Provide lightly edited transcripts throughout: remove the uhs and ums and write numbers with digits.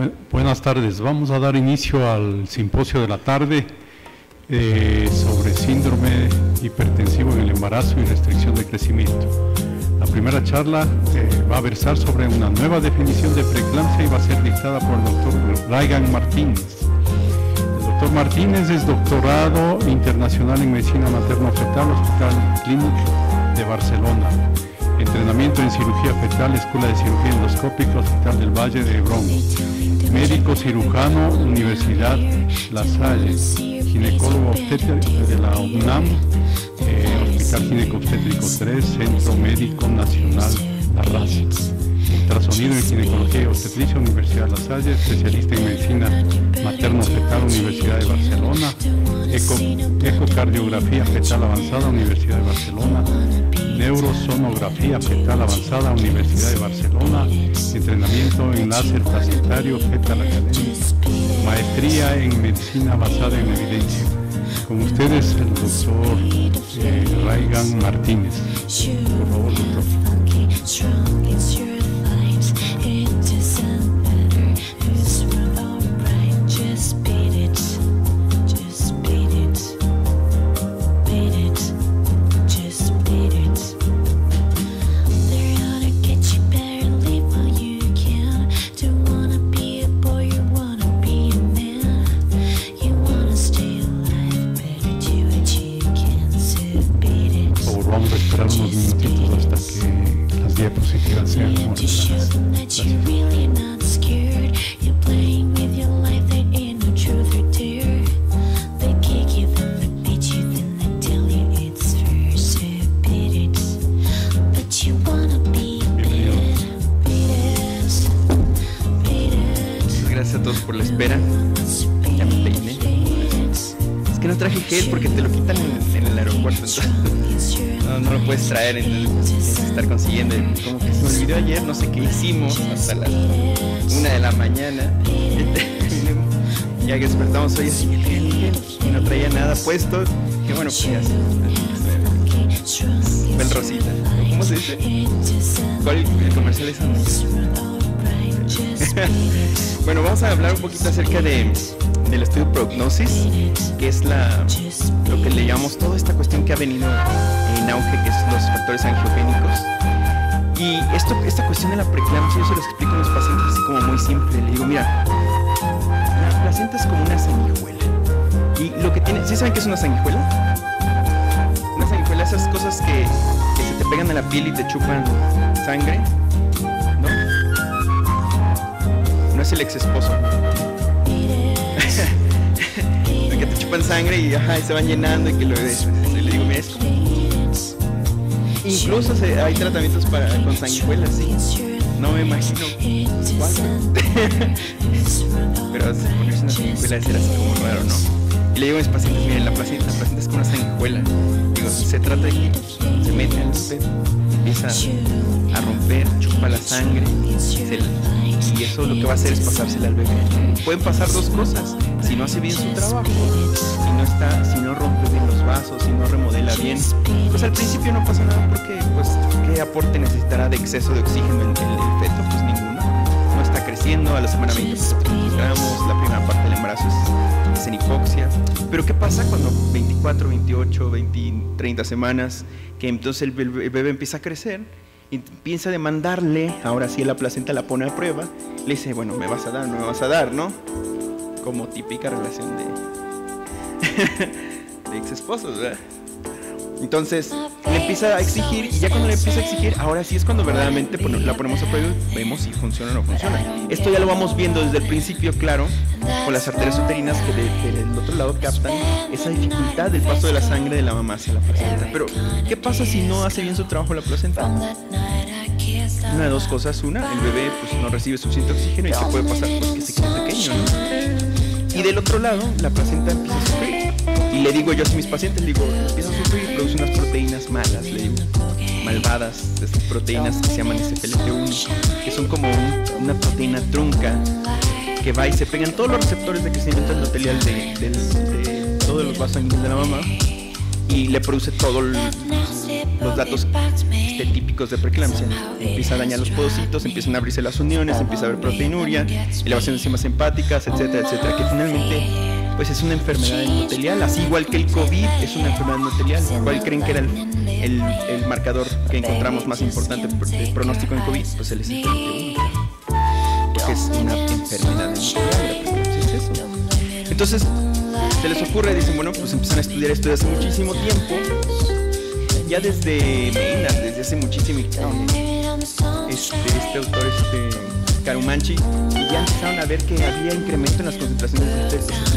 Buenas tardes. Vamos a dar inicio al simposio de la tarde sobre síndrome hipertensivo en el embarazo y restricción de crecimiento. La primera charla va a versar sobre una nueva definición de preeclampsia y va a ser dictada por el doctor Raigan Martínez. El doctor Martínez es doctorado internacional en medicina materno-fetal, Hospital Clínic de Barcelona. Entrenamiento en cirugía fetal, Escuela de Cirugía Endoscópica, Hospital del Valle de Hebrón. Médico cirujano, Universidad La Salle. Ginecólogo obstétrico de la UNAM, Hospital Gineco-Obstétrico 3, Centro Médico Nacional La Raza. Ultrasonido en ginecología y obstetricia, Universidad La Salle. Especialista en medicina materno-fetal, Universidad de Barcelona. Ecocardiografía fetal avanzada, Universidad de Barcelona. Neurosonografía fetal avanzada, Universidad de Barcelona. Entrenamiento en láser placentario fetal académico. Maestría en medicina basada en evidencia. Con ustedes el doctor Raigan Martínez. Por favor, doctor. Unos minutitos hasta que las diapositivas sean ordenadas. Gracias a todos por la espera. Ya me peiné. Es que no traje gel porque te lo quitan en el aeropuerto, entonces no lo puedes traer, entonces tienes que estar consiguiendo. Como que se me olvidó ayer, no sé qué hicimos hasta las 1 de la mañana. Ya que despertamos hoy así, y no traía nada puesto. Que bueno, pues ya se el rosita. ¿Cómo se dice? ¿Cuál el comercial es antes? Bueno, vamos a hablar un poquito acerca del estudio Prognosis, que es lo que le llamamos toda esta cuestión que ha venido en auge, que es los factores angiogénicos. Y esta cuestión de la preeclampsia yo se los explico a los pacientes así como muy simple. Le digo, mira, la placenta es como una sanguijuela. Y lo que tiene, ¿sí saben qué es una sanguijuela? Una sanguijuela, esas cosas que se te pegan a la piel y te chupan sangre, ¿no? No es el ex esposo. Que te chupan sangre y se van llenando y que le digo, mira, es como... Incluso hay tratamientos con sanguijuelas, sí. No me imagino cuál. Pero ponerse una sanguijuela de ser así como raro, ¿no? Y le digo a mis pacientes, miren, la placenta es como una sanguijuela. Digo, se trata de que se mete al bebé, empieza a romper, chupa la sangre, y eso lo que va a hacer es pasársela al bebé. Pueden pasar dos cosas: si no hace bien su trabajo, si no rompe bien los vasos, si no remodela bien, pues al principio no pasa nada, porque pues ¿qué aporte necesitará de exceso de oxígeno el feto? Pues ninguno. No está creciendo, a la semana 20 pues, gramos, la primera parte del embarazo es en hipoxia. Pero ¿qué pasa cuando 24, 28, 20, 30 semanas, que entonces el bebé empieza a crecer y empieza a demandarle, ahora sí la placenta la pone a prueba, le dice, bueno, me vas a dar, no me vas a dar, ¿no? Como típica relación de ex esposos, ¿verdad? Entonces le empieza a exigir, y ya cuando le empieza a exigir, ahora sí es cuando verdaderamente la ponemos a prueba y vemos si funciona o no funciona. Esto ya lo vamos viendo desde el principio, claro, con las arterias uterinas que del otro lado captan esa dificultad del paso de la sangre de la mamá hacia la placenta. Pero ¿qué pasa si no hace bien su trabajo la placenta? Una de dos cosas. Una, el bebé pues no recibe suficiente oxígeno, y ¿qué puede pasar? Pues que se quede pequeño, ¿no? Y del otro lado, la placenta empieza a sufrir. Y le digo yo a mis pacientes, le digo, empieza a sufrir y produce unas proteínas malas, le digo, malvadas, estas proteínas que se llaman SPLT1, que son como una proteína trunca que va y se pegan todos los receptores de crecimiento endotelial de todos los vasos sanguíneos de la mamá, y le produce todo los datos típicos de preeclampsia. Empieza a dañar los podocitos, empiezan a abrirse las uniones, empieza a haber proteinuria, elevación de enzimas hempáticas, etcétera, etcétera, que finalmente pues es una enfermedad endotelial, así igual que el COVID es una enfermedad endotelial. ¿Cuál creen que era el marcador que encontramos más importante de pronóstico en COVID? Pues el S31, porque es una enfermedad endotelial. ¿Es eso? Entonces, se les ocurre, dicen, bueno, pues empiezan a estudiar esto desde hace muchísimo tiempo, ya desde Maynard, desde hace muchísimo, este autor, Karumanchi, y ya empezaron a ver que había incremento en las concentraciones de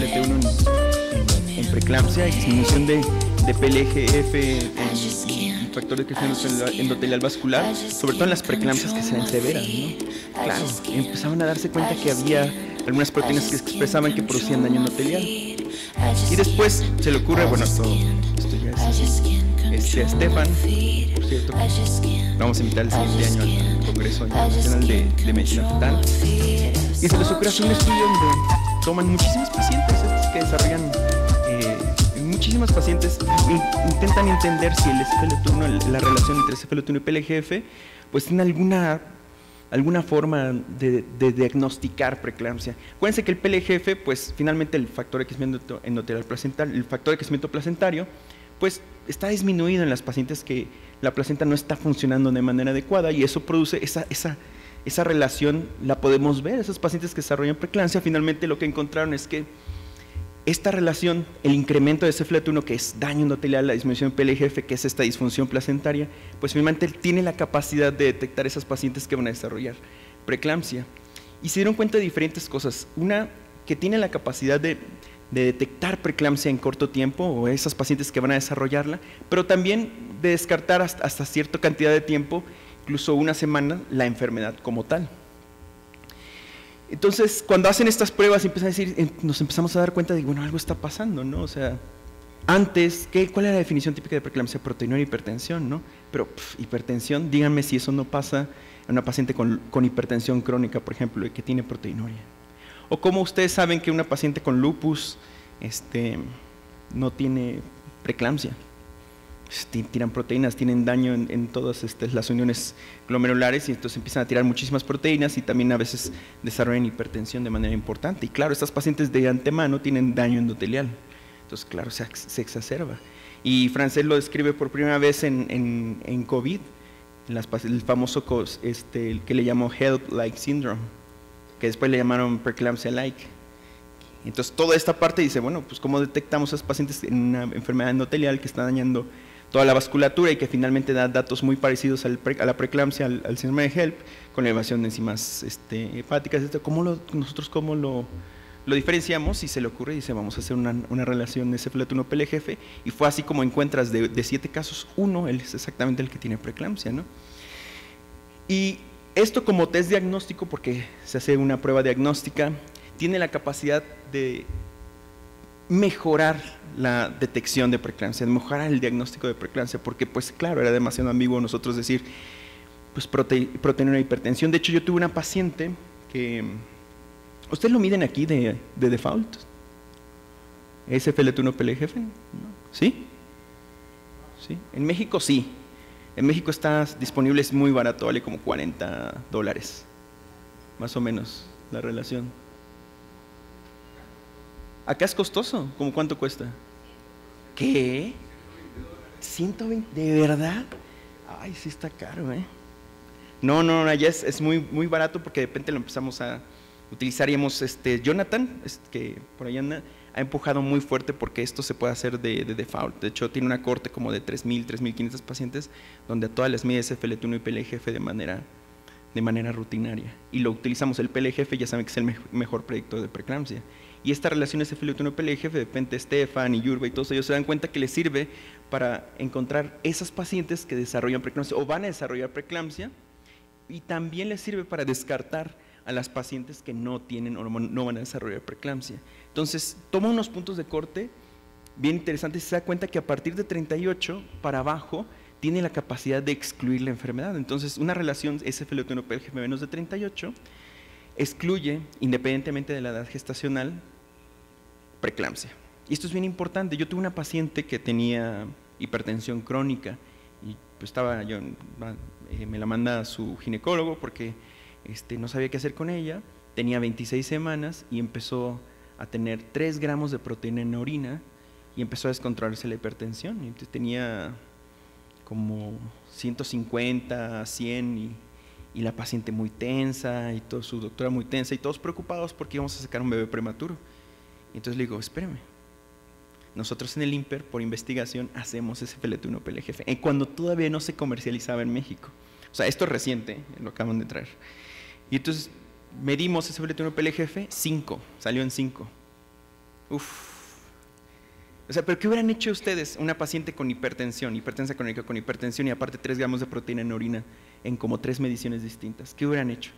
SGLT1 en preeclampsia y disminución de PLGF en factor de crecimiento endotelial vascular, sobre todo en las preeclampsias que sean severas, ¿no? Claro, empezaban a darse cuenta que había algunas proteínas que expresaban que producían daño endotelial. Y después se le ocurre, bueno, esto ya es a Stefan, por cierto, vamos a invitar el siguiente año al Congreso Internacional de Medicina Fetal, y se les ocurre hacer un estudio donde toman muchísimos pacientes que desarrollan, muchísimos pacientes intentan entender si el SGLT1, la relación entre SGLT1 y PLGF, pues tiene alguna forma de diagnosticar preeclampsia. Acuérdense que el PLGF, pues finalmente el factor de crecimiento endotelial placentario, el factor de crecimiento placentario, pues está disminuido en las pacientes que la placenta no está funcionando de manera adecuada y eso produce esa relación, la podemos ver. Esos pacientes que desarrollan preeclampsia, finalmente lo que encontraron es que esta relación, el incremento de SGLT1, que es daño endotelial, la disminución de PLGF, que es esta disfunción placentaria, pues finalmente tiene la capacidad de detectar esas pacientes que van a desarrollar preeclampsia. Y se dieron cuenta de diferentes cosas. Una, que tiene la capacidad de detectar preeclampsia en corto tiempo, o esas pacientes que van a desarrollarla, pero también de descartar hasta cierta cantidad de tiempo, incluso una semana, la enfermedad como tal. Entonces, cuando hacen estas pruebas, empiezan a decir, nos empezamos a dar cuenta de, bueno, algo está pasando, ¿no? O sea, antes, ¿cuál era la definición típica de preeclampsia? Proteinuria y hipertensión, ¿no? Pero, hipertensión, díganme si eso no pasa en una paciente con hipertensión crónica, por ejemplo, y que tiene proteinuria. O como ustedes saben que una paciente con lupus no tiene preeclampsia. Tiran proteínas, tienen daño en todas las uniones glomerulares y entonces empiezan a tirar muchísimas proteínas y también a veces desarrollan hipertensión de manera importante. Y claro, estas pacientes de antemano tienen daño endotelial, entonces claro, se exacerba. Y Francés lo describe por primera vez en COVID, el famoso el que le llamó HELP-like syndrome, que después le llamaron preeclampsia-like. Entonces toda esta parte dice, bueno, pues cómo detectamos a esas pacientes en una enfermedad endotelial que está dañando toda la vasculatura y que finalmente da datos muy parecidos a la preeclampsia, al síndrome de HELP, con elevación de enzimas hepáticas, etc. ¿Nosotros cómo lo diferenciamos? Y se le ocurre y dice, vamos a hacer una relación de SGLT1-PLGF, y fue así como encuentras de 7 casos, uno es exactamente el que tiene preeclampsia, ¿no? Y esto como test diagnóstico, porque se hace una prueba diagnóstica, tiene la capacidad de mejorar la detección de preeclampsia, de mejorar el diagnóstico de preeclampsia, porque pues claro, era demasiado ambiguo nosotros decir pues proteinuria hipertensión. De hecho, yo tuve una paciente que, ¿ustedes lo miden aquí de default? SGLT1-PLGF, ¿sí? ¿Sí? En México sí, en México está disponible, es muy barato, vale como $40, más o menos la relación. Acá es costoso, ¿cómo cuánto cuesta? ¿Qué? 120, ¿de verdad? Ay, sí está caro, ¿eh? No, allá es muy barato porque de repente lo empezamos a utilizar y hemos, Jonathan, que por allá anda, ha empujado muy fuerte porque esto se puede hacer de default. De hecho, tiene una corte como de 3.000, 3.500 pacientes, donde a todas las mide SGLT1 y PLGF de manera rutinaria. Y lo utilizamos, el PLGF ya saben que es el mejor predictor de preeclampsia. Y esta relación SGLT1-PLGF, de repente Stefan y Yurba y todos ellos se dan cuenta que les sirve para encontrar esas pacientes que desarrollan preeclampsia o van a desarrollar preeclampsia, y también les sirve para descartar a las pacientes que no tienen o no van a desarrollar preeclampsia. Entonces, toma unos puntos de corte bien interesantes y se da cuenta que a partir de 38 para abajo tiene la capacidad de excluir la enfermedad. Entonces, una relación SGLT1-PLGF menos de 38 excluye, independientemente de la edad gestacional, preeclampsia. Y esto es bien importante. Yo tuve una paciente que tenía hipertensión crónica y pues me la manda su ginecólogo porque no sabía qué hacer con ella. Tenía 26 semanas y empezó a tener 3 gramos de proteína en la orina y empezó a descontrolarse la hipertensión. Y entonces tenía como 150, 100 y la paciente muy tensa y su doctora muy tensa y todos preocupados porque íbamos a sacar un bebé prematuro. Y entonces le digo, espérame, nosotros en el INPER por investigación hacemos SFLT1-PLGF cuando todavía no se comercializaba en México. O sea, esto es reciente, lo acaban de traer. Y entonces medimos SFLT1-PLGF, 5, salió en 5. Uf. O sea, ¿pero qué hubieran hecho ustedes? Una paciente con hipertensa crónica con hipertensión y aparte 3 gramos de proteína en orina en como 3 mediciones distintas. ¿Qué hubieran hecho?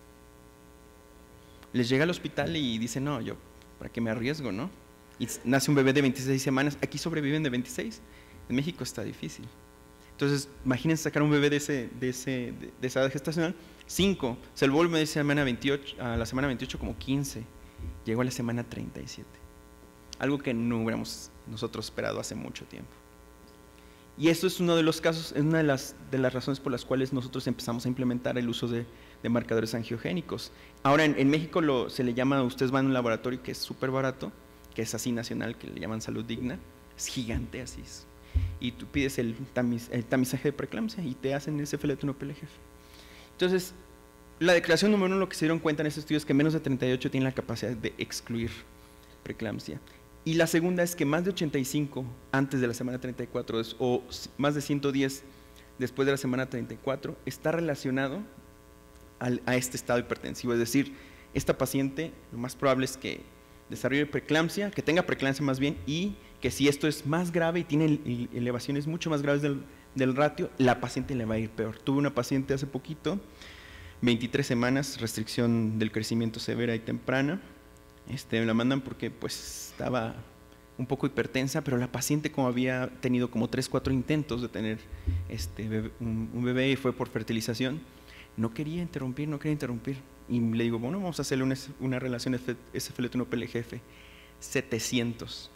Les llega al hospital y dicen, no, yo, ¿para qué me arriesgo, no? Y nace un bebé de 26 semanas, aquí sobreviven de 26, en México está difícil. Entonces, imagínense sacar un bebé de esa edad gestacional, 5, se lo vuelve a la semana 28 como 15, llegó a la semana 37. Algo que no hubiéramos nosotros esperado hace mucho tiempo. Y esto es uno de los casos, es una de las razones por las cuales nosotros empezamos a implementar el uso de marcadores angiogénicos. Ahora en México se le llama, ustedes van a un laboratorio que es súper barato, que es así nacional, que le llaman Salud Digna, es gigante, así es. Y tú pides el tamizaje de preeclampsia y te hacen SFLT1-PLGF. Entonces, la declaración número 1, lo que se dieron cuenta en este estudio es que menos de 38 tienen la capacidad de excluir preeclampsia. Y la segunda es que más de 85 antes de la semana 34 o más de 110 después de la semana 34 está relacionado a este estado hipertensivo. Es decir, esta paciente lo más probable es que desarrolle preeclampsia, que tenga preeclampsia más bien, y que si esto es más grave y tiene elevaciones mucho más graves del ratio, la paciente le va a ir peor. Tuve una paciente hace poquito, 23 semanas, restricción del crecimiento severa y temprana. Me la mandan porque pues estaba un poco hipertensa, pero la paciente como había tenido como 3, 4 intentos de tener un bebé y fue por fertilización, no quería interrumpir. Y le digo, bueno, vamos a hacerle una relación SFLT1-PLGF 700.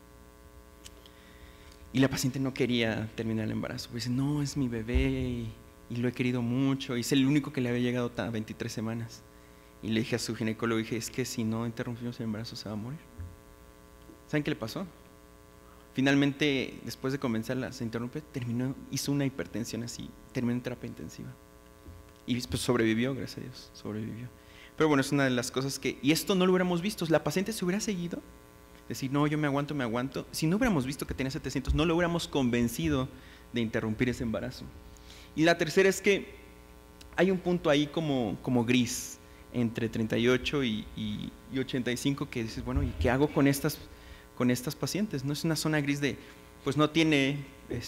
Y la paciente no quería terminar el embarazo. Pues dice, no, es mi bebé y lo he querido mucho. Y es el único que le había llegado a 23 semanas. Y le dije a su ginecólogo, es que si no interrumpimos el embarazo se va a morir. ¿Saben qué le pasó? Finalmente, después de convencerla, se interrumpe, hizo una hipertensión así, terminó en terapia intensiva. Y pues sobrevivió, gracias a Dios, sobrevivió. Pero bueno, es una de las cosas y esto no lo hubiéramos visto, la paciente se hubiera seguido, decir, no, yo me aguanto. Si no hubiéramos visto que tenía 700, no lo hubiéramos convencido de interrumpir ese embarazo. Y la tercera es que hay un punto ahí como gris, entre 38 y 85, que dices, bueno, ¿y qué hago con estas pacientes? No es una zona gris de, pues no tiene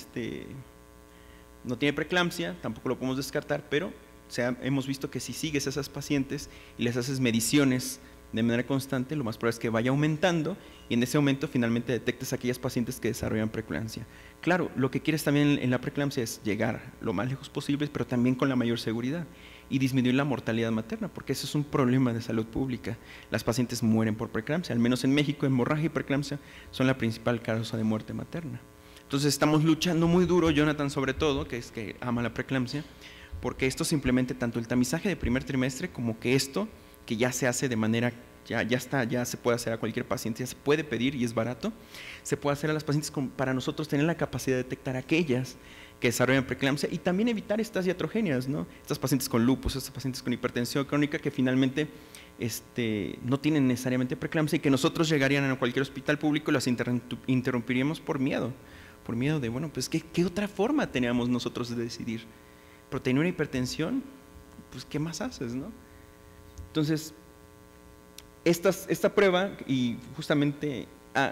preeclampsia, tampoco lo podemos descartar, pero hemos visto que si sigues a esas pacientes y les haces mediciones de manera constante, lo más probable es que vaya aumentando y en ese momento finalmente detectes a aquellas pacientes que desarrollan preeclampsia. Claro, lo que quieres también en la preeclampsia es llegar lo más lejos posible, pero también con la mayor seguridad y disminuir la mortalidad materna, porque eso es un problema de salud pública. Las pacientes mueren por preeclampsia, al menos en México, hemorragia y preeclampsia son la principal causa de muerte materna. Entonces estamos luchando muy duro, Jonathan sobre todo, que es que ama la preeclampsia, porque esto simplemente, tanto el tamizaje de primer trimestre como que esto, que ya se hace de manera, ya se puede hacer a cualquier paciente, ya se puede pedir y es barato, se puede hacer a las pacientes para nosotros tener la capacidad de detectar aquellas que desarrollan preeclampsia y también evitar estas iatrogenias, ¿no? Estas pacientes con lupus, estas pacientes con hipertensión crónica que finalmente no tienen necesariamente preeclampsia y que nosotros llegarían a cualquier hospital público y las interrumpiríamos por miedo de, bueno, pues ¿qué otra forma teníamos nosotros de decidir? Proteína y hipertensión, pues ¿qué más haces, no? Entonces, esta prueba y justamente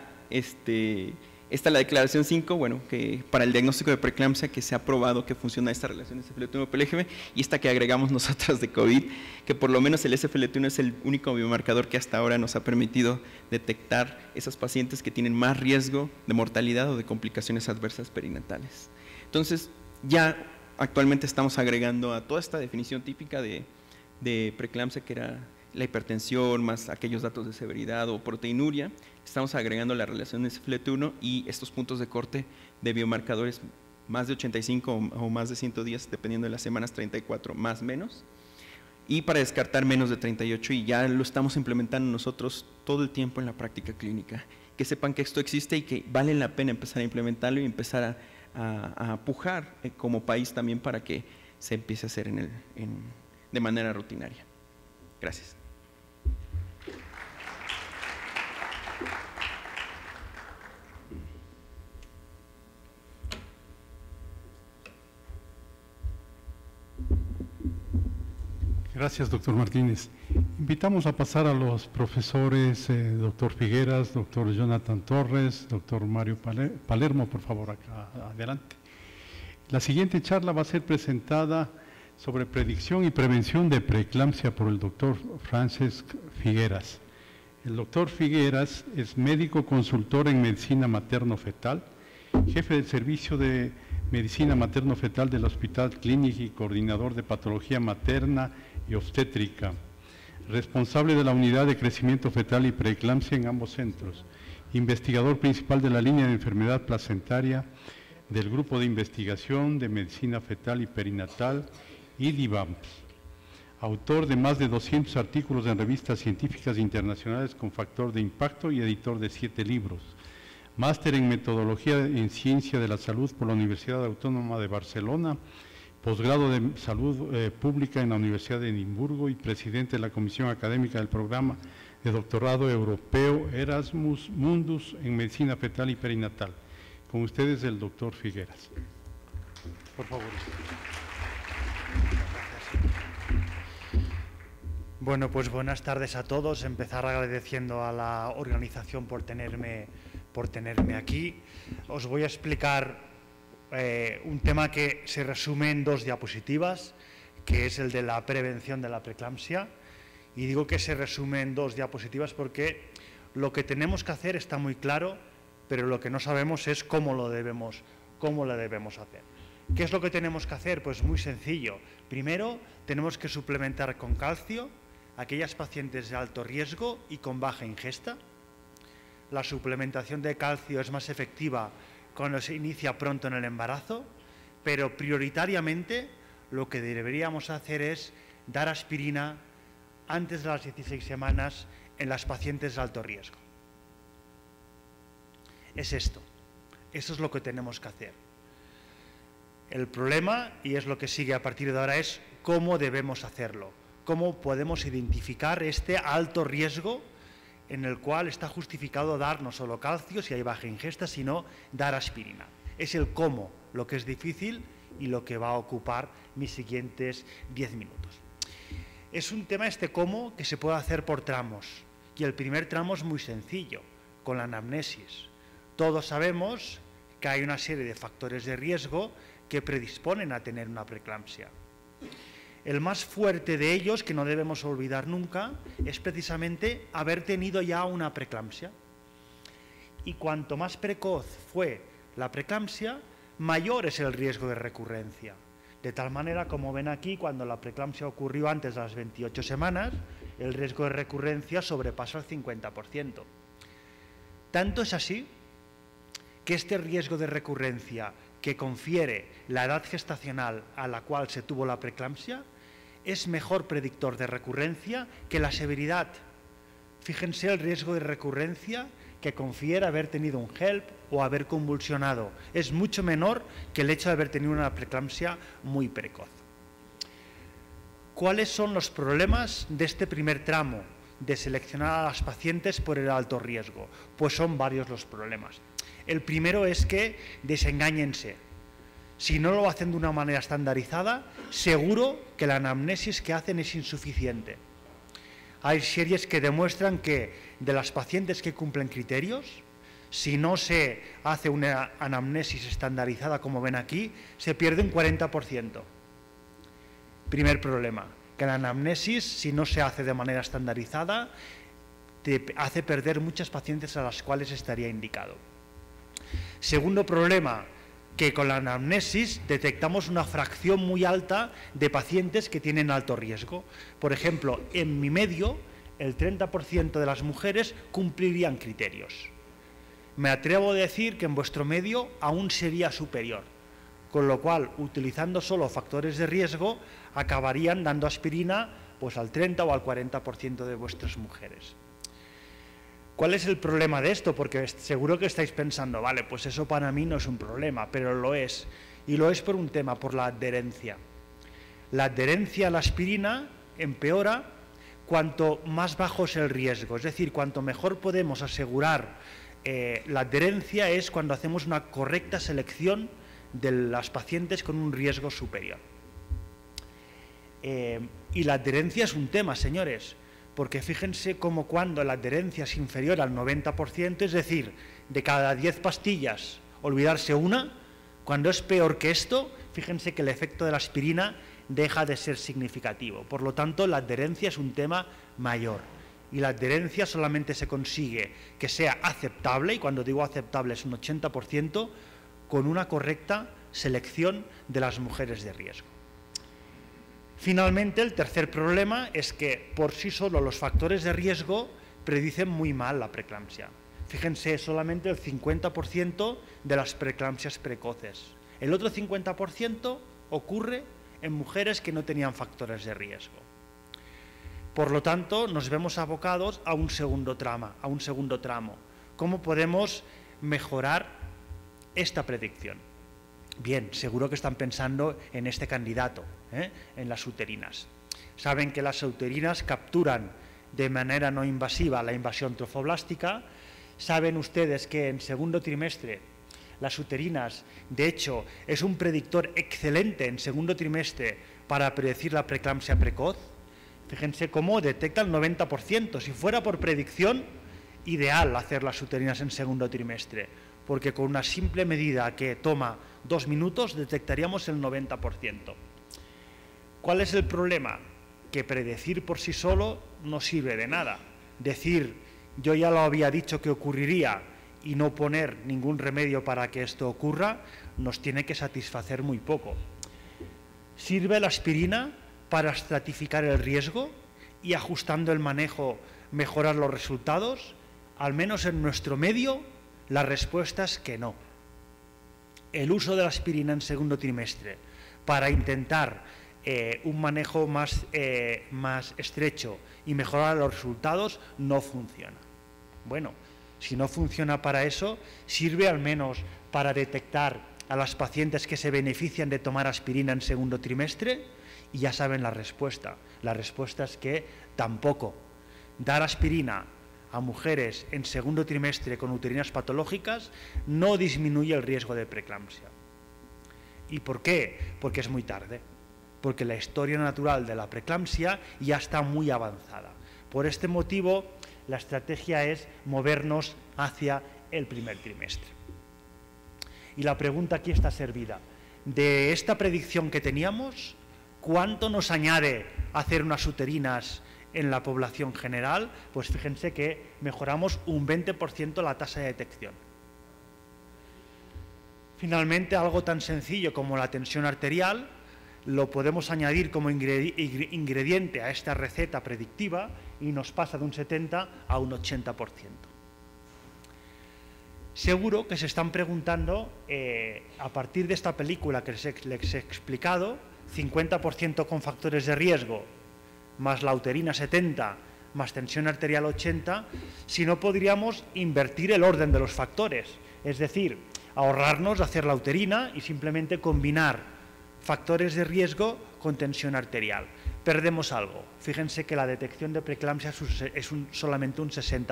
esta la declaración 5, bueno, que para el diagnóstico de preeclampsia que se ha probado que funciona esta relación SFLT1-PLGF y esta que agregamos nosotras de COVID, que por lo menos el SFLT1 es el único biomarcador que hasta ahora nos ha permitido detectar esas pacientes que tienen más riesgo de mortalidad o de complicaciones adversas perinatales. Entonces, ya actualmente estamos agregando a toda esta definición típica de preeclampsia, que era la hipertensión más aquellos datos de severidad o proteinuria, estamos agregando la relación SFLT1 y estos puntos de corte de biomarcadores más de 85 o más de 110, dependiendo de las semanas, 34 más menos, y para descartar menos de 38, y ya lo estamos implementando nosotros todo el tiempo en la práctica clínica. Que sepan que esto existe y que vale la pena empezar a implementarlo y empezar a pujar como país también para que se empiece a hacer de manera rutinaria. Gracias. Gracias, doctor Martínez. Invitamos a pasar a los profesores, doctor Figueras, doctor Jonathan Torres, doctor Mario Palermo, por favor, acá adelante. La siguiente charla va a ser presentada sobre predicción y prevención de preeclampsia por el doctor Francesc Figueras. El doctor Figueras es médico consultor en medicina materno-fetal, jefe del servicio de medicina materno-fetal del Hospital Clínic y coordinador de patología materna y obstétrica, responsable de la unidad de crecimiento fetal y preeclampsia en ambos centros, investigador principal de la línea de enfermedad placentaria del Grupo de Investigación de Medicina Fetal y Perinatal, IDIVAMPS, autor de más de 200 artículos en revistas científicas internacionales con factor de impacto y editor de 7 libros, máster en metodología en ciencia de la salud por la Universidad Autónoma de Barcelona, posgrado de salud pública en la Universidad de Edimburgo y presidente de la Comisión Académica del Programa de Doctorado Europeo Erasmus Mundus en Medicina Fetal y Perinatal. Con ustedes el doctor Figueras. Por favor. Bueno, pues buenas tardes a todos. Empezar agradeciendo a la organización por tenerme aquí. Os voy a explicar un tema que se resume en 2 diapositivas, que es el de la prevención de la preeclampsia. Y digo que se resume en 2 diapositivas porque lo que tenemos que hacer está muy claro, pero lo que no sabemos es cómo lo debemos hacer. ¿Qué es lo que tenemos que hacer? Pues muy sencillo. Primero, tenemos que suplementar con calcio a aquellas pacientes de alto riesgo y con baja ingesta. La suplementación de calcio es más efectiva cuando se inicia pronto en el embarazo, pero prioritariamente lo que deberíamos hacer es dar aspirina antes de las 16 semanas en las pacientes de alto riesgo. Es esto. Eso es lo que tenemos que hacer. El problema, y es lo que sigue a partir de ahora, es cómo debemos hacerlo. Cómo podemos identificar este alto riesgo en el cual está justificado dar no solo calcio si hay baja ingesta, sino dar aspirina. Es el cómo lo que es difícil y lo que va a ocupar mis siguientes 10 minutos. Es un tema este cómo que se puede hacer por tramos, y el primer tramo es muy sencillo, con la anamnesis. Todos sabemos que hay una serie de factores de riesgo que predisponen a tener una preeclampsia. El más fuerte de ellos, que no debemos olvidar nunca, es precisamente haber tenido ya una preeclampsia. Y cuanto más precoz fue la preeclampsia, mayor es el riesgo de recurrencia. De tal manera, como ven aquí, cuando la preeclampsia ocurrió antes de las 28 semanas, el riesgo de recurrencia sobrepasa el 50%. Tanto es así que este riesgo de recurrencia que confiere la edad gestacional a la cual se tuvo la preeclampsia es mejor predictor de recurrencia que la severidad. Fíjense el riesgo de recurrencia que confiere haber tenido un HELP o haber convulsionado. Es mucho menor que el hecho de haber tenido una preeclampsia muy precoz. ¿Cuáles son los problemas de este primer tramo de seleccionar a las pacientes por el alto riesgo? Pues son varios los problemas. El primero es que desengáñense. Si no lo hacen de una manera estandarizada, seguro que la anamnesis que hacen es insuficiente. Hay series que demuestran que de las pacientes que cumplen criterios, si no se hace una anamnesis estandarizada como ven aquí, se pierde un 40%. Primer problema, que la anamnesis, si no se hace de manera estandarizada, te hace perder muchas pacientes a las cuales estaría indicado. Segundo problema, que con la anamnesis detectamos una fracción muy alta de pacientes que tienen alto riesgo. Por ejemplo, en mi medio, el 30% de las mujeres cumplirían criterios. Me atrevo a decir que en vuestro medio aún sería superior. con lo cual, utilizando solo factores de riesgo, acabarían dando aspirina pues al 30 o al 40% de vuestras mujeres. ¿Cuál es el problema de esto? Porque seguro que estáis pensando, vale, pues eso para mí no es un problema, pero lo es. Y lo es por un tema, por la adherencia. La adherencia a la aspirina empeora cuanto más bajo es el riesgo. Es decir, cuanto mejor podemos asegurar la adherencia es cuando hacemos una correcta selección de las pacientes con un riesgo superior. Y la adherencia es un tema, señores, porque fíjense cómo cuando la adherencia es inferior al 90%, es decir, de cada 10 pastillas olvidarse una, cuando es peor que esto, fíjense que el efecto de la aspirina deja de ser significativo. Por lo tanto, la adherencia es un tema mayor. Y la adherencia solamente se consigue que sea aceptable, y cuando digo aceptable es un 80%, con una correcta selección de las mujeres de riesgo. Finalmente, el tercer problema es que por sí solo los factores de riesgo predicen muy mal la preeclampsia. Fíjense, solamente el 50% de las preeclampsias precoces. El otro 50% ocurre en mujeres que no tenían factores de riesgo. Por lo tanto, nos vemos abocados a un segundo tramo. ¿Cómo podemos mejorar esta predicción? Bien, seguro que están pensando en este candidato, en las uterinas. Saben que las uterinas capturan de manera no invasiva la invasión trofoblástica. Saben ustedes que en segundo trimestre las uterinas, de hecho, es un predictor excelente en segundo trimestre para predecir la preeclampsia precoz. Fíjense cómo detecta el 90%. Si fuera por predicción, ideal hacer las uterinas en segundo trimestre, porque con una simple medida que toma 2 minutos detectaríamos el 90%. ¿Cuál es el problema? Que predecir por sí solo no sirve de nada. Decir, yo ya lo había dicho que ocurriría y no poner ningún remedio para que esto ocurra, nos tiene que satisfacer muy poco. ¿Sirve la aspirina para estratificar el riesgo y, ajustando el manejo, mejorar los resultados? Al menos en nuestro medio, la respuesta es que no. El uso de la aspirina en segundo trimestre para intentar un manejo más estrecho y mejorar los resultados no funciona. Bueno, si no funciona para eso, sirve al menos para detectar a las pacientes que se benefician de tomar aspirina en segundo trimestre, y ya saben la respuesta. La respuesta es que tampoco. Dar aspirina a mujeres en segundo trimestre con uterinas patológicas no disminuye el riesgo de preeclampsia. ¿Y por qué? Porque es muy tarde. Porque la historia natural de la preeclampsia ya está muy avanzada. Por este motivo, la estrategia es movernos hacia el primer trimestre. Y la pregunta aquí está servida. De esta predicción que teníamos, ¿cuánto nos añade hacer unas uterinas en la población general? Pues fíjense que mejoramos un 20% la tasa de detección. Finalmente, algo tan sencillo como la tensión arterial lo podemos añadir como ingrediente a esta receta predictiva y nos pasa de un 70 a un 80%. Seguro que se están preguntando, a partir de esta película que les he explicado, 50% con factores de riesgo, más la uterina 70, más tensión arterial 80, si no podríamos invertir el orden de los factores, es decir, ahorrarnos hacer la uterina y simplemente combinar factores de riesgo con tensión arterial. Perdemos algo. Fíjense que la detección de preeclampsia es solamente un 60%.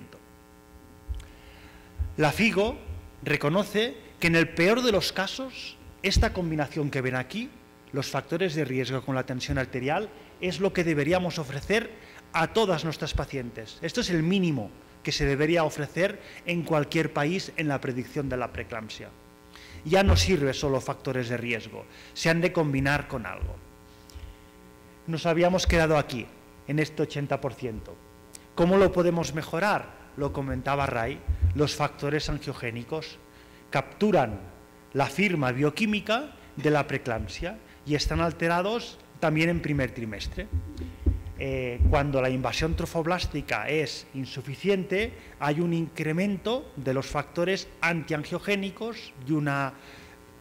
La FIGO reconoce que en el peor de los casos, esta combinación que ven aquí, los factores de riesgo con la tensión arterial, es lo que deberíamos ofrecer a todas nuestras pacientes. Esto es el mínimo que se debería ofrecer en cualquier país en la predicción de la preeclampsia. Ya no sirve solo factores de riesgo, se han de combinar con algo. Nos habíamos quedado aquí, en este 80%. ¿Cómo lo podemos mejorar? Lo comentaba Ray, los factores angiogénicos capturan la firma bioquímica de la preeclampsia y están alterados también en primer trimestre. Cuando la invasión trofoblástica es insuficiente, hay un incremento de los factores antiangiogénicos y una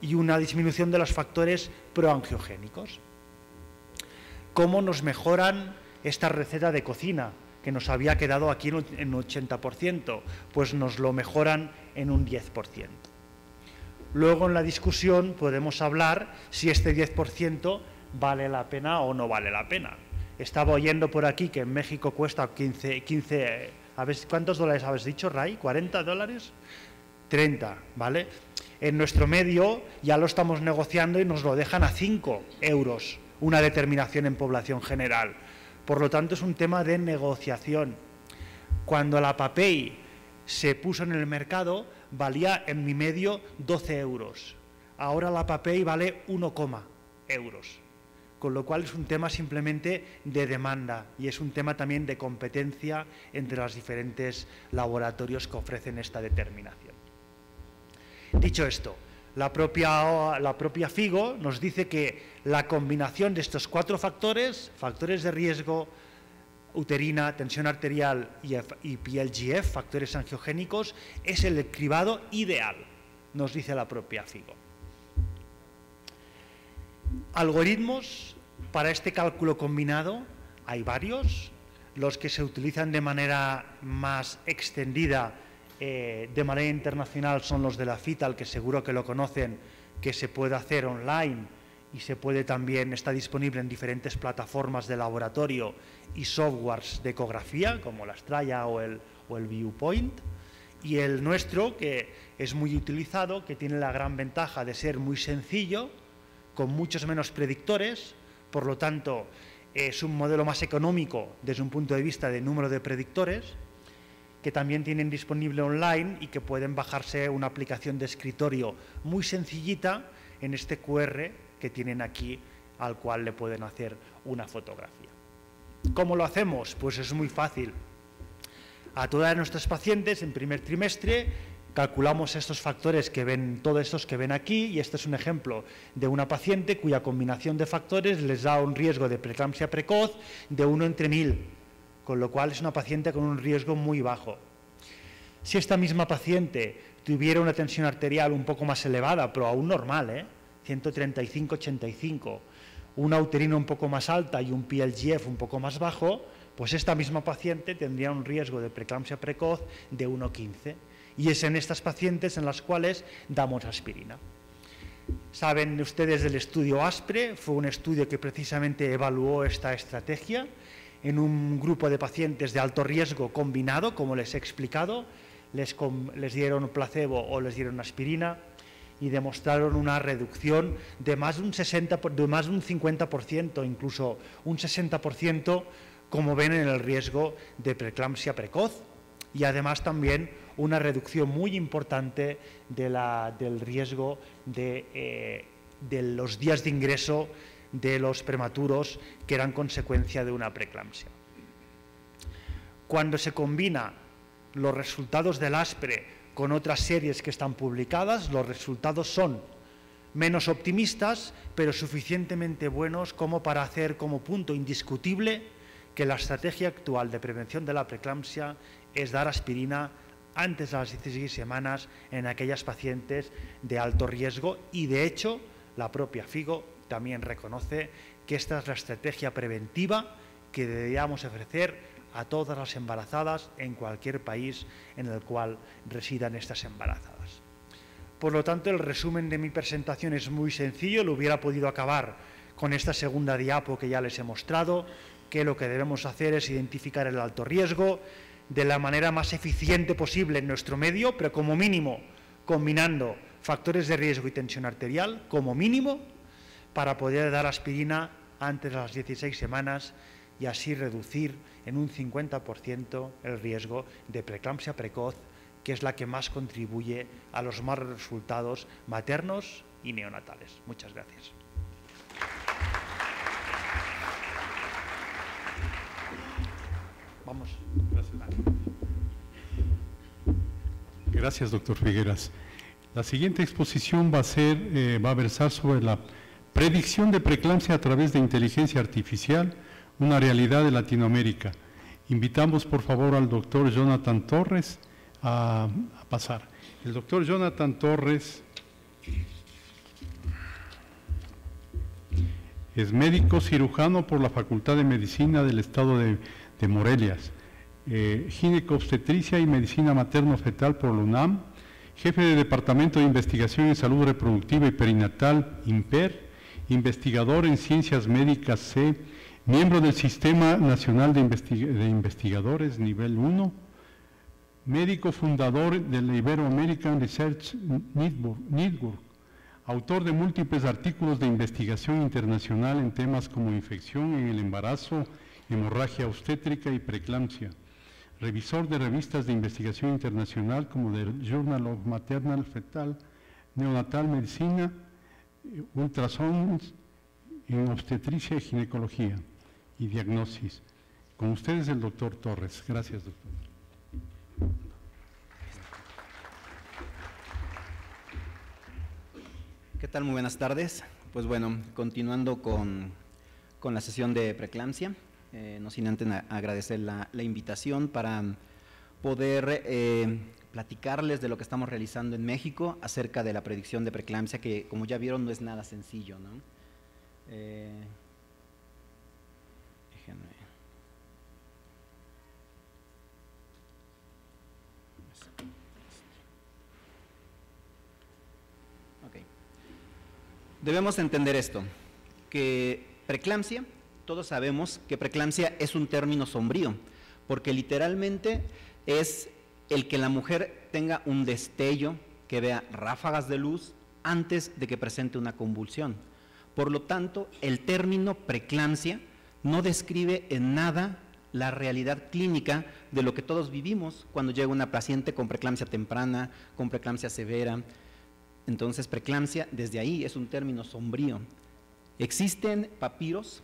y una disminución de los factores proangiogénicos. ¿Cómo nos mejoran esta receta de cocina que nos había quedado aquí en un 80%? Pues nos lo mejoran en un 10%. Luego en la discusión podemos hablar si este 10% vale la pena o no vale la pena. Estaba oyendo por aquí que en México cuesta 15 a ver, ¿cuántos dólares habéis dicho, Ray? ¿40 dólares? 30, ¿vale? En nuestro medio ya lo estamos negociando y nos lo dejan a 5 euros, una determinación en población general. Por lo tanto, es un tema de negociación. Cuando la Papey se puso en el mercado, valía en mi medio 12 euros. Ahora la Papey vale 1, euros. Con lo cual es un tema simplemente de demanda y es un tema también de competencia entre los diferentes laboratorios que ofrecen esta determinación. Dicho esto, la propia FIGO nos dice que la combinación de estos 4 factores de riesgo, uterina, tensión arterial y PLGF, factores angiogénicos, es el cribado ideal, nos dice la propia FIGO. Algoritmos para este cálculo combinado hay varios. Los que se utilizan de manera más extendida, de manera internacional, son los de la FITAL, que seguro que lo conocen, que se puede hacer online y se puede también, está disponible en diferentes plataformas de laboratorio y softwares de ecografía, como la Straya o el Viewpoint. Y el nuestro, que es muy utilizado, que tiene la gran ventaja de ser muy sencillo, con muchos menos predictores, por lo tanto es un modelo más económico desde un punto de vista de número de predictores, que también tienen disponible online y que pueden bajarse una aplicación de escritorio muy sencillita en este QR que tienen aquí, al cual le pueden hacer una fotografía. ¿Cómo lo hacemos? Pues es muy fácil. A todas nuestras pacientes en primer trimestre calculamos estos factores que ven, todos estos que ven aquí, y este es un ejemplo de una paciente cuya combinación de factores les da un riesgo de preeclampsia precoz de 1 entre 1000, con lo cual es una paciente con un riesgo muy bajo. Si esta misma paciente tuviera una tensión arterial un poco más elevada, pero aún normal, 135/85, una uterina un poco más alta y un PLGF un poco más bajo, pues esta misma paciente tendría un riesgo de preeclampsia precoz de 1,15. Y es en estas pacientes en las cuales damos aspirina. Saben ustedes del estudio ASPRE, fue un estudio que precisamente evaluó esta estrategia en un grupo de pacientes de alto riesgo combinado, como les he explicado, les dieron placebo o les dieron aspirina y demostraron una reducción de más de un 50%, incluso un 60%, como ven en el riesgo de preeclampsia precoz, y además también una reducción muy importante del riesgo de los días de ingreso de los prematuros que eran consecuencia de una preeclampsia. Cuando se combina los resultados del ASPRE con otras series que están publicadas, los resultados son menos optimistas, pero suficientemente buenos como para hacer como punto indiscutible que la estrategia actual de prevención de la preeclampsia es dar aspirina antes de las 16 semanas en aquellas pacientes de alto riesgo, y de hecho la propia FIGO también reconoce que esta es la estrategia preventiva que deberíamos ofrecer a todas las embarazadas en cualquier país en el cual residan estas embarazadas. Por lo tanto, el resumen de mi presentación es muy sencillo, lo hubiera podido acabar con esta segunda diapo que ya les he mostrado, que lo que debemos hacer es identificar el alto riesgo de la manera más eficiente posible en nuestro medio, pero como mínimo combinando factores de riesgo y tensión arterial, como mínimo, para poder dar aspirina antes de las 16 semanas y así reducir en un 50% el riesgo de preeclampsia precoz, que es la que más contribuye a los malos resultados maternos y neonatales. Muchas gracias. Vamos. Gracias, doctor Figueras. La siguiente exposición va a versar sobre la predicción de preeclampsia a través de inteligencia artificial, una realidad de Latinoamérica. Invitamos, por favor, al doctor Jonathan Torres a pasar. El doctor Jonathan Torres Es médico cirujano por la Facultad de Medicina del Estado de Morelia, gineco-obstetricia y medicina materno-fetal por la UNAM, jefe de Departamento de Investigación en Salud Reproductiva y Perinatal, INPER, investigador en Ciencias Médicas C, miembro del Sistema Nacional de Investigadores Nivel 1, médico fundador del Ibero-American Research Network, autor de múltiples artículos de investigación internacional en temas como infección en el embarazo, hemorragia obstétrica y preeclampsia, revisor de revistas de investigación internacional como The Journal of Maternal Fetal Neonatal Medicina, ultrasonidos en obstetricia y ginecología y diagnosis. Con ustedes el doctor Torres. Gracias, doctor. ¿Qué tal? Muy buenas tardes. Pues bueno, continuando con la sesión de preeclampsia, no sin antes agradecer la invitación para poder platicarles de lo que estamos realizando en México acerca de la predicción de preeclampsia, que como ya vieron no es nada sencillo, ¿no? Déjenme. Okay. Debemos entender esto, que preeclampsia, todos sabemos que preeclampsia es un término sombrío, porque literalmente es el que la mujer tenga un destello, que vea ráfagas de luz antes de que presente una convulsión. Por lo tanto, el término preeclampsia no describe en nada la realidad clínica de lo que todos vivimos cuando llega una paciente con preeclampsia temprana, con preeclampsia severa. Entonces, preeclampsia desde ahí es un término sombrío. Existen papiros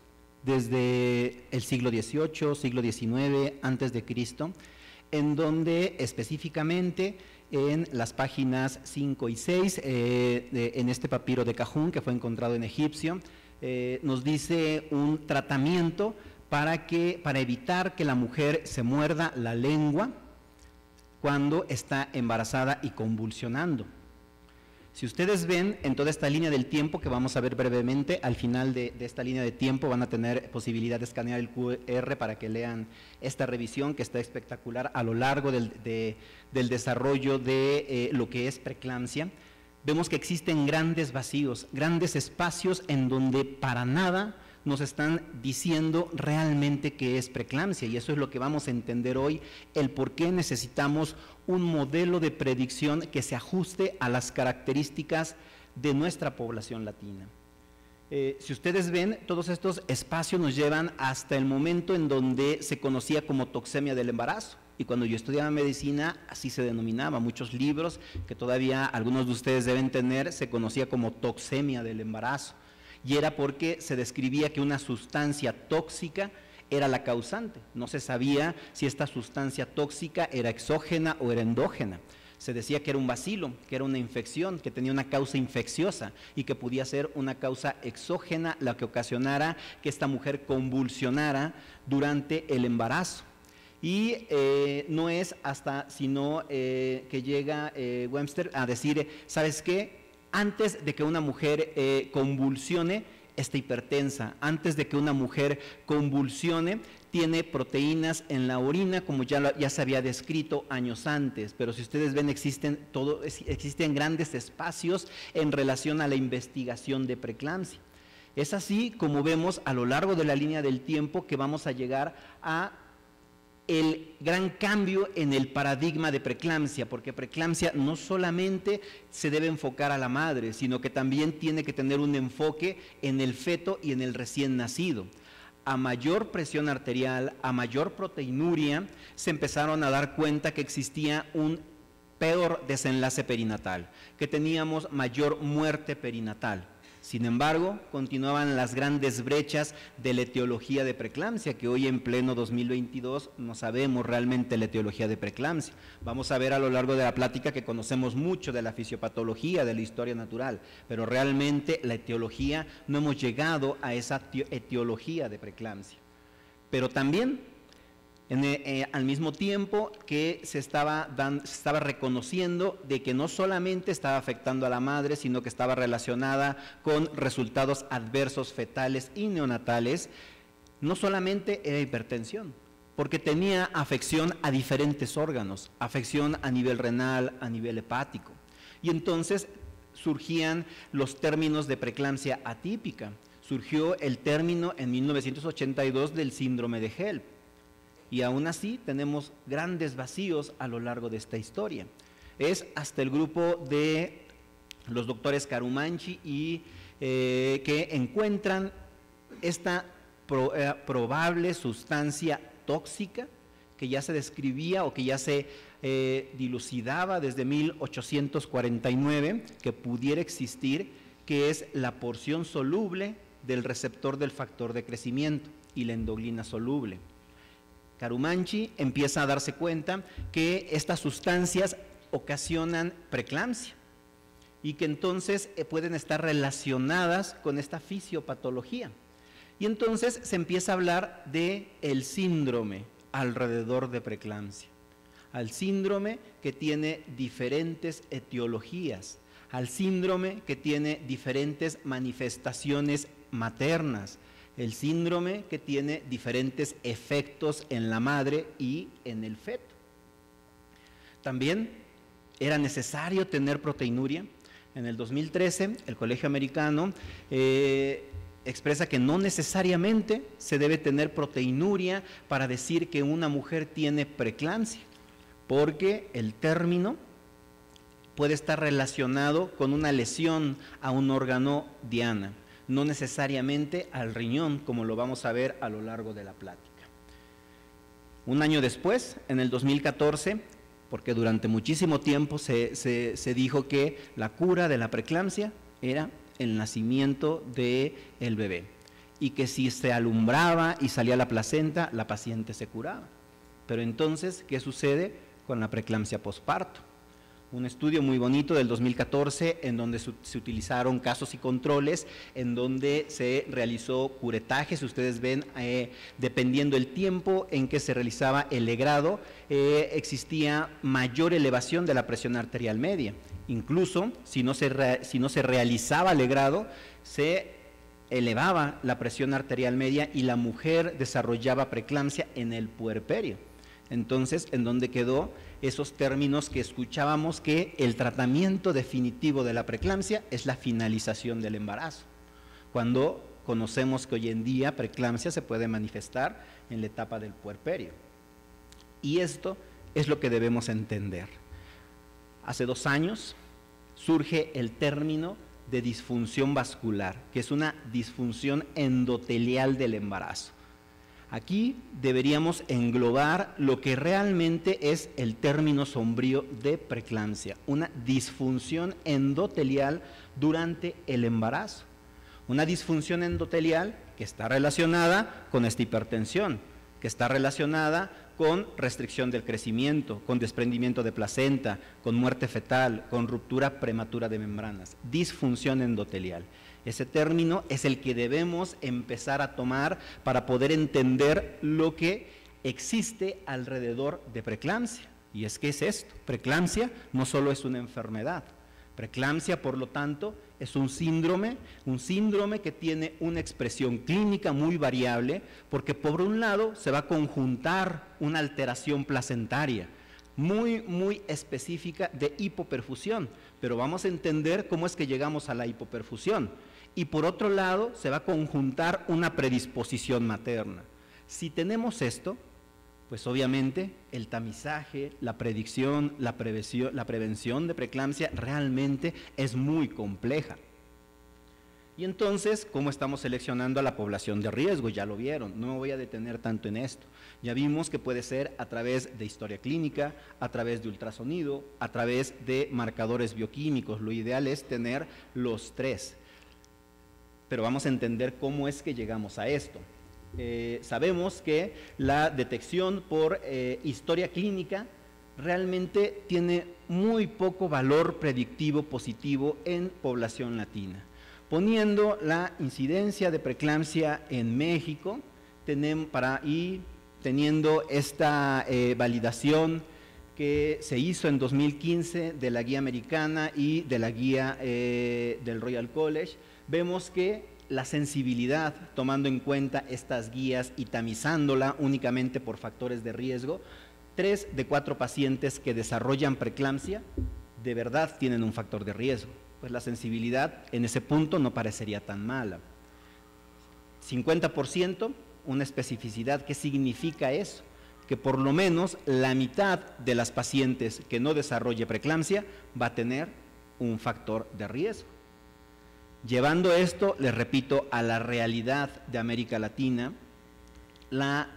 desde el siglo XVIII, siglo XIX, antes de Cristo, en donde específicamente en las páginas 5 y 6, en este papiro de Cajún, que fue encontrado en egipcio, nos dice un tratamiento para evitar que la mujer se muerda la lengua cuando está embarazada y convulsionando. Si ustedes ven en toda esta línea del tiempo que vamos a ver brevemente, al final de esta línea de tiempo van a tener posibilidad de escanear el QR para que lean esta revisión que está espectacular a lo largo del desarrollo de lo que es preeclampsia. Vemos que existen grandes vacíos, grandes espacios en donde para nada nos están diciendo realmente qué es preeclampsia, y eso es lo que vamos a entender hoy, el por qué necesitamos un modelo de predicción que se ajuste a las características de nuestra población latina. Si ustedes ven, todos estos espacios nos llevan hasta el momento en donde se conocía como toxemia del embarazo, y cuando yo estudiaba medicina así se denominaba. Muchos libros que todavía algunos de ustedes deben tener se conocía como toxemia del embarazo, y era porque se describía que una sustancia tóxica era la causante. No se sabía si esta sustancia tóxica era exógena o era endógena. Se decía que era un bacilo, que era una infección, que tenía una causa infecciosa y que podía ser una causa exógena la que ocasionara que esta mujer convulsionara durante el embarazo. Y no es hasta sino que llega Webster a decir, ¿sabes qué? Antes de que una mujer convulsione, está hipertensa. Antes de que una mujer convulsione, tiene proteínas en la orina, como ya se había descrito años antes. Pero si ustedes ven, existen grandes espacios en relación a la investigación de preeclampsia. Es así como vemos a lo largo de la línea del tiempo que vamos a llegar a el gran cambio en el paradigma de preeclampsia, porque preeclampsia no solamente se debe enfocar a la madre, sino que también tiene que tener un enfoque en el feto y en el recién nacido. A mayor presión arterial, a mayor proteinuria, se empezaron a dar cuenta que existía un peor desenlace perinatal, que teníamos mayor muerte perinatal. Sin embargo, continuaban las grandes brechas de la etiología de preeclampsia, que hoy en pleno 2022 no sabemos realmente la etiología de preeclampsia. Vamos a ver a lo largo de la plática que conocemos mucho de la fisiopatología, de la historia natural, pero realmente la etiología no hemos llegado a esa etiología de preeclampsia. Pero también al mismo tiempo que se estaba reconociendo de que no solamente estaba afectando a la madre, sino que estaba relacionada con resultados adversos fetales y neonatales. No solamente era hipertensión, porque tenía afección a diferentes órganos, afección a nivel renal, a nivel hepático. Y entonces surgían los términos de preeclampsia atípica. Surgió el término en 1982 del síndrome de HELLP. Y aún así tenemos grandes vacíos a lo largo de esta historia. Es hasta el grupo de los doctores Karumanchi y que encuentran esta probable sustancia tóxica que ya se describía o que ya se dilucidaba desde 1849 que pudiera existir, que es la porción soluble del receptor del factor de crecimiento y la endoglina soluble. Karumanchi empieza a darse cuenta que estas sustancias ocasionan preeclampsia y que entonces pueden estar relacionadas con esta fisiopatología. Y entonces se empieza a hablar de el síndrome alrededor de preeclampsia, al síndrome que tiene diferentes etiologías, al síndrome que tiene diferentes manifestaciones maternas, el síndrome que tiene diferentes efectos en la madre y en el feto. También era necesario tener proteinuria. En el 2013, el Colegio Americano expresa que no necesariamente se debe tener proteinuria para decir que una mujer tiene preeclampsia, porque el término puede estar relacionado con una lesión a un órgano diana, no necesariamente al riñón, como lo vamos a ver a lo largo de la plática. Un año después, en el 2014, porque durante muchísimo tiempo se dijo que la cura de la preeclampsia era el nacimiento del bebé y que si se alumbraba y salía la placenta, la paciente se curaba. Pero entonces, ¿qué sucede con la preeclampsia posparto? Un estudio muy bonito del 2014 en donde se utilizaron casos y controles, en donde se realizó curetaje. Si ustedes ven, dependiendo el tiempo en que se realizaba el legrado, existía mayor elevación de la presión arterial media. Incluso si no se realizaba legrado, se elevaba la presión arterial media y la mujer desarrollaba preeclampsia en el puerperio. Entonces, ¿en dónde quedó esos términos que escuchábamos, que el tratamiento definitivo de la preeclampsia es la finalización del embarazo? Cuando conocemos que hoy en día preeclampsia se puede manifestar en la etapa del puerperio. Y esto es lo que debemos entender. Hace 2 años surge el término de disfunción vascular, que es una disfunción endotelial del embarazo. Aquí deberíamos englobar lo que realmente es el término sombrío de preeclampsia, una disfunción endotelial durante el embarazo. Una disfunción endotelial que está relacionada con esta hipertensión, que está relacionada con restricción del crecimiento, con desprendimiento de placenta, con muerte fetal, con ruptura prematura de membranas, disfunción endotelial. Ese término es el que debemos empezar a tomar para poder entender lo que existe alrededor de preeclampsia. Y es que es esto, preeclampsia no solo es una enfermedad, preeclampsia, por lo tanto, es un síndrome que tiene una expresión clínica muy variable, porque por un lado se va a conjuntar una alteración placentaria muy específica de hipoperfusión, pero vamos a entender cómo es que llegamos a la hipoperfusión. Y por otro lado se va a conjuntar una predisposición materna. Si tenemos esto, pues obviamente el tamizaje, la predicción, la prevención de preeclampsia realmente es muy compleja. Y entonces, ¿cómo estamos seleccionando a la población de riesgo? Ya lo vieron, no me voy a detener tanto en esto. Ya vimos que puede ser a través de historia clínica, a través de ultrasonido, a través de marcadores bioquímicos. Lo ideal es tener los 3. Pero vamos a entender cómo es que llegamos a esto. Sabemos que la detección por historia clínica realmente tiene muy poco valor predictivo positivo en población latina. Poniendo la incidencia de preeclampsia en México, tenemos teniendo esta validación que se hizo en 2015 de la guía americana y de la guía del Royal College, vemos que la sensibilidad, tomando en cuenta estas guías y tamizándola únicamente por factores de riesgo, 3 de 4 pacientes que desarrollan preeclampsia de verdad tienen un factor de riesgo. Pues la sensibilidad en ese punto no parecería tan mala. 50%, una especificidad. ¿Qué significa eso? Que por lo menos la mitad de las pacientes que no desarrolle preeclampsia va a tener un factor de riesgo. Llevando esto, les repito, a la realidad de América Latina, la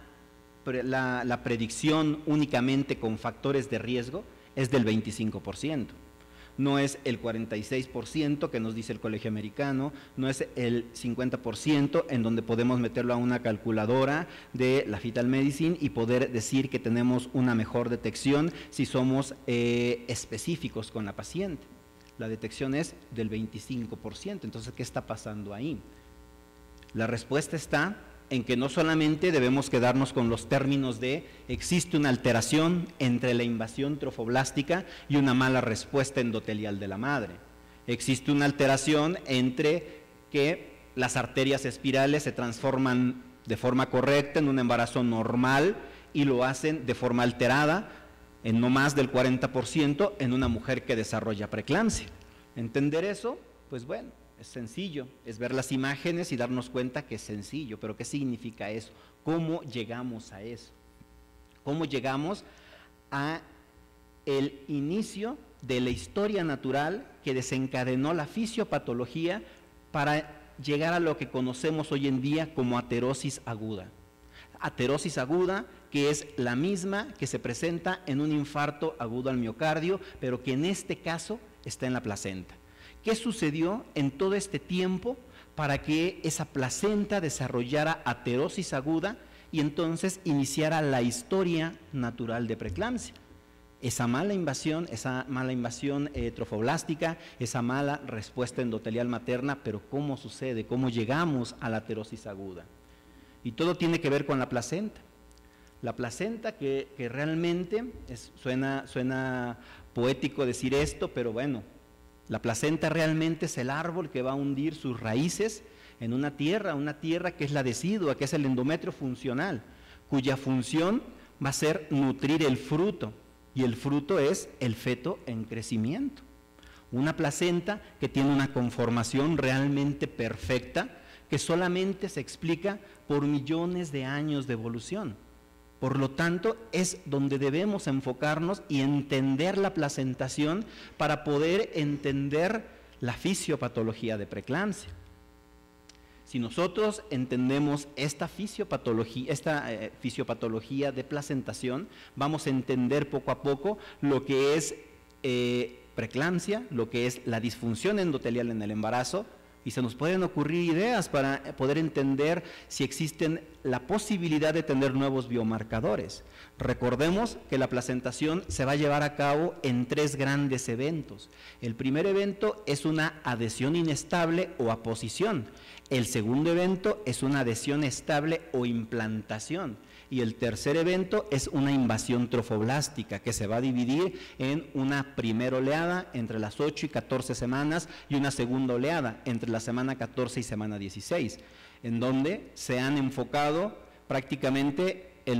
predicción únicamente con factores de riesgo es del 25%. No es el 46% que nos dice el Colegio Americano, no es el 50% en donde podemos meterlo a una calculadora de la Fetal Medicine y poder decir que tenemos una mejor detección si somos específicos con la paciente. La detección es del 25%, entonces, ¿qué está pasando ahí? La respuesta está en que no solamente debemos quedarnos con los términos de existe una alteración entre la invasión trofoblástica y una mala respuesta endotelial de la madre. Existe una alteración entre que las arterias espirales se transforman de forma correcta en un embarazo normal y lo hacen de forma alterada en no más del 40% en una mujer que desarrolla preeclampsia. Entender eso, pues bueno, es sencillo, es ver las imágenes y darnos cuenta que es sencillo, pero ¿qué significa eso? ¿Cómo llegamos a eso? ¿Cómo llegamos a el inicio de la historia natural que desencadenó la fisiopatología para llegar a lo que conocemos hoy en día como aterosis aguda? Aterosis aguda, que es la misma que se presenta en un infarto agudo al miocardio, pero que en este caso está en la placenta. ¿Qué sucedió en todo este tiempo para que esa placenta desarrollara aterosis aguda y entonces iniciara la historia natural de preeclampsia? Esa mala invasión trofoblástica, esa mala respuesta endotelial materna, pero ¿cómo sucede? ¿Cómo llegamos a la aterosis aguda? Y todo tiene que ver con la placenta. La placenta que realmente suena poético decir esto, pero bueno, la placenta realmente es el árbol que va a hundir sus raíces en una tierra que es la decidua, que es el endometrio funcional, cuya función va a ser nutrir el fruto, y el fruto es el feto en crecimiento. Una placenta que tiene una conformación realmente perfecta, que solamente se explica por millones de años de evolución. Por lo tanto, es donde debemos enfocarnos y entender la placentación para poder entender la fisiopatología de preeclampsia. Si nosotros entendemos esta fisiopatología de placentación, vamos a entender poco a poco lo que es preeclampsia, lo que es la disfunción endotelial en el embarazo, y se nos pueden ocurrir ideas para poder entender si existen la posibilidad de tener nuevos biomarcadores. Recordemos que la placentación se va a llevar a cabo en 3 grandes eventos. El primer evento es una adhesión inestable o aposición. El segundo evento es una adhesión estable o implantación. Y el tercer evento es una invasión trofoblástica que se va a dividir en una primera oleada entre las 8 y 14 semanas y una segunda oleada entre la semana 14 y semana 16, en donde se han enfocado prácticamente el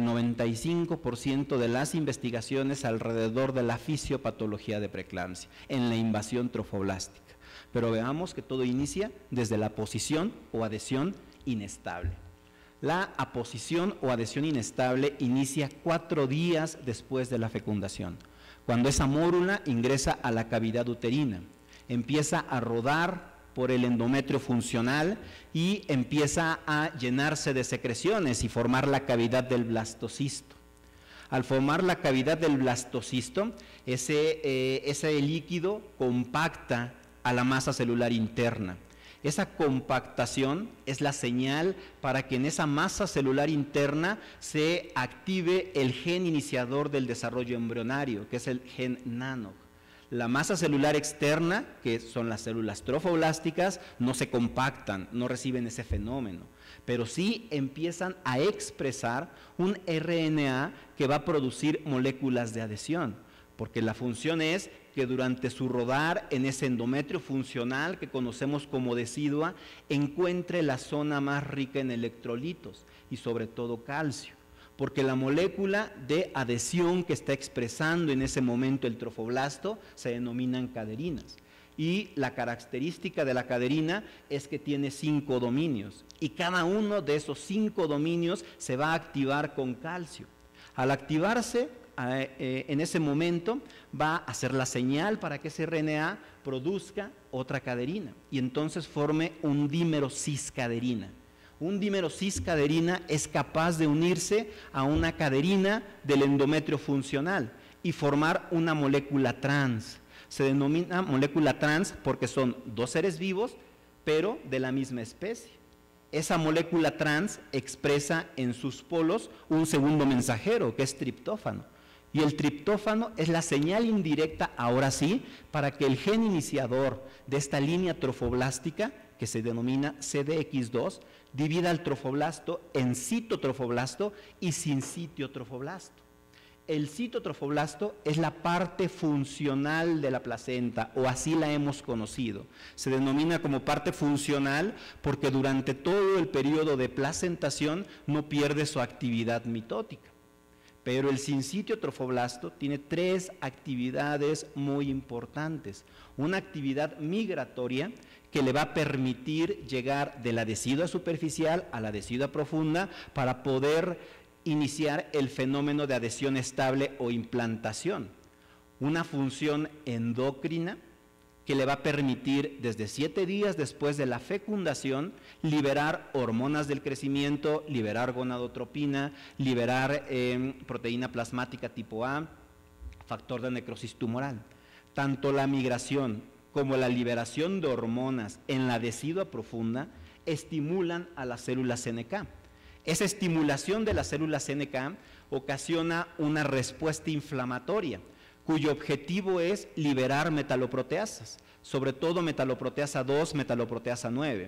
95% de las investigaciones alrededor de la fisiopatología de preeclampsia, en la invasión trofoblástica. Pero veamos que todo inicia desde la aposición o adhesión inestable. La aposición o adhesión inestable inicia 4 días después de la fecundación, cuando esa mórula ingresa a la cavidad uterina, empieza a rodar por el endometrio funcional y empieza a llenarse de secreciones y formar la cavidad del blastocisto. Al formar la cavidad del blastocisto, ese líquido compacta a la masa celular interna. Esa compactación es la señal para que en esa masa celular interna se active el gen iniciador del desarrollo embrionario, que es el gen NANOG. La masa celular externa, que son las células trofoblásticas, no se compactan, no reciben ese fenómeno, pero sí empiezan a expresar un RNA que va a producir moléculas de adhesión, porque la función es que durante su rodar en ese endometrio funcional que conocemos como decidua, encuentre la zona más rica en electrolitos y sobre todo calcio, porque la molécula de adhesión que está expresando en ese momento el trofoblasto se denominan caderinas. Y la característica de la caderina es que tiene 5 dominios y cada uno de esos 5 dominios se va a activar con calcio. Al activarse en ese momento va a hacer la señal para que ese RNA produzca otra caderina y entonces forme un dímero ciscaderina. Un dímero ciscaderina es capaz de unirse a una caderina del endometrio funcional y formar una molécula trans. Se denomina molécula trans porque son 2 seres vivos, pero de la misma especie. Esa molécula trans expresa en sus polos un segundo mensajero, que es triptófano. Y el triptófano es la señal indirecta, ahora sí, para que el gen iniciador de esta línea trofoblástica, que se denomina CDX2, divida al trofoblasto en citotrofoblasto y sincitiotrofoblasto. El citotrofoblasto es la parte funcional de la placenta, o así la hemos conocido. Se denomina como parte funcional porque durante todo el periodo de placentación no pierde su actividad mitótica. Pero el sincitiotrofoblasto tiene 3 actividades muy importantes. Una actividad migratoria que le va a permitir llegar de la decidua superficial a la decidua profunda para poder iniciar el fenómeno de adhesión estable o implantación. Una función endocrina que le va a permitir desde 7 días después de la fecundación liberar hormonas del crecimiento, liberar gonadotropina, liberar proteína plasmática tipo A, factor de necrosis tumoral. Tanto la migración como la liberación de hormonas en la decidua profunda estimulan a las células NK. Esa estimulación de las células NK ocasiona una respuesta inflamatoria, cuyo objetivo es liberar metaloproteasas, sobre todo metaloproteasa 2, metaloproteasa 9.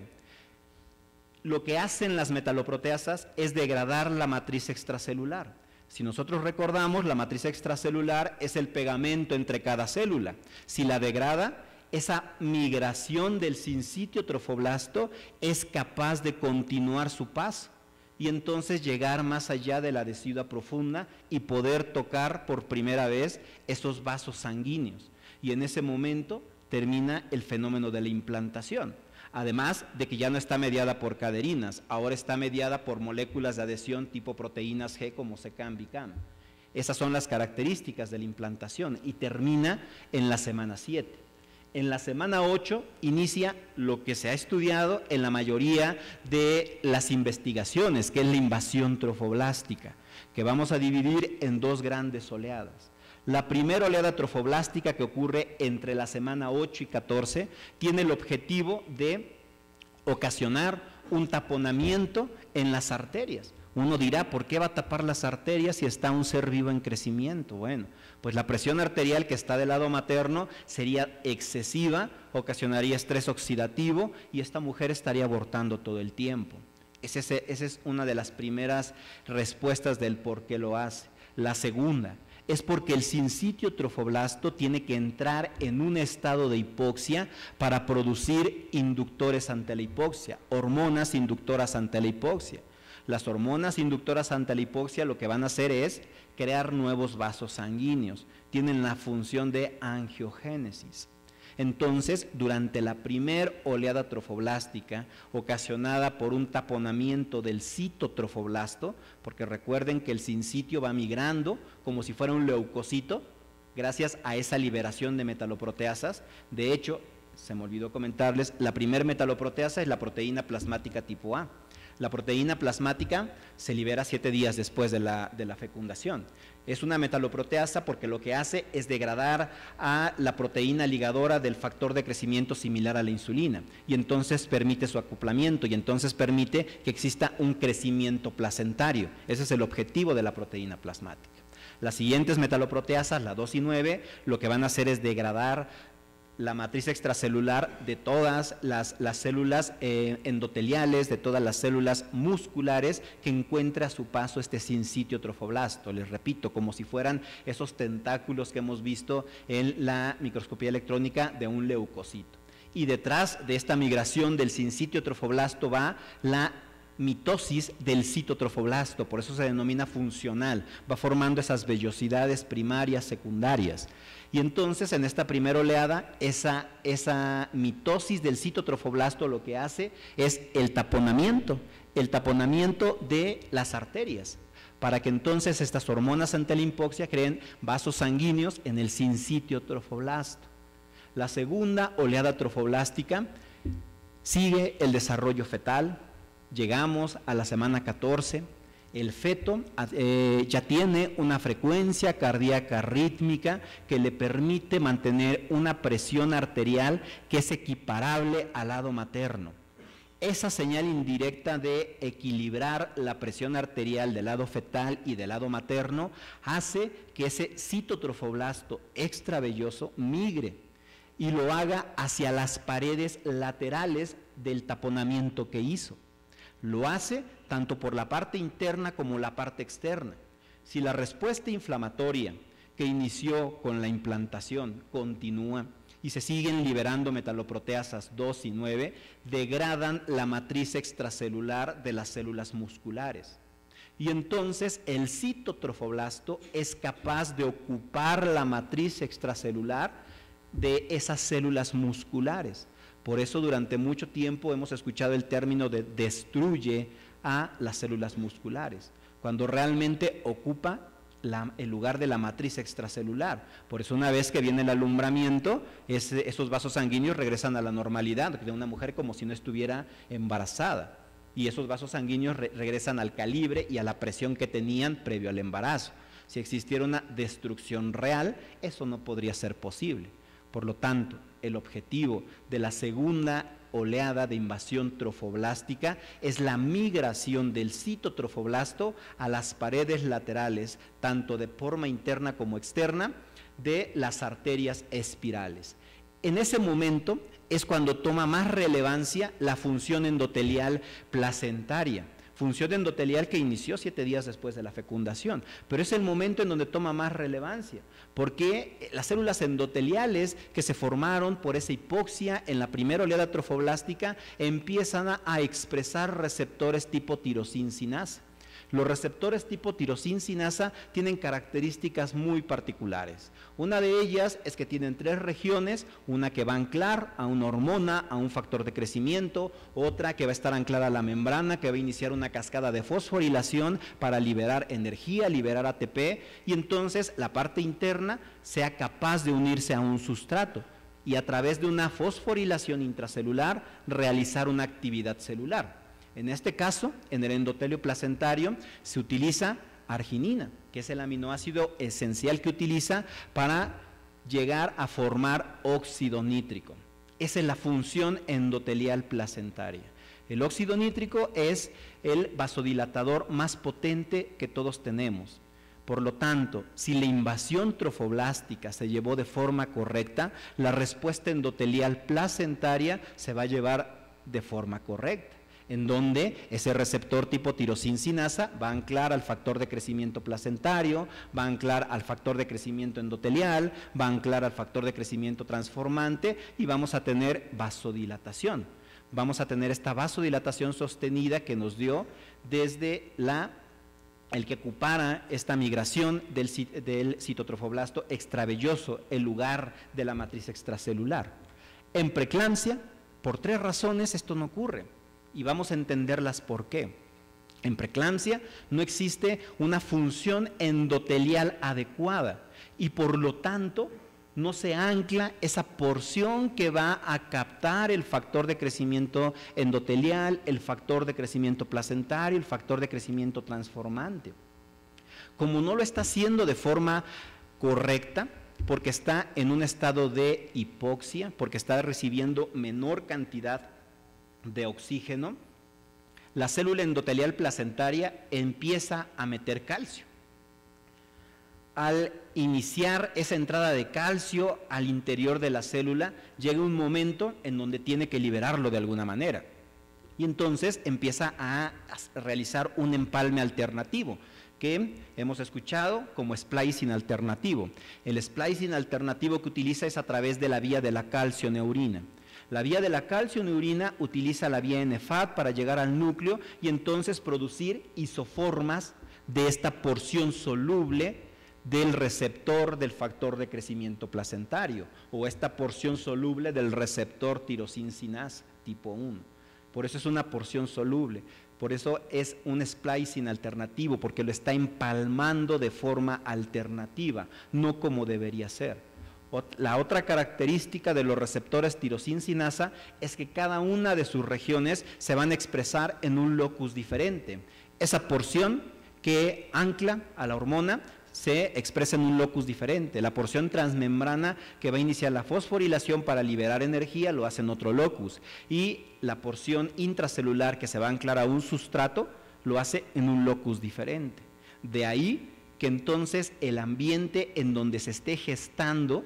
Lo que hacen las metaloproteasas es degradar la matriz extracelular. Si nosotros recordamos, la matriz extracelular es el pegamento entre cada célula. Si la degrada, esa migración del sincitiotrofoblasto es capaz de continuar su paso y entonces llegar más allá de la decidua profunda y poder tocar por primera vez esos vasos sanguíneos. Y en ese momento termina el fenómeno de la implantación. Además de que ya no está mediada por caderinas, ahora está mediada por moléculas de adhesión tipo proteínas G como SECAM, BICAM. Esas son las características de la implantación y termina en la semana 7. En la semana 8 inicia lo que se ha estudiado en la mayoría de las investigaciones, que es la invasión trofoblástica, que vamos a dividir en 2 grandes oleadas. La primera oleada trofoblástica, que ocurre entre la semana 8 y 14, tiene el objetivo de ocasionar un taponamiento en las arterias. Uno dirá, ¿por qué va a tapar las arterias si está un ser vivo en crecimiento? Bueno, pues la presión arterial que está del lado materno sería excesiva, ocasionaría estrés oxidativo y esta mujer estaría abortando todo el tiempo. Esa es una de las primeras respuestas del por qué lo hace. La segunda es porque el sincitiotrofoblasto tiene que entrar en un estado de hipoxia para producir inductores ante la hipoxia, hormonas inductoras ante la hipoxia. Las hormonas inductoras ante la hipoxia lo que van a hacer es crear nuevos vasos sanguíneos, tienen la función de angiogénesis. Entonces, durante la primer oleada trofoblástica, ocasionada por un taponamiento del citotrofoblasto, porque recuerden que el sincitio va migrando como si fuera un leucocito, gracias a esa liberación de metaloproteasas. De hecho, se me olvidó comentarles, la primer metaloproteasa es la proteína plasmática tipo A. La proteína plasmática se libera 7 días después de la fecundación. Es una metaloproteasa porque lo que hace es degradar a la proteína ligadora del factor de crecimiento similar a la insulina y entonces permite su acoplamiento y entonces permite que exista un crecimiento placentario. Ese es el objetivo de la proteína plasmática. Las siguientes metaloproteasas, la 2 y 9, lo que van a hacer es degradar la matriz extracelular de todas las células endoteliales, de todas las células musculares que encuentra a su paso este sincitio trofoblasto. Les repito, como si fueran esos tentáculos que hemos visto en la microscopía electrónica de un leucocito. Y detrás de esta migración del sincitio trofoblasto va la mitosis del citotrofoblasto, por eso se denomina funcional, va formando esas vellosidades primarias, secundarias. Y entonces en esta primera oleada, esa mitosis del citotrofoblasto lo que hace es el taponamiento de las arterias, para que entonces estas hormonas ante la hipoxia creen vasos sanguíneos en el sincitio trofoblasto. La segunda oleada trofoblástica sigue el desarrollo fetal. Llegamos a la semana 14, el feto ya tiene una frecuencia cardíaca rítmica que le permite mantener una presión arterial que es equiparable al lado materno. Esa señal indirecta de equilibrar la presión arterial del lado fetal y del lado materno hace que ese citotrofoblasto extravelloso migre y lo haga hacia las paredes laterales del taponamiento que hizo. Lo hace tanto por la parte interna como la parte externa. Si la respuesta inflamatoria que inició con la implantación continúa y se siguen liberando metaloproteasas 2 y 9, degradan la matriz extracelular de las células musculares. Y entonces el citotrofoblasto es capaz de ocupar la matriz extracelular de esas células musculares. Por eso durante mucho tiempo hemos escuchado el término de destruye a las células musculares, cuando realmente ocupa el lugar de la matriz extracelular. Por eso una vez que viene el alumbramiento, esos vasos sanguíneos regresan a la normalidad de una mujer como si no estuviera embarazada. Y esos vasos sanguíneos regresan al calibre y a la presión que tenían previo al embarazo. Si existiera una destrucción real, eso no podría ser posible. Por lo tanto, el objetivo de la segunda oleada de invasión trofoblástica es la migración del citotrofoblasto a las paredes laterales, tanto de forma interna como externa, de las arterias espirales. En ese momento es cuando toma más relevancia la función endotelial placentaria. Función endotelial que inició 7 días después de la fecundación, pero es el momento en donde toma más relevancia, porque las células endoteliales que se formaron por esa hipoxia en la primera oleada trofoblástica empiezan a expresar receptores tipo tirosina-sinasa. Los receptores tipo tirosina-sinasa tienen características muy particulares. Una de ellas es que tienen 3 regiones, una que va a anclar a una hormona, a un factor de crecimiento, otra que va a estar anclada a la membrana, que va a iniciar una cascada de fosforilación para liberar energía, liberar ATP, y entonces la parte interna sea capaz de unirse a un sustrato y a través de una fosforilación intracelular realizar una actividad celular. En este caso, en el endotelio placentario se utiliza arginina, que es el aminoácido esencial que utiliza para llegar a formar óxido nítrico. Esa es la función endotelial placentaria. El óxido nítrico es el vasodilatador más potente que todos tenemos. Por lo tanto, si la invasión trofoblástica se llevó de forma correcta, la respuesta endotelial placentaria se va a llevar de forma correcta, en donde ese receptor tipo tirosina-sinasa va a anclar al factor de crecimiento placentario, va a anclar al factor de crecimiento endotelial, va a anclar al factor de crecimiento transformante y vamos a tener vasodilatación. Vamos a tener esta vasodilatación sostenida que nos dio desde el que ocupara esta migración del citotrofoblasto extravelloso, el lugar de la matriz extracelular. En preeclampsia, por 3 razones esto no ocurre. Y vamos a entenderlas por qué. En preeclampsia no existe una función endotelial adecuada y por lo tanto no se ancla esa porción que va a captar el factor de crecimiento endotelial, el factor de crecimiento placentario, el factor de crecimiento transformante. Como no lo está haciendo de forma correcta, porque está en un estado de hipoxia, porque está recibiendo menor cantidad de oxígeno, la célula endotelial placentaria empieza a meter calcio. al iniciar esa entrada de calcio al interior de la célula, llega un momento en donde tiene que liberarlo de alguna manera. Y entonces empieza a realizar un empalme alternativo, que hemos escuchado como splicing alternativo. El splicing alternativo que utiliza es a través de la vía de la calcioneurina. La vía de la calcioneurina utiliza la vía NFAT para llegar al núcleo y entonces producir isoformas de esta porción soluble del receptor del factor de crecimiento placentario, o esta porción soluble del receptor tirosincinasa tipo 1. Por eso es una porción soluble, por eso es un splicing alternativo, porque lo está empalmando de forma alternativa, no como debería ser. La otra característica de los receptores tirosincinasa es que cada una de sus regiones se van a expresar en un locus diferente. Esa porción que ancla a la hormona se expresa en un locus diferente. La porción transmembrana que va a iniciar la fosforilación para liberar energía lo hace en otro locus, y la porción intracelular que se va a anclar a un sustrato lo hace en un locus diferente. De ahí que entonces el ambiente en donde se esté gestando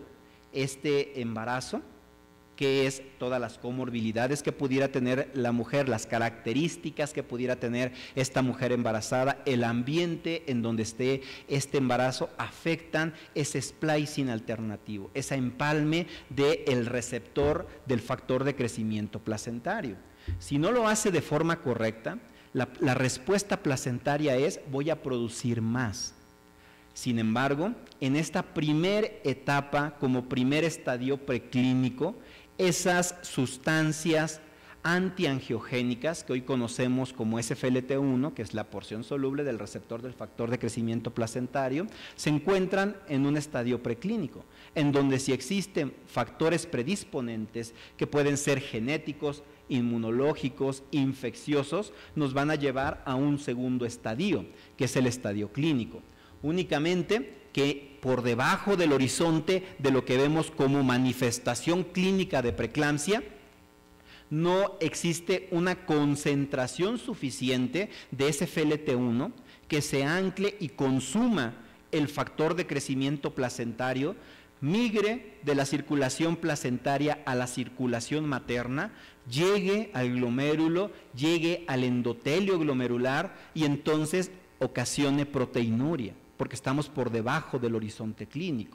este embarazo, que es todas las comorbilidades que pudiera tener la mujer, las características que pudiera tener esta mujer embarazada, el ambiente en donde esté este embarazo, afectan ese splicing alternativo, ese empalme del receptor del factor de crecimiento placentario. Si no lo hace de forma correcta, la respuesta placentaria es: voy a producir más. Sin embargo, en esta primera etapa, como primer estadio preclínico, esas sustancias antiangiogénicas que hoy conocemos como SFLT1, que es la porción soluble del receptor del factor de crecimiento placentario, se encuentran en un estadio preclínico, en donde si existen factores predisponentes que pueden ser genéticos, inmunológicos, infecciosos, nos van a llevar a un segundo estadio, que es el estadio clínico. Únicamente que por debajo del horizonte de lo que vemos como manifestación clínica de preeclampsia, no existe una concentración suficiente de SFLT1 que se ancle y consuma el factor de crecimiento placentario, migre de la circulación placentaria a la circulación materna, llegue al glomérulo, llegue al endotelio glomerular y entonces ocasione proteinuria, porque estamos por debajo del horizonte clínico.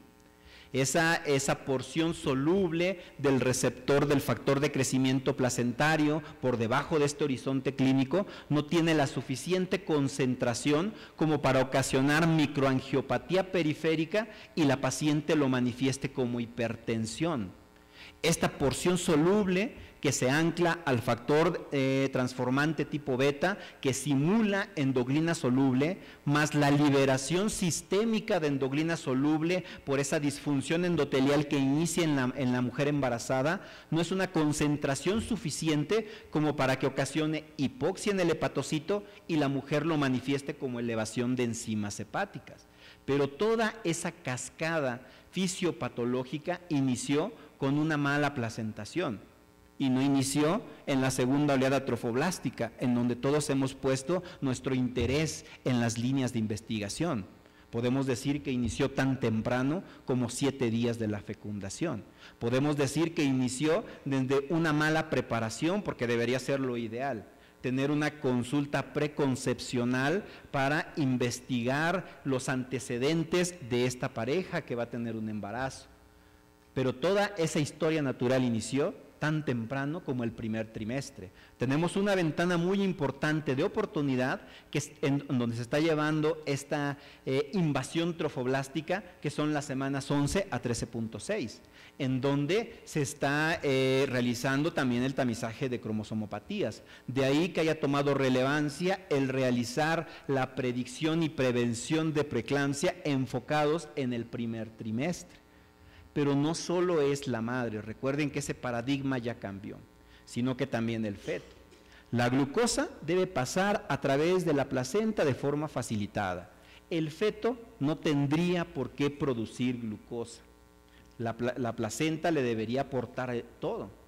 Esa porción soluble del receptor del factor de crecimiento placentario por debajo de este horizonte clínico no tiene la suficiente concentración como para ocasionar microangiopatía periférica y la paciente lo manifieste como hipertensión. Esta porción soluble que se ancla al factor transformante tipo beta, que simula endoglina soluble, más la liberación sistémica de endoglina soluble por esa disfunción endotelial que inicia en la mujer embarazada, no es una concentración suficiente como para que ocasione hipoxia en el hepatocito y la mujer lo manifieste como elevación de enzimas hepáticas. Pero toda esa cascada fisiopatológica inició con una mala placentación y no inició en la segunda oleada trofoblástica, en donde todos hemos puesto nuestro interés en las líneas de investigación. Podemos decir que inició tan temprano como 7 días de la fecundación. Podemos decir que inició desde una mala preparación, porque debería ser lo ideal, tener una consulta preconcepcional para investigar los antecedentes de esta pareja que va a tener un embarazo. Pero toda esa historia natural inició tan temprano como el primer trimestre. Tenemos una ventana muy importante de oportunidad que es en donde se está llevando esta invasión trofoblástica, que son las semanas 11 a 13.6, en donde se está realizando también el tamizaje de cromosomopatías. De ahí que haya tomado relevancia el realizar la predicción y prevención de preeclampsia enfocados en el primer trimestre. Pero no solo es la madre, recuerden que ese paradigma ya cambió, sino que también el feto. La glucosa debe pasar a través de la placenta de forma facilitada. El feto no tendría por qué producir glucosa. La placenta le debería aportar todo.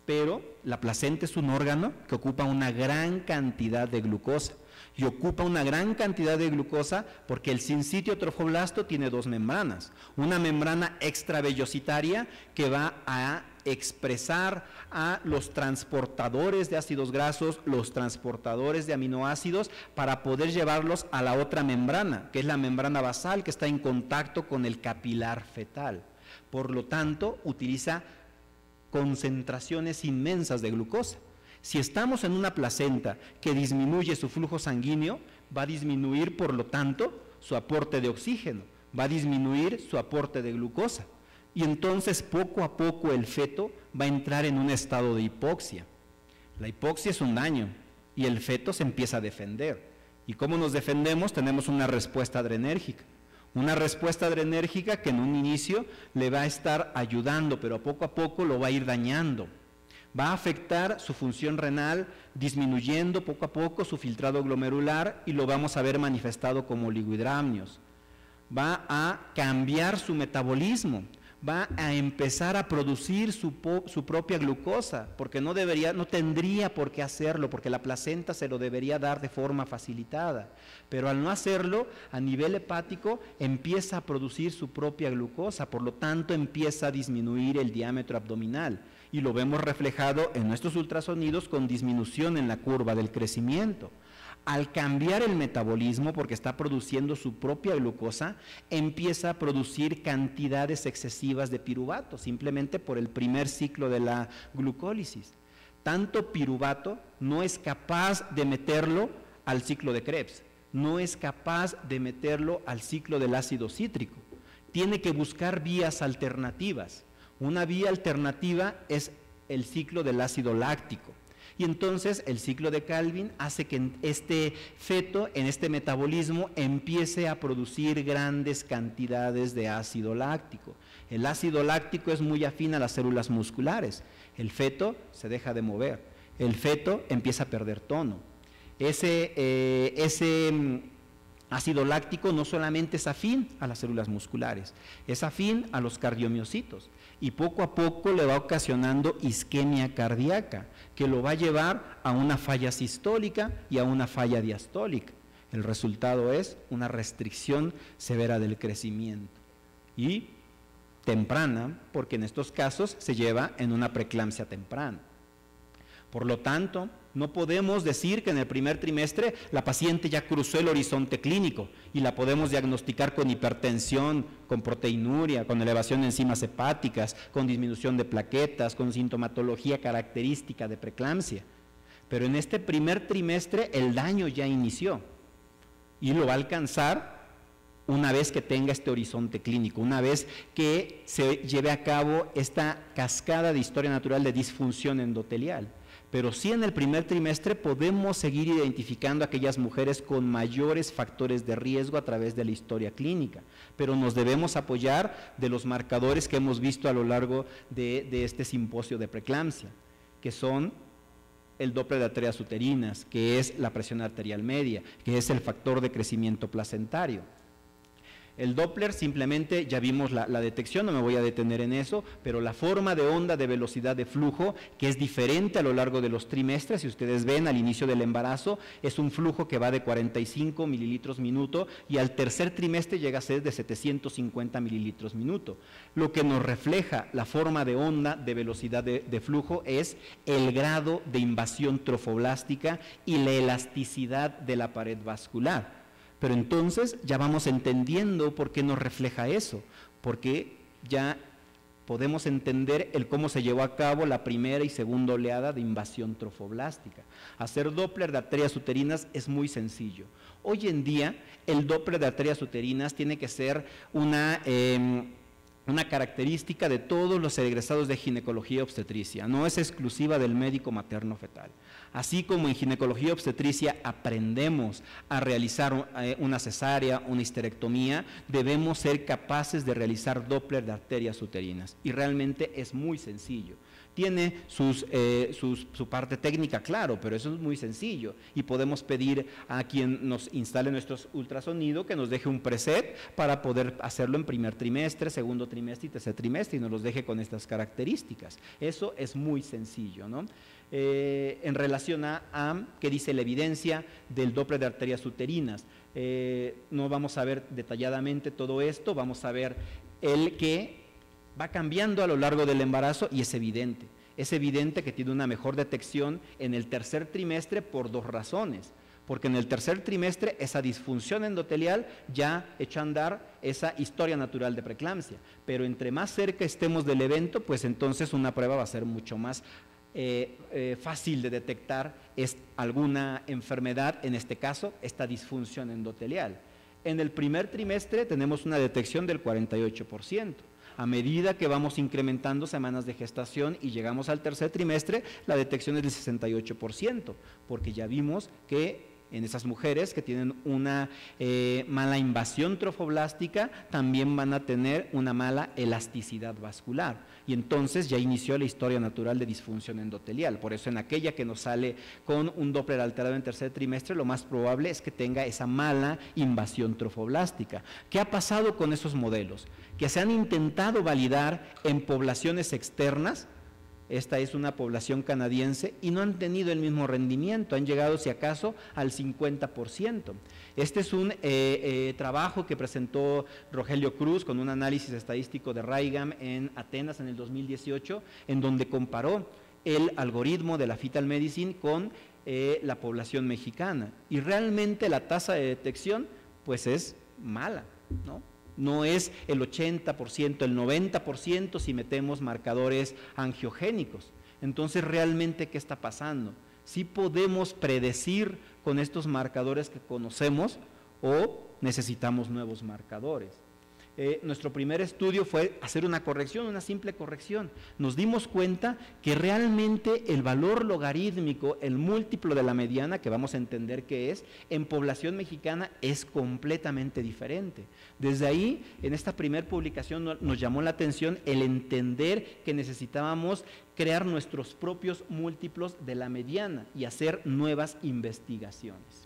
pero la placenta es un órgano que ocupa una gran cantidad de glucosa. Y ocupa una gran cantidad de glucosa porque el sincitio trofoblasto tiene dos membranas. Una membrana extravellositaria que va a expresar a los transportadores de ácidos grasos, los transportadores de aminoácidos, para poder llevarlos a la otra membrana, que es la membrana basal, que está en contacto con el capilar fetal. Por lo tanto, utiliza concentraciones inmensas de glucosa. Si estamos en una placenta que disminuye su flujo sanguíneo, va a disminuir, por lo tanto, su aporte de oxígeno, va a disminuir su aporte de glucosa. Y entonces, poco a poco, el feto va a entrar en un estado de hipoxia. La hipoxia es un daño y el feto se empieza a defender. ¿Y cómo nos defendemos? Tenemos una respuesta adrenérgica. Una respuesta adrenérgica que en un inicio le va a estar ayudando, pero poco a poco lo va a ir dañando. Va a afectar su función renal, disminuyendo poco a poco su filtrado glomerular y lo vamos a ver manifestado como oligohidramnios. Va a cambiar su metabolismo, va a empezar a producir su propia glucosa, porque no tendría por qué hacerlo, porque la placenta se lo debería dar de forma facilitada. Pero al no hacerlo, a nivel hepático, empieza a producir su propia glucosa, por lo tanto empieza a disminuir el diámetro abdominal. Y lo vemos reflejado en nuestros ultrasonidos con disminución en la curva del crecimiento. Al cambiar el metabolismo, porque está produciendo su propia glucosa, empieza a producir cantidades excesivas de piruvato, simplemente por el primer ciclo de la glucólisis. Tanto piruvato no es capaz de meterlo al ciclo de Krebs, no es capaz de meterlo al ciclo del ácido cítrico. Tiene que buscar vías alternativas. Una vía alternativa es el ciclo del ácido láctico. Y entonces el ciclo de Calvin hace que este feto, en este metabolismo, empiece a producir grandes cantidades de ácido láctico. El ácido láctico es muy afín a las células musculares. El feto se deja de mover. El feto empieza a perder tono. Ese ácido láctico no solamente es afín a las células musculares, es afín a los cardiomiocitos. Y poco a poco le va ocasionando isquemia cardíaca, que lo va a llevar a una falla sistólica y a una falla diastólica. El resultado es una restricción severa del crecimiento y temprana, porque en estos casos se lleva en una preeclampsia temprana. Por lo tanto, no podemos decir que en el primer trimestre la paciente ya cruzó el horizonte clínico y la podemos diagnosticar con hipertensión, con proteinuria, con elevación de enzimas hepáticas, con disminución de plaquetas, con sintomatología característica de preeclampsia. Pero en este primer trimestre el daño ya inició y lo va a alcanzar una vez que tenga este horizonte clínico, una vez que se lleve a cabo esta cascada de historia natural de disfunción endotelial. Pero sí en el primer trimestre podemos seguir identificando a aquellas mujeres con mayores factores de riesgo a través de la historia clínica, pero nos debemos apoyar de los marcadores que hemos visto a lo largo de este simposio de preeclampsia, que son el Doppler de arterias uterinas, que es la presión arterial media, que es el factor de crecimiento placentario. El Doppler simplemente, ya vimos la detección, no me voy a detener en eso, pero la forma de onda de velocidad de flujo, que es diferente a lo largo de los trimestres, si ustedes ven al inicio del embarazo, es un flujo que va de 45 mililitros minuto y al tercer trimestre llega a ser de 750 mililitros minuto. Lo que nos refleja la forma de onda de velocidad de flujo es el grado de invasión trofoblástica y la elasticidad de la pared vascular. Pero entonces ya vamos entendiendo por qué nos refleja eso, porque ya podemos entender cómo se llevó a cabo la primera y segunda oleada de invasión trofoblástica. Hacer Doppler de arterias uterinas es muy sencillo. Hoy en día el Doppler de arterias uterinas tiene que ser una característica de todos los egresados de ginecología obstetricia, no es exclusiva del médico materno fetal. Así como en ginecología obstetricia aprendemos a realizar una cesárea, una histerectomía, debemos ser capaces de realizar Doppler de arterias uterinas y realmente es muy sencillo. Tiene su parte técnica, claro, pero eso es muy sencillo y podemos pedir a quien nos instale nuestro ultrasonido que nos deje un preset para poder hacerlo en primer trimestre, segundo trimestre y tercer trimestre y nos los deje con estas características. Eso es muy sencillo, ¿no? En relación a qué dice la evidencia del Doppler de arterias uterinas. No vamos a ver detalladamente todo esto, vamos a ver el que va cambiando a lo largo del embarazo y es evidente. Es evidente que tiene una mejor detección en el tercer trimestre por dos razones. Porque en el tercer trimestre esa disfunción endotelial ya echó a andar esa historia natural de preeclampsia. Pero entre más cerca estemos del evento, pues entonces una prueba va a ser mucho más fácil de detectar alguna enfermedad, en este caso, esta disfunción endotelial. En el primer trimestre tenemos una detección del 48%. A medida que vamos incrementando semanas de gestación y llegamos al tercer trimestre, la detección es del 68%, porque ya vimos que en esas mujeres que tienen una mala invasión trofoblástica, también van a tener una mala elasticidad vascular. Y entonces ya inició la historia natural de disfunción endotelial. Por eso en aquella que nos sale con un Doppler alterado en tercer trimestre, lo más probable es que tenga esa mala invasión trofoblástica. ¿Qué ha pasado con esos modelos? Que se han intentado validar en poblaciones externas. Esta es una población canadiense y no han tenido el mismo rendimiento, han llegado si acaso al 50%. Este es un trabajo que presentó Rogelio Cruz con un análisis estadístico de Raigam en Atenas en el 2018, en donde comparó el algoritmo de la fetal medicine con la población mexicana. Y realmente la tasa de detección pues es mala, ¿no? No es el 80%, el 90% si metemos marcadores angiogénicos. Entonces, ¿realmente qué está pasando? ¿Sí podemos predecir con estos marcadores que conocemos o necesitamos nuevos marcadores? Nuestro primer estudio fue hacer una corrección, una simple corrección. Nos dimos cuenta que realmente el valor logarítmico, el múltiplo de la mediana, que vamos a entender qué es, en población mexicana es completamente diferente. Desde ahí, en esta primera publicación nos llamó la atención el entender que necesitábamos crear nuestros propios múltiplos de la mediana y hacer nuevas investigaciones.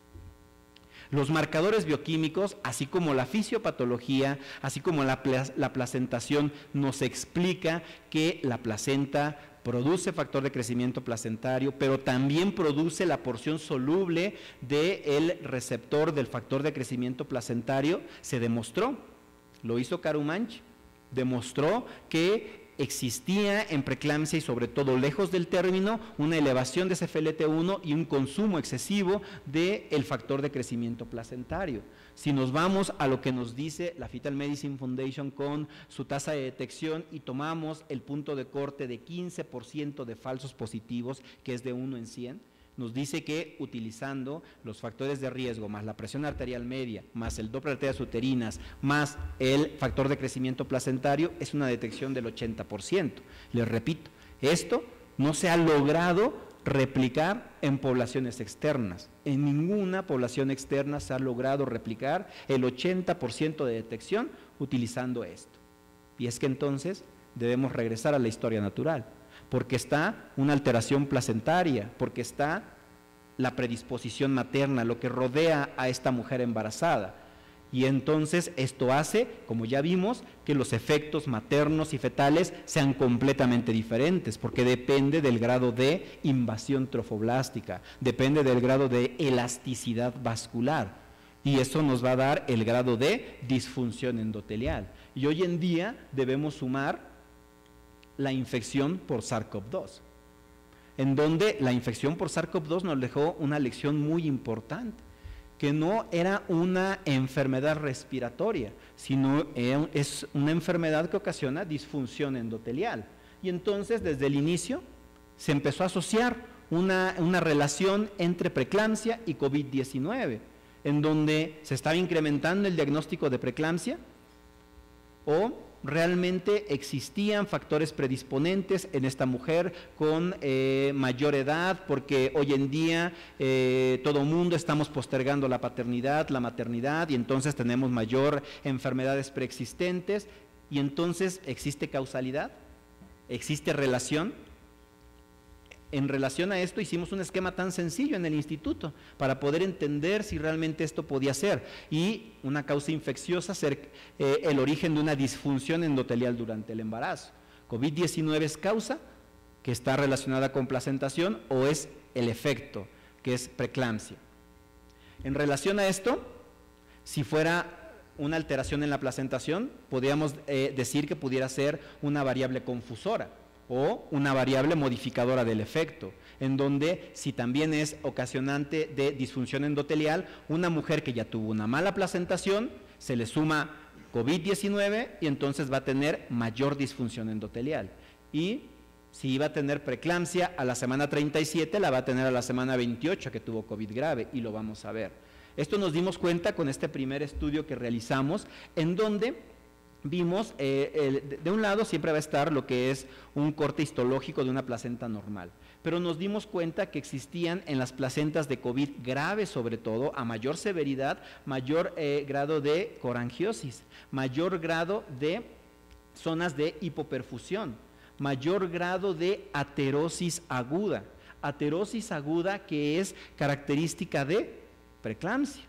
Los marcadores bioquímicos, así como la fisiopatología, así como la placentación, nos explica que la placenta produce factor de crecimiento placentario, pero también produce la porción soluble del receptor del factor de crecimiento placentario. Se demostró, lo hizo Karumanchi, demostró que existía en preeclampsia y sobre todo lejos del término una elevación de CFLT1 y un consumo excesivo del factor de crecimiento placentario. Si nos vamos a lo que nos dice la Fetal Medicine Foundation con su tasa de detección y tomamos el punto de corte de 15% de falsos positivos, que es de 1 en 100, nos dice que utilizando los factores de riesgo, más la presión arterial media, más el Doppler de arterias uterinas, más el factor de crecimiento placentario, es una detección del 80%. Les repito, esto no se ha logrado replicar en poblaciones externas. En ninguna población externa se ha logrado replicar el 80% de detección utilizando esto. Y es que entonces debemos regresar a la historia natural, porque está una alteración placentaria, porque está la predisposición materna, lo que rodea a esta mujer embarazada. Y entonces esto hace, como ya vimos, que los efectos maternos y fetales sean completamente diferentes, porque depende del grado de invasión trofoblástica, depende del grado de elasticidad vascular, y eso nos va a dar el grado de disfunción endotelial. Y hoy en día debemos sumar la infección por SARS-CoV-2, en donde la infección por SARS-CoV-2 nos dejó una lección muy importante, que no era una enfermedad respiratoria, sino es una enfermedad que ocasiona disfunción endotelial. Y entonces desde el inicio se empezó a asociar una relación entre preeclampsia y COVID-19, en donde se estaba incrementando el diagnóstico de preeclampsia o realmente existían factores predisponentes en esta mujer con mayor edad, porque hoy en día todo mundo estamos postergando la paternidad, la maternidad, y entonces tenemos mayor enfermedades preexistentes, y entonces existe causalidad, existe relación. en relación a esto hicimos un esquema tan sencillo en el instituto para poder entender si realmente esto podía ser, y una causa infecciosa ser el origen de una disfunción endotelial durante el embarazo. COVID-19 es causa que está relacionada con placentación o es el efecto, que es preeclampsia. En relación a esto, si fuera una alteración en la placentación, podríamos decir que pudiera ser una variable confusora o una variable modificadora del efecto, en donde si también es ocasionante de disfunción endotelial, una mujer que ya tuvo una mala placentación, se le suma COVID-19 y entonces va a tener mayor disfunción endotelial. Y si iba a tener preeclampsia a la semana 37, la va a tener a la semana 28 que tuvo COVID grave, y lo vamos a ver. Esto nos dimos cuenta con este primer estudio que realizamos, en donde vimos, de un lado siempre va a estar lo que es un corte histológico de una placenta normal, pero nos dimos cuenta que existían en las placentas de COVID grave, sobre todo, a mayor severidad, mayor grado de corangiosis, mayor grado de zonas de hipoperfusión, mayor grado de aterosis aguda que es característica de preeclampsia.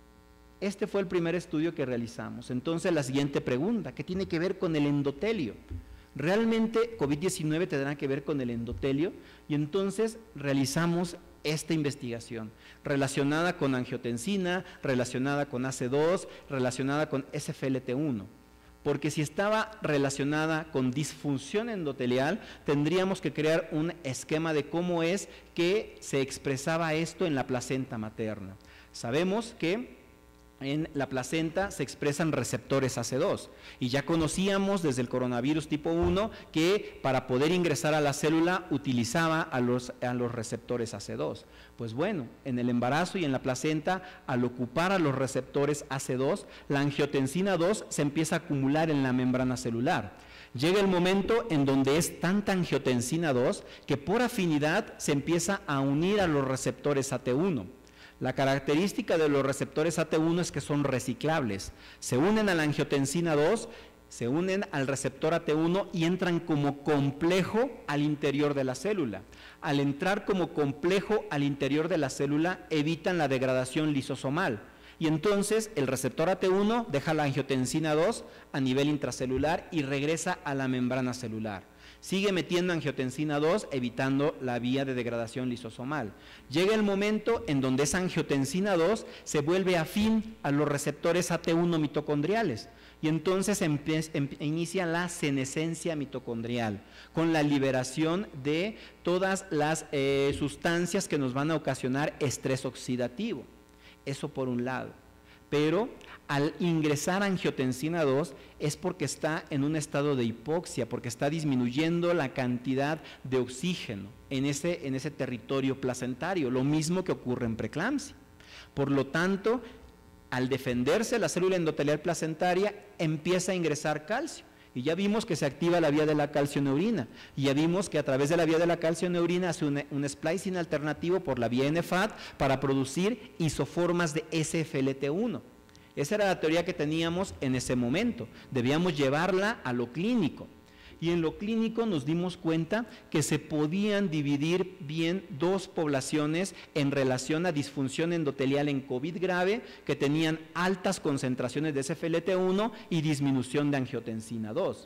Este fue el primer estudio que realizamos. Entonces, la siguiente pregunta, ¿qué tiene que ver con el endotelio? ¿Realmente COVID-19 tendrá que ver con el endotelio? Y entonces realizamos esta investigación relacionada con angiotensina, relacionada con AC2, relacionada con SFLT1. Porque si estaba relacionada con disfunción endotelial, tendríamos que crear un esquema de cómo es que se expresaba esto en la placenta materna. Sabemos que en la placenta se expresan receptores AC2 y ya conocíamos desde el coronavirus tipo 1 que para poder ingresar a la célula utilizaba a los receptores AC2. Pues bueno, en el embarazo y en la placenta, al ocupar a los receptores AC2, la angiotensina 2 se empieza a acumular en la membrana celular. Llega el momento en donde es tanta angiotensina 2 que por afinidad se empieza a unir a los receptores AT1. La característica de los receptores AT1 es que son reciclables. Se unen a la angiotensina 2, se unen al receptor AT1 y entran como complejo al interior de la célula. Al entrar como complejo al interior de la célula, evitan la degradación lisosomal. Y entonces el receptor AT1 deja la angiotensina 2 a nivel intracelular y regresa a la membrana celular. Sigue metiendo angiotensina 2, evitando la vía de degradación lisosomal. Llega el momento en donde esa angiotensina 2 se vuelve afín a los receptores AT1 mitocondriales y entonces inicia la senescencia mitocondrial, con la liberación de todas las sustancias que nos van a ocasionar estrés oxidativo. Eso por un lado. Pero al ingresar angiotensina 2 es porque está en un estado de hipoxia, porque está disminuyendo la cantidad de oxígeno en ese territorio placentario, lo mismo que ocurre en preeclampsia. Por lo tanto, al defenderse la célula endotelial placentaria, empieza a ingresar calcio. Y ya vimos que se activa la vía de la calcioneurina, y ya vimos que a través de la vía de la calcioneurina hace un splicing alternativo por la vía NFAT para producir isoformas de SFLT1. Esa era la teoría que teníamos en ese momento, debíamos llevarla a lo clínico. Y en lo clínico nos dimos cuenta que se podían dividir bien dos poblaciones en relación a disfunción endotelial en COVID grave, que tenían altas concentraciones de SFLT1 y disminución de angiotensina 2.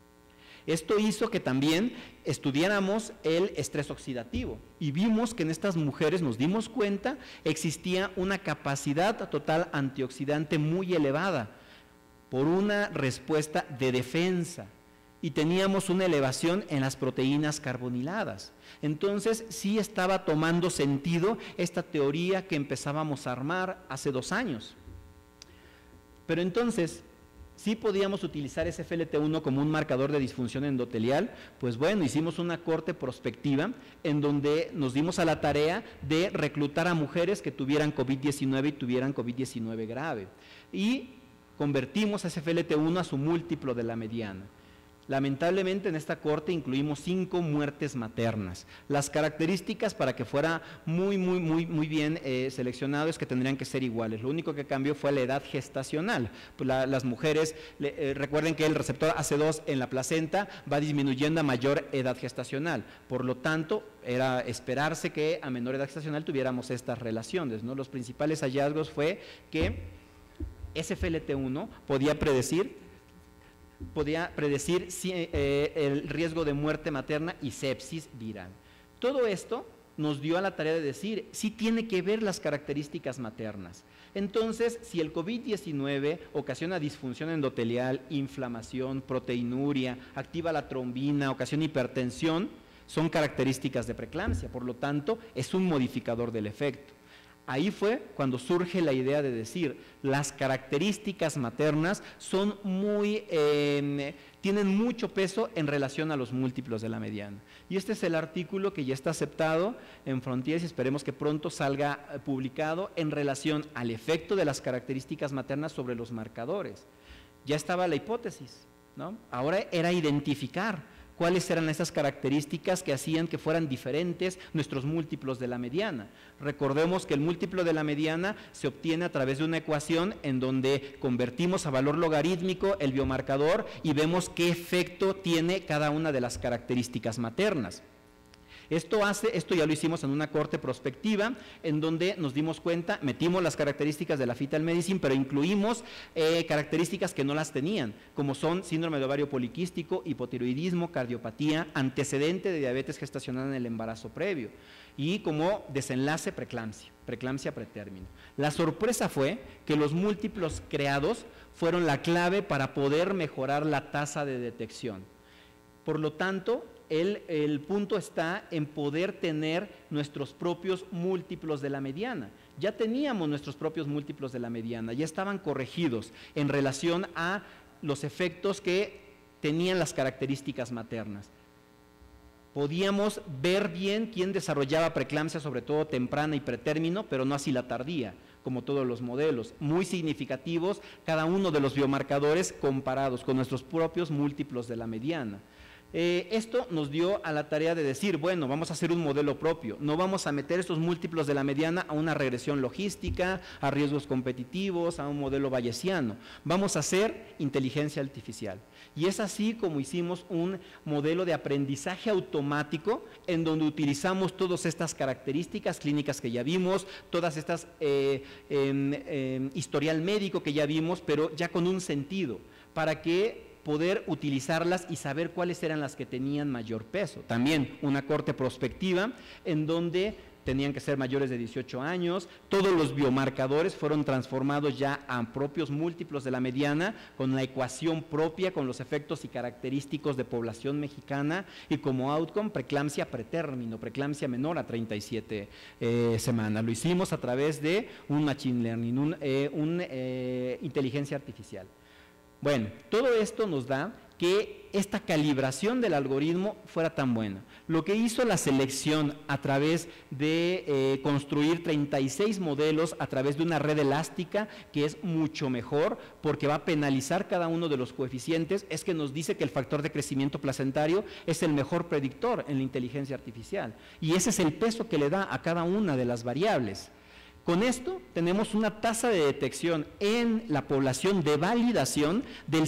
Esto hizo que también estudiáramos el estrés oxidativo y vimos que en estas mujeres, nos dimos cuenta, existía una capacidad total antioxidante muy elevada por una respuesta de defensa. Y teníamos una elevación en las proteínas carboniladas. Entonces sí estaba tomando sentido esta teoría que empezábamos a armar hace 2 años. Pero entonces, ¿sí podíamos utilizar SFLT1 como un marcador de disfunción endotelial? Pues bueno, hicimos una corte prospectiva en donde nos dimos a la tarea de reclutar a mujeres que tuvieran COVID-19 y tuvieran COVID-19 grave. Y convertimos a SFLT1 a su múltiplo de la mediana. Lamentablemente en esta corte incluimos 5 muertes maternas. Las características para que fuera muy bien seleccionado es que tendrían que ser iguales. Lo único que cambió fue la edad gestacional. Pues las mujeres, recuerden que el receptor AC2 en la placenta va disminuyendo a mayor edad gestacional. Por lo tanto, era esperarse que a menor edad gestacional tuviéramos estas relaciones, ¿no? Los principales hallazgos fue que SFLT1 podía predecir el riesgo de muerte materna y sepsis viral. Todo esto nos dio a la tarea de decir, sí tiene que ver las características maternas. Entonces, si el COVID-19 ocasiona disfunción endotelial, inflamación, proteinuria, activa la trombina, ocasiona hipertensión, son características de preeclampsia, por lo tanto, es un modificador del efecto. Ahí fue cuando surge la idea de decir, las características maternas son tienen mucho peso en relación a los múltiplos de la mediana. Y este es el artículo que ya está aceptado en Frontiers y esperemos que pronto salga publicado en relación al efecto de las características maternas sobre los marcadores. Ya estaba la hipótesis, ¿no? Ahora era identificar cuáles eran esas características que hacían que fueran diferentes nuestros múltiplos de la mediana. Recordemos que el múltiplo de la mediana se obtiene a través de una ecuación en donde convertimos a valor logarítmico el biomarcador y vemos qué efecto tiene cada una de las características maternas. Esto ya lo hicimos en una corte prospectiva, en donde nos dimos cuenta, metimos las características de la fetal medicine, pero incluimos características que no las tenían, como son síndrome de ovario poliquístico, hipotiroidismo, cardiopatía, antecedente de diabetes gestacional en el embarazo previo, y como desenlace preeclampsia pretérmino. La sorpresa fue que los múltiplos creados fueron la clave para poder mejorar la tasa de detección. Por lo tanto, el punto está en poder tener nuestros propios múltiplos de la mediana. Ya teníamos nuestros propios múltiplos de la mediana, ya estaban corregidos en relación a los efectos que tenían las características maternas. Podíamos ver bien quién desarrollaba preeclampsia, sobre todo temprana y pretérmino, pero no así la tardía, como todos los modelos, muy significativos cada uno de los biomarcadores comparados con nuestros propios múltiplos de la mediana. Esto nos dio a la tarea de decir, bueno, vamos a hacer un modelo propio, no vamos a meter estos múltiplos de la mediana a una regresión logística, a riesgos competitivos, a un modelo bayesiano, vamos a hacer inteligencia artificial. Y es así como hicimos un modelo de aprendizaje automático en donde utilizamos todas estas características clínicas que ya vimos, todas estas historial médico que ya vimos, pero ya con un sentido, para que poder utilizarlas y saber cuáles eran las que tenían mayor peso. También una corte prospectiva en donde tenían que ser mayores de 18 años, todos los biomarcadores fueron transformados ya a propios múltiplos de la mediana, con la ecuación propia, con los efectos y característicos de población mexicana, y como outcome, preeclampsia pretérmino, preeclampsia menor a 37 semanas. Lo hicimos a través de un machine learning, una inteligencia artificial. Bueno, todo esto nos da que esta calibración del algoritmo fuera tan buena. Lo que hizo la selección a través de construir 36 modelos a través de una red elástica, que es mucho mejor porque va a penalizar cada uno de los coeficientes, es que nos dice que el factor de crecimiento placentario es el mejor predictor en la inteligencia artificial. Y ese es el peso que le da a cada una de las variables. Con esto tenemos una tasa de detección en la población de validación del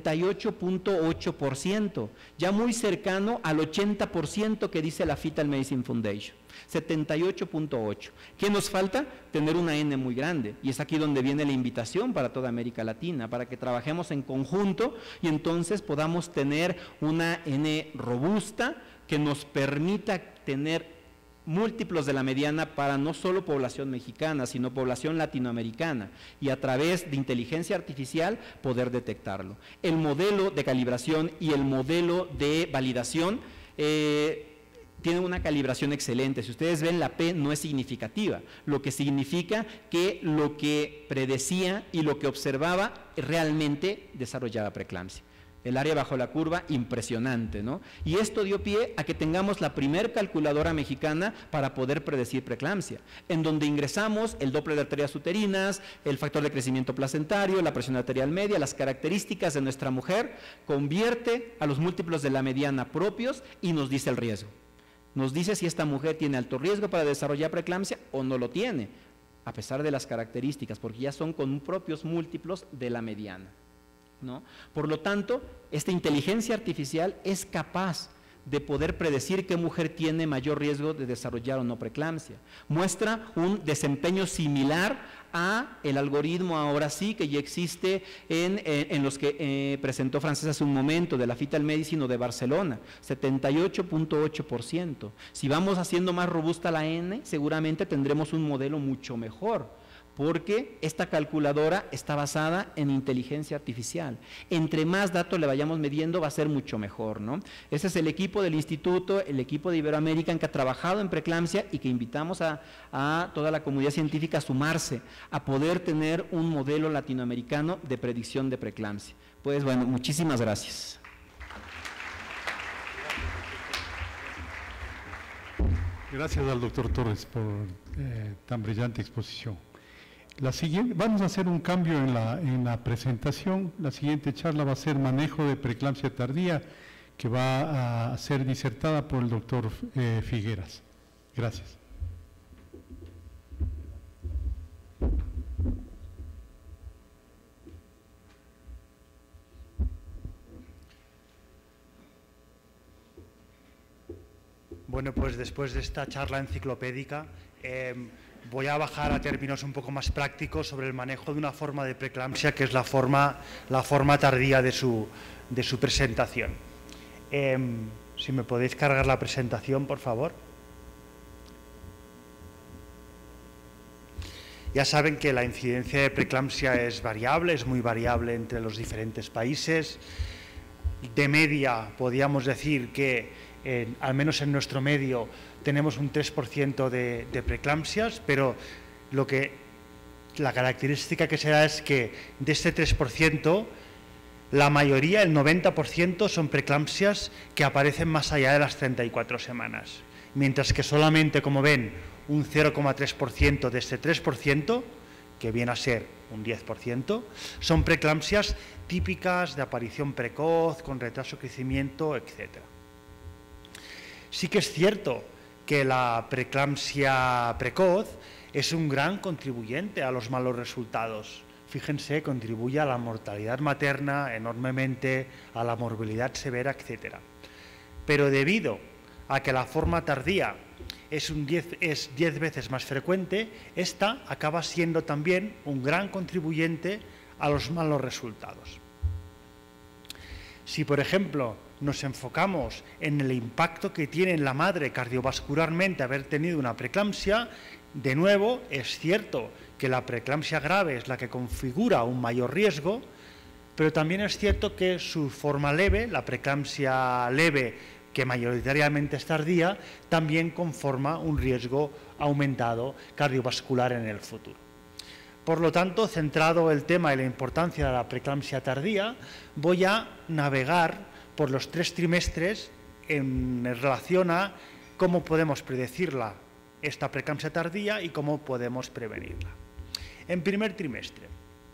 78.8%, ya muy cercano al 80% que dice la Fetal Medicine Foundation, 78.8%. ¿Qué nos falta? Tener una N muy grande, y es aquí donde viene la invitación para toda América Latina, para que trabajemos en conjunto y entonces podamos tener una N robusta que nos permita tener múltiplos de la mediana para no solo población mexicana, sino población latinoamericana, y a través de inteligencia artificial poder detectarlo. El modelo de calibración y el modelo de validación tienen una calibración excelente. Si ustedes ven, la P no es significativa, lo que significa que lo que predecía y lo que observaba realmente desarrollaba preeclampsia. El área bajo la curva, impresionante, ¿no? Y esto dio pie a que tengamos la primer calculadora mexicana para poder predecir preeclampsia, en donde ingresamos el Doppler de arterias uterinas, el factor de crecimiento placentario, la presión arterial media, las características de nuestra mujer, convierte a los múltiplos de la mediana propios y nos dice el riesgo. Nos dice si esta mujer tiene alto riesgo para desarrollar preeclampsia o no lo tiene, a pesar de las características, porque ya son con propios múltiplos de la mediana, ¿no? Por lo tanto, esta inteligencia artificial es capaz de poder predecir qué mujer tiene mayor riesgo de desarrollar o no preeclampsia. Muestra un desempeño similar a el algoritmo ahora sí que ya existe en los que presentó Francés hace un momento, de la Fetal Medicine o de Barcelona, 78.8%. Si vamos haciendo más robusta la N, seguramente tendremos un modelo mucho mejor, porque esta calculadora está basada en inteligencia artificial. Entre más datos le vayamos midiendo va a ser mucho mejor, ¿no? Ese es el equipo del instituto, el equipo de Iberoamerican que ha trabajado en preeclampsia y que invitamos a toda la comunidad científica a sumarse, a poder tener un modelo latinoamericano de predicción de preeclampsia. Pues bueno, muchísimas gracias. Gracias al doctor Torres por tan brillante exposición. La siguiente, vamos a hacer un cambio en la presentación. La siguiente charla va a ser manejo de preeclampsia tardía, que va a ser disertada por el doctor Figueras. Gracias. Bueno, pues después de esta charla enciclopédica, voy a bajar a términos un poco más prácticos sobre el manejo de una forma de preeclampsia que es la forma tardía de su presentación. Si me podéis cargar la presentación, por favor. Ya saben que la incidencia de preeclampsia es variable, es muy variable entre los diferentes países. De media, podríamos decir que, al menos en nuestro medio, tenemos un 3% de preeclampsias, pero la característica que se da es que de este 3%, la mayoría, el 90%, son preeclampsias que aparecen más allá de las 34 semanas, mientras que solamente, como ven, un 0,3% de este 3%, que viene a ser un 10%, son preeclampsias típicas de aparición precoz, con retraso de crecimiento, etc. Sí que es cierto que la preeclampsia precoz es un gran contribuyente a los malos resultados. Fíjense, contribuye a la mortalidad materna enormemente, a la morbilidad severa, etc. Pero debido a que la forma tardía es 10 veces más frecuente, esta acaba siendo también un gran contribuyente a los malos resultados. Si, por ejemplo, nos enfocamos en el impacto que tiene en la madre cardiovascularmente haber tenido una preeclampsia, de nuevo es cierto que la preeclampsia grave es la que configura un mayor riesgo, pero también es cierto que su forma leve, la preeclampsia leve, que mayoritariamente es tardía, también conforma un riesgo aumentado cardiovascular en el futuro. Por lo tanto, centrado el tema y la importancia de la preeclampsia tardía, voy a navegar por los 3 trimestres en relación a cómo podemos predecirla, esta preeclampsia tardía, y cómo podemos prevenirla. En primer trimestre,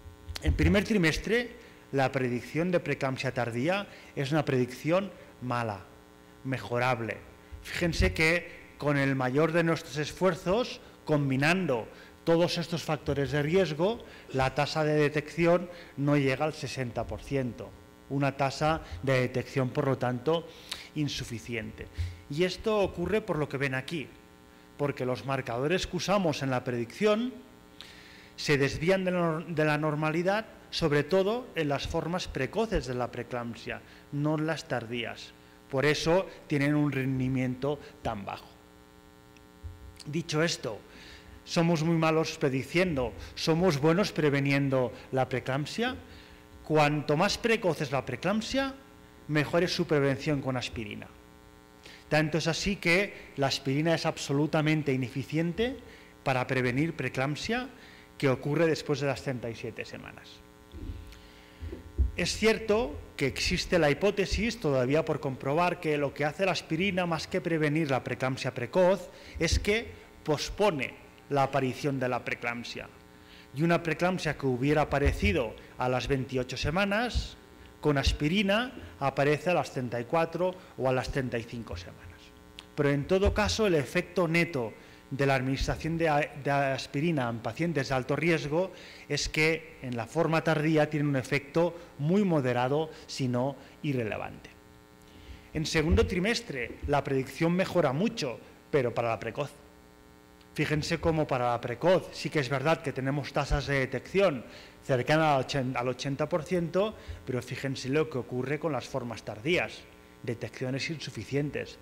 la predicción de preeclampsia tardía es una predicción mala, mejorable. Fíjense que con el mayor de nuestros esfuerzos, combinando todos estos factores de riesgo, la tasa de detección no llega al 60%. Una tasa de detección, por lo tanto, insuficiente. Y esto ocurre por lo que ven aquí, porque los marcadores que usamos en la predicción se desvían de la normalidad, sobre todo en las formas precoces de la preeclampsia, no en las tardías. Por eso tienen un rendimiento tan bajo. Dicho esto, somos muy malos prediciendo, somos buenos preveniendo la preeclampsia. Cuanto más precoz es la preeclampsia, mejor es su prevención con aspirina. Tanto es así que la aspirina es absolutamente ineficiente para prevenir preeclampsia, que ocurre después de las 37 semanas. Es cierto que existe la hipótesis, todavía por comprobar, que lo que hace la aspirina, más que prevenir la preeclampsia precoz, es que pospone la aparición de la preeclampsia. Y una preeclampsia que hubiera aparecido a las 28 semanas, con aspirina aparece a las 34 o a las 35 semanas. Pero en todo caso, el efecto neto de la administración de aspirina en pacientes de alto riesgo es que en la forma tardía tiene un efecto muy moderado, si no irrelevante. En segundo trimestre la predicción mejora mucho, pero para la precoz. Fíjense cómo para la precoz sí que es verdad que tenemos tasas de detección cercanas al 80%, pero fíjense lo que ocurre con las formas tardías, detecciones insuficientes.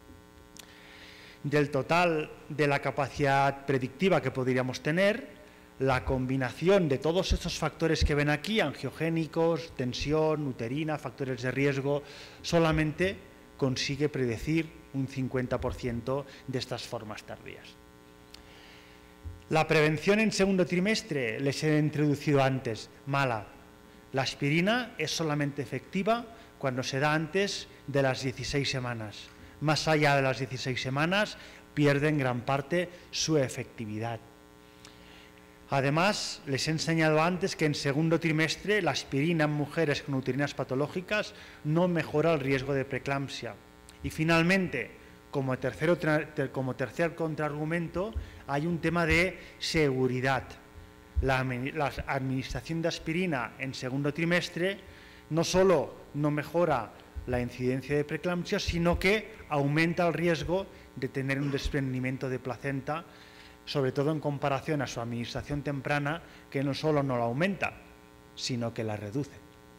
Del total de la capacidad predictiva que podríamos tener, la combinación de todos estos factores que ven aquí, angiogénicos, tensión, uterina, factores de riesgo, solamente consigue predecir un 50% de estas formas tardías. La prevención en segundo trimestre, les he introducido antes, mala. La aspirina es solamente efectiva cuando se da antes de las 16 semanas. Más allá de las 16 semanas, pierde en gran parte su efectividad. Además, les he enseñado antes que en segundo trimestre la aspirina en mujeres con uterinas patológicas no mejora el riesgo de preeclampsia. Y finalmente, como tercer contraargumento, hay un tema de seguridad. La administración de aspirina en segundo trimestre no solo no mejora la incidencia de preeclampsia, sino que aumenta el riesgo de tener un desprendimiento de placenta, sobre todo en comparación a su administración temprana, que no solo no la aumenta, sino que la reduce.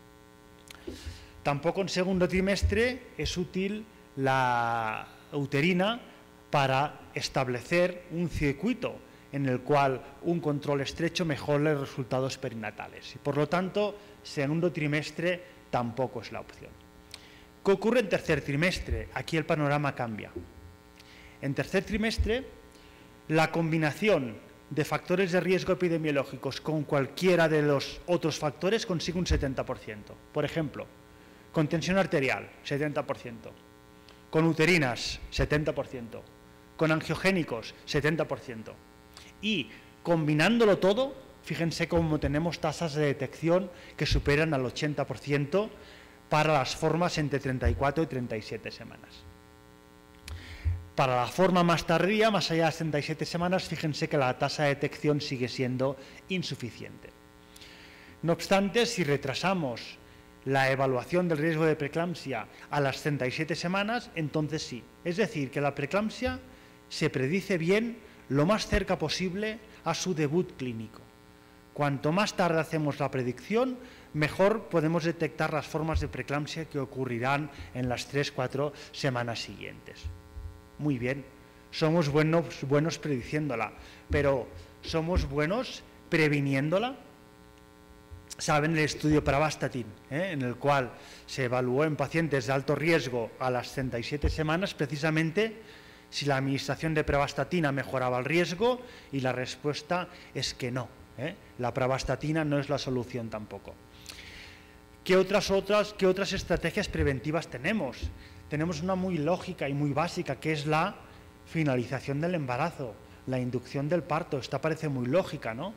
Tampoco en segundo trimestre es útil la uterina para establecer un circuito en el cual un control estrecho mejore los resultados perinatales. Y por lo tanto, segundo trimestre tampoco es la opción. ¿Qué ocurre en tercer trimestre? Aquí el panorama cambia. En tercer trimestre, la combinación de factores de riesgo epidemiológicos con cualquiera de los otros factores consigue un 70%. Por ejemplo, con tensión arterial, 70%. Con uterinas, 70%. Con angiogénicos, 70%. Y combinándolo todo, fíjense cómo tenemos tasas de detección que superan al 80% para las formas entre 34 y 37 semanas. Para la forma más tardía, más allá de las 37 semanas, fíjense que la tasa de detección sigue siendo insuficiente. No obstante, si retrasamos la evaluación del riesgo de preeclampsia a las 37 semanas, entonces sí. Es decir, que la preeclampsia se predice bien lo más cerca posible a su debut clínico. Cuanto más tarde hacemos la predicción, mejor podemos detectar las formas de preeclampsia que ocurrirán en las 3-4 semanas siguientes. Muy bien, somos buenos prediciéndola, pero ¿somos buenos previniéndola? Saben el estudio Pravastatin, en el cual se evaluó en pacientes de alto riesgo a las 37 semanas precisamente si la administración de pravastatina mejoraba el riesgo, y la respuesta es que no. La pravastatina no es la solución tampoco. ¿Qué otras estrategias preventivas tenemos? Tenemos una muy lógica y muy básica, que es la finalización del embarazo, la inducción del parto. Esta parece muy lógica, ¿no?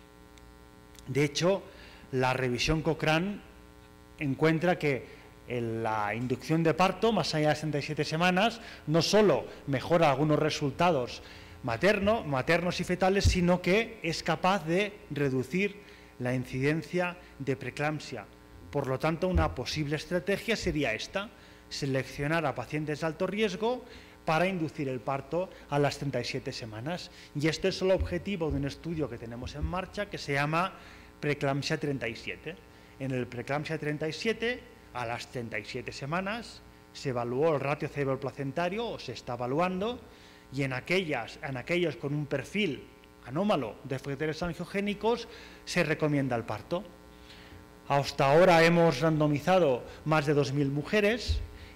De hecho, la revisión Cochrane encuentra que la inducción de parto, más allá de 67 semanas, no solo mejora algunos resultados maternos y fetales, sino que es capaz de reducir la incidencia de preeclampsia. Por lo tanto, una posible estrategia sería esta: seleccionar a pacientes de alto riesgo para inducir el parto a las 37 semanas. Y este es el objetivo de un estudio que tenemos en marcha que se llama Preeclampsia 37. En el Preeclampsia 37, a las 37 semanas, se evaluó el ratio cerebroplacentario, o se está evaluando, y en aquellos con un perfil anómalo de factores angiogénicos se recomienda el parto. Hasta ahora hemos randomizado más de 2.000 mujeres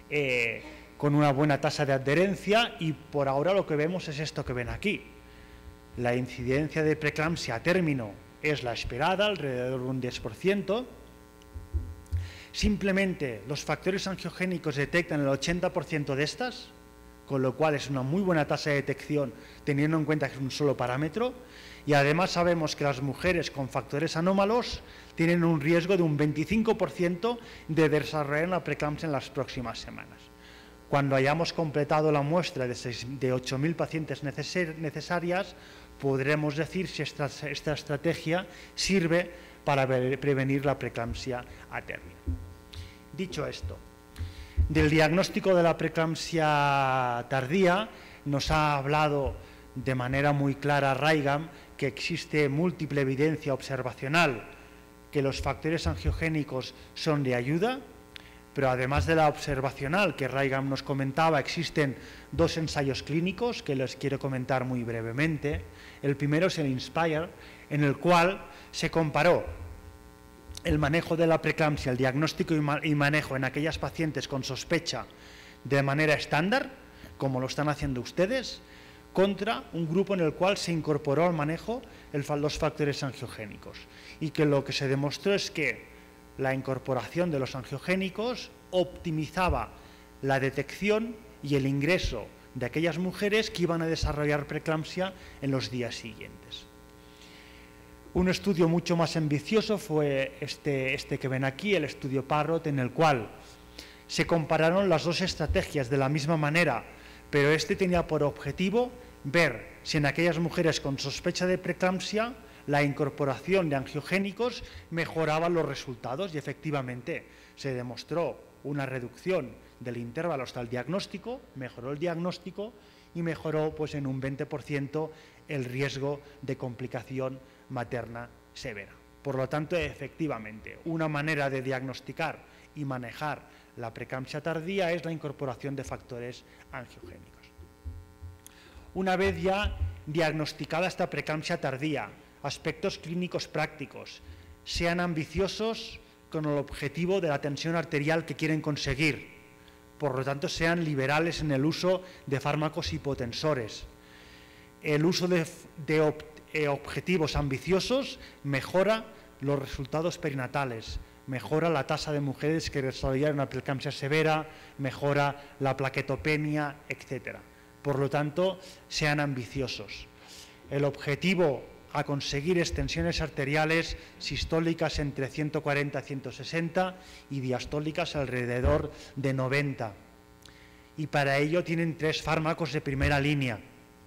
con una buena tasa de adherencia, y por ahora lo que vemos es esto que ven aquí. La incidencia de preeclampsia a término es la esperada, alrededor de un 10%. Simplemente los factores angiogénicos detectan el 80% de estas, con lo cual es una muy buena tasa de detección teniendo en cuenta que es un solo parámetro, y además sabemos que las mujeres con factores anómalos tienen un riesgo de un 25% de desarrollar una preeclampsia en las próximas semanas. Cuando hayamos completado la muestra de 8.000 pacientes necesarias, podremos decir si esta estrategia sirve para prevenir la preeclampsia a término. Dicho esto, del diagnóstico de la preeclampsia tardía nos ha hablado de manera muy clara Reigam que existe múltiple evidencia observacional que los factores angiogénicos son de ayuda, pero además de la observacional que Reigam nos comentaba, existen dos ensayos clínicos que les quiero comentar muy brevemente. El primero es el INSPIRE, en el cual se comparó el manejo de la preeclampsia, el diagnóstico y manejo en aquellas pacientes con sospecha de manera estándar, como lo están haciendo ustedes, contra un grupo en el cual se incorporó al manejo los factores angiogénicos. Y que lo que se demostró es que la incorporación de los angiogénicos optimizaba la detección y el ingreso de aquellas mujeres que iban a desarrollar preeclampsia en los días siguientes. Un estudio mucho más ambicioso fue este que ven aquí, el estudio Parrot, en el cual se compararon las dos estrategias de la misma manera, pero este tenía por objetivo ver si en aquellas mujeres con sospecha de preeclampsia la incorporación de angiogénicos mejoraba los resultados, y efectivamente se demostró una reducción del intervalo hasta el diagnóstico, mejoró el diagnóstico y mejoró pues en un 20% el riesgo de complicación materna severa. Por lo tanto, efectivamente, una manera de diagnosticar y manejar la preeclampsia tardía es la incorporación de factores angiogénicos. Una vez ya diagnosticada esta preeclampsia tardía, aspectos clínicos prácticos, sean ambiciosos con el objetivo de la tensión arterial que quieren conseguir, por lo tanto sean liberales en el uso de fármacos hipotensores. El uso de objetivos ambiciosos mejora los resultados perinatales, mejora la tasa de mujeres que desarrollan una preeclampsia severa, mejora la plaquetopenia, etc. Por lo tanto, sean ambiciosos. El objetivo a conseguir es tensiones arteriales sistólicas entre 140 y 160 y diastólicas alrededor de 90. Y para ello tienen 3 fármacos de primera línea.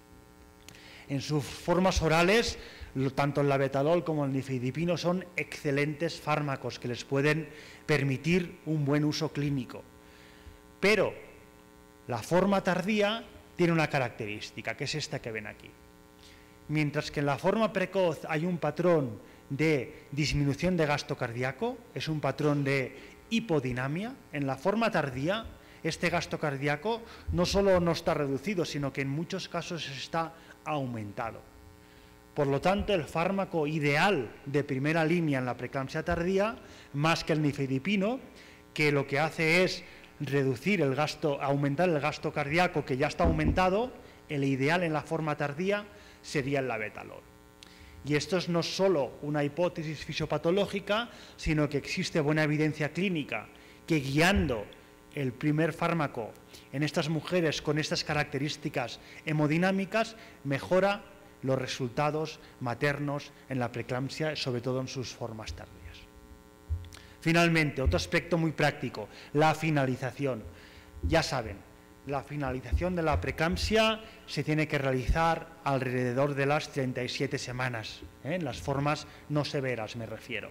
En sus formas orales, tanto el labetalol como el nifedipino son excelentes fármacos que les pueden permitir un buen uso clínico. Pero la forma tardía tiene una característica, que es esta que ven aquí. Mientras que en la forma precoz hay un patrón de disminución de gasto cardíaco, es un patrón de hipodinamia, en la forma tardía este gasto cardíaco no solo no está reducido, sino que en muchos casos está aumentado. Por lo tanto, el fármaco ideal de primera línea en la preeclampsia tardía, más que el nifedipino, que lo que hace es reducir el gasto, aumentar el gasto cardíaco que ya está aumentado, el ideal en la forma tardía sería el labetalol. Y esto es no solo una hipótesis fisiopatológica, sino que existe buena evidencia clínica que guiando el primer fármaco en estas mujeres con estas características hemodinámicas mejora los resultados maternos en la preeclampsia, sobre todo en sus formas tardías. Finalmente, otro aspecto muy práctico, la finalización. Ya saben, la finalización de la preeclampsia se tiene que realizar alrededor de las 37 semanas, en las formas no severas me refiero.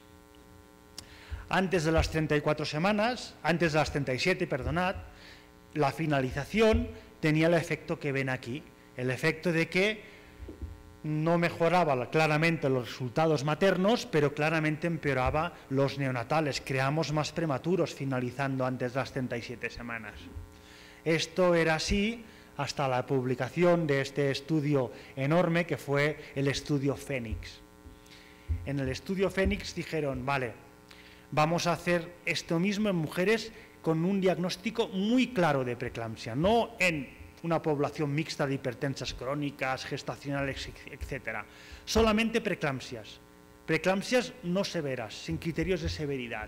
Antes de las 34 semanas, antes de las 37, perdonad, la finalización tenía el efecto que ven aquí, el efecto de que no mejoraba claramente los resultados maternos, pero claramente empeoraba los neonatales, creamos más prematuros finalizando antes de las 37 semanas. Esto era así hasta la publicación de este estudio enorme que fue el estudio Fénix. En el estudio Fénix dijeron, vale, vamos a hacer esto mismo en mujeres con un diagnóstico muy claro de preeclampsia, no en una población mixta de hipertensas crónicas, gestacionales, etc. Solamente preeclampsias no severas, sin criterios de severidad.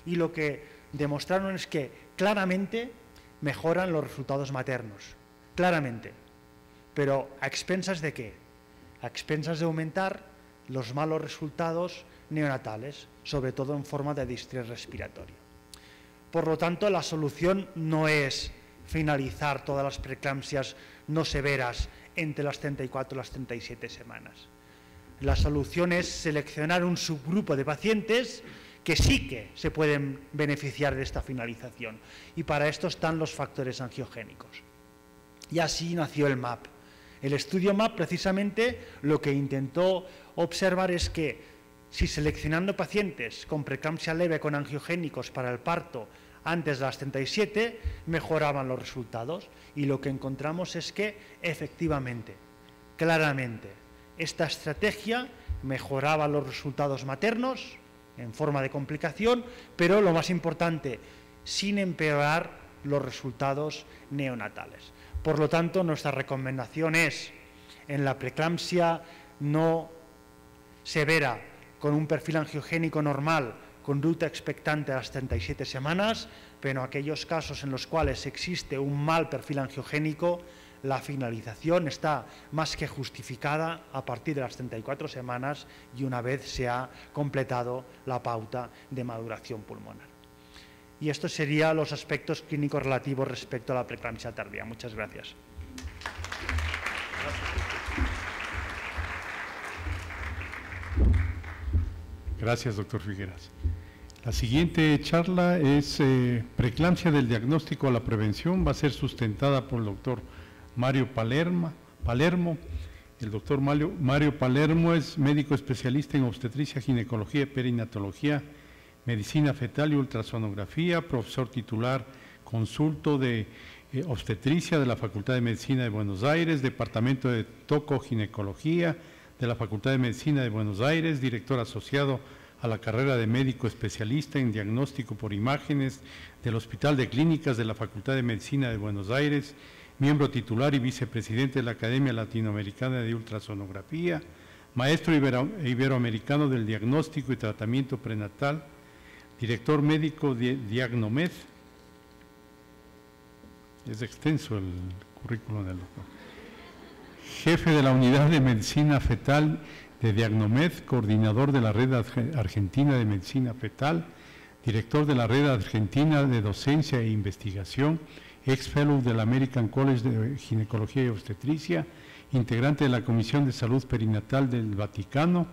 y lo que demostraron es que claramente mejoran los resultados maternos, claramente. ¿Pero a expensas de qué? A expensas de aumentar los malos resultados neonatales, sobre todo en forma de distrés respiratorio. Por lo tanto, la solución no es finalizar todas las preeclampsias no severas entre las 34 y las 37 semanas. La solución es seleccionar un subgrupo de pacientes que sí que se pueden beneficiar de esta finalización. Y para esto están los factores angiogénicos. Y así nació el MAP. El estudio MAP precisamente lo que intentó observar es que si seleccionando pacientes con preeclampsia leve con angiogénicos para el parto antes de las 37 mejoraban los resultados, y lo que encontramos es que efectivamente, claramente, esta estrategia mejoraba los resultados maternos en forma de complicación, pero lo más importante, sin empeorar los resultados neonatales. Por lo tanto, nuestra recomendación es, en la preeclampsia no severa, con un perfil angiogénico normal, conducta expectante a las 37 semanas, pero en aquellos casos en los cuales existe un mal perfil angiogénico, la finalización está más que justificada a partir de las 34 semanas y una vez se ha completado la pauta de maduración pulmonar. Y estos serían los aspectos clínicos relativos respecto a la preeclampsia tardía. Muchas gracias. Gracias, doctor Figueras. La siguiente charla es preeclampsia del diagnóstico a la prevención. Va a ser sustentada por el doctor Mario Palermo. El doctor Mario Palermo es médico especialista en obstetricia, ginecología y perinatología, medicina fetal y ultrasonografía, profesor titular consulto de obstetricia de la Facultad de Medicina de Buenos Aires, departamento de tocoginecología de la Facultad de Medicina de Buenos Aires, director asociado a la carrera de médico especialista en diagnóstico por imágenes del Hospital de Clínicas de la Facultad de Medicina de Buenos Aires, miembro titular y vicepresidente de la Academia Latinoamericana de Ultrasonografía, maestro iberoamericano del diagnóstico y tratamiento prenatal, director médico de Diagnomed. Es extenso el currículum del doctor. Jefe de la Unidad de Medicina Fetal de Diagnomed, coordinador de la Red Argentina de Medicina Fetal, director de la Red Argentina de Docencia e Investigación, ex-fellow del American College de Ginecología y Obstetricia, integrante de la Comisión de Salud Perinatal del Vaticano,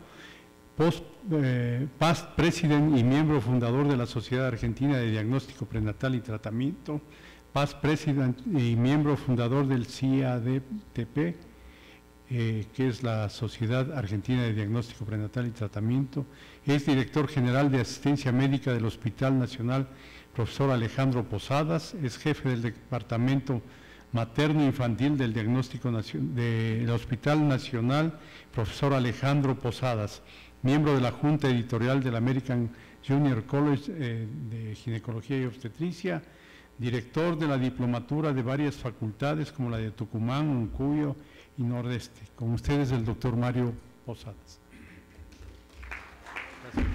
past president y miembro fundador de la Sociedad Argentina de Diagnóstico Prenatal y Tratamiento, past president y miembro fundador del CIADTP, que es la Sociedad Argentina de Diagnóstico Prenatal y Tratamiento, es director general de Asistencia Médica del Hospital Nacional Profesor Alejandro Posadas, es jefe del Departamento Materno Infantil del Diagnóstico del Hospital Nacional Profesor Alejandro Posadas, miembro de la Junta Editorial del American Junior College de Ginecología y Obstetricia, director de la diplomatura de varias facultades como la de Tucumán, Uncuyo y Nordeste. Con ustedes el doctor Mario Posadas. Gracias.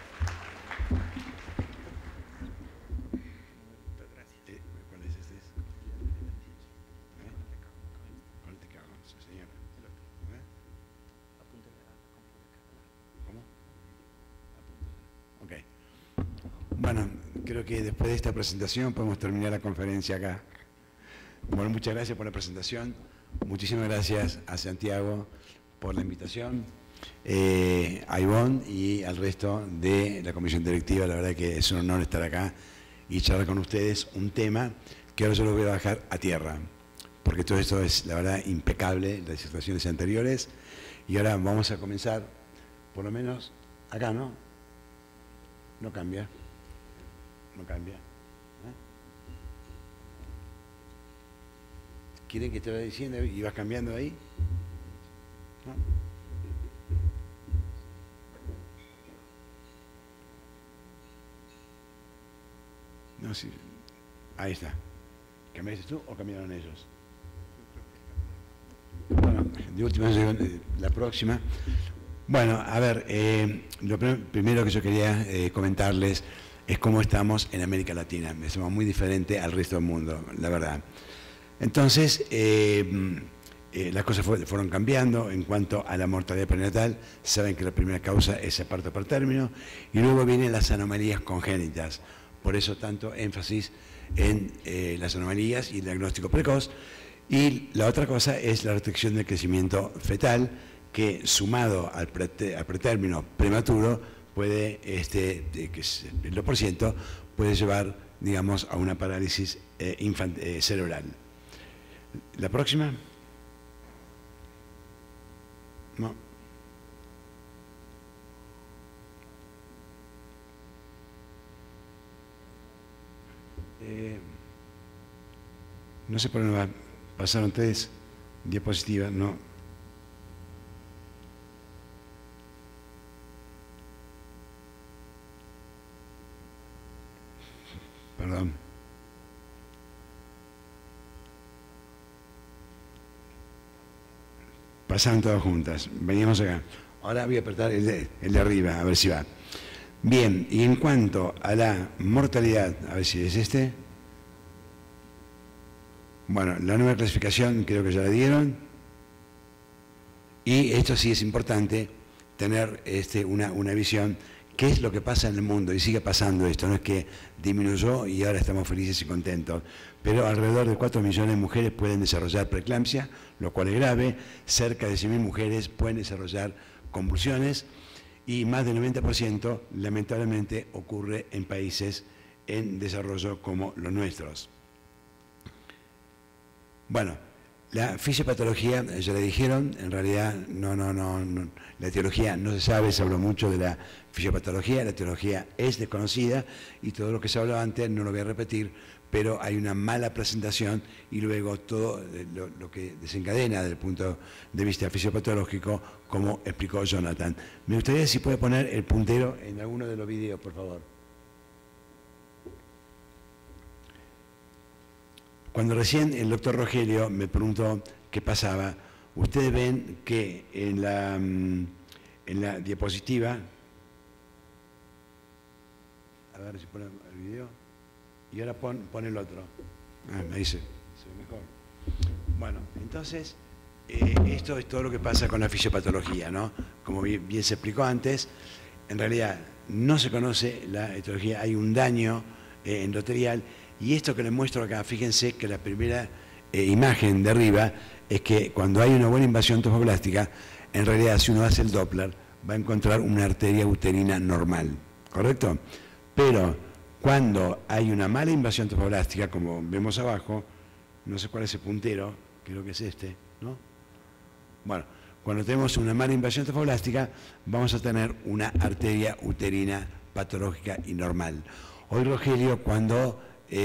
¿Cuál es este? ¿Cuál te cago, señor? ¿Cómo? Ok. Bueno, creo que después de esta presentación podemos terminar la conferencia acá. Bueno, muchas gracias por la presentación. Muchísimas gracias a Santiago por la invitación, a Ivonne y al resto de la comisión directiva. La verdad que es un honor estar acá y charlar con ustedes un tema que ahora yo lo voy a bajar a tierra, porque todo esto es, la verdad, impecable, las disertaciones anteriores. Y ahora vamos a comenzar, por lo menos acá, ¿no? No cambia. No cambia. ¿Quieren que te vaya diciendo y vas cambiando ahí? ¿No? No, sí. Ahí está. ¿Cambiaste tú o cambiaron ellos? Bueno, de última, la próxima. Bueno, a ver, lo primero que yo quería comentarles es cómo estamos en América Latina. Somos muy diferentes al resto del mundo, la verdad. Entonces, las cosas fueron cambiando en cuanto a la mortalidad perinatal. Saben que la primera causa es el parto por término y luego vienen las anomalías congénitas. Por eso tanto énfasis en las anomalías y el diagnóstico precoz. Y la otra cosa es la restricción del crecimiento fetal, que sumado al pretérmino prematuro puede, que es el 2%, puede llevar, digamos, a una parálisis cerebral. La próxima. No. No sé por dónde pasaron 3 diapositivas, no. Perdón. Pasaron todas juntas. Veníamos acá. Ahora voy a apretar el de arriba, a ver si va. Bien, y en cuanto a la mortalidad, a ver si es este. Bueno, la nueva clasificación creo que ya la dieron. Y esto sí es importante, tener una visión. ¿Qué es lo que pasa en el mundo? Y sigue pasando esto, no es que disminuyó y ahora estamos felices y contentos. Pero alrededor de 4 millones de mujeres pueden desarrollar preeclampsia, lo cual es grave. Cerca de 100.000 mujeres pueden desarrollar convulsiones y más del 90% lamentablemente ocurre en países en desarrollo como los nuestros. Bueno, la fisiopatología, ya le dijeron, en realidad no, la etiología no se sabe, se habló mucho de la fisiopatología, la etiología es desconocida y todo lo que se habló antes no lo voy a repetir, pero hay una mala presentación y luego todo lo que desencadena desde el punto de vista fisiopatológico, como explicó Jonathan. Me gustaría si puede poner el puntero en alguno de los videos, por favor. Cuando recién el doctor Rogelio me preguntó qué pasaba, ustedes ven que en la diapositiva, a ver si pone el video, y ahora pone el otro. Me dice, se ve mejor. Bueno, entonces, esto es todo lo que pasa con la fisiopatología, ¿no? Como bien se explicó antes, en realidad no se conoce la etiología, hay un daño endotelial. Y esto que les muestro acá, fíjense que la primera imagen de arriba es que cuando hay una buena invasión trofoblástica, en realidad si uno hace el Doppler va a encontrar una arteria uterina normal, ¿correcto? Pero cuando hay una mala invasión trofoblástica, como vemos abajo, no sé cuál es el puntero, creo que es este, ¿no? Bueno, cuando tenemos una mala invasión trofoblástica, vamos a tener una arteria uterina patológica y normal. Hoy Rogelio, cuando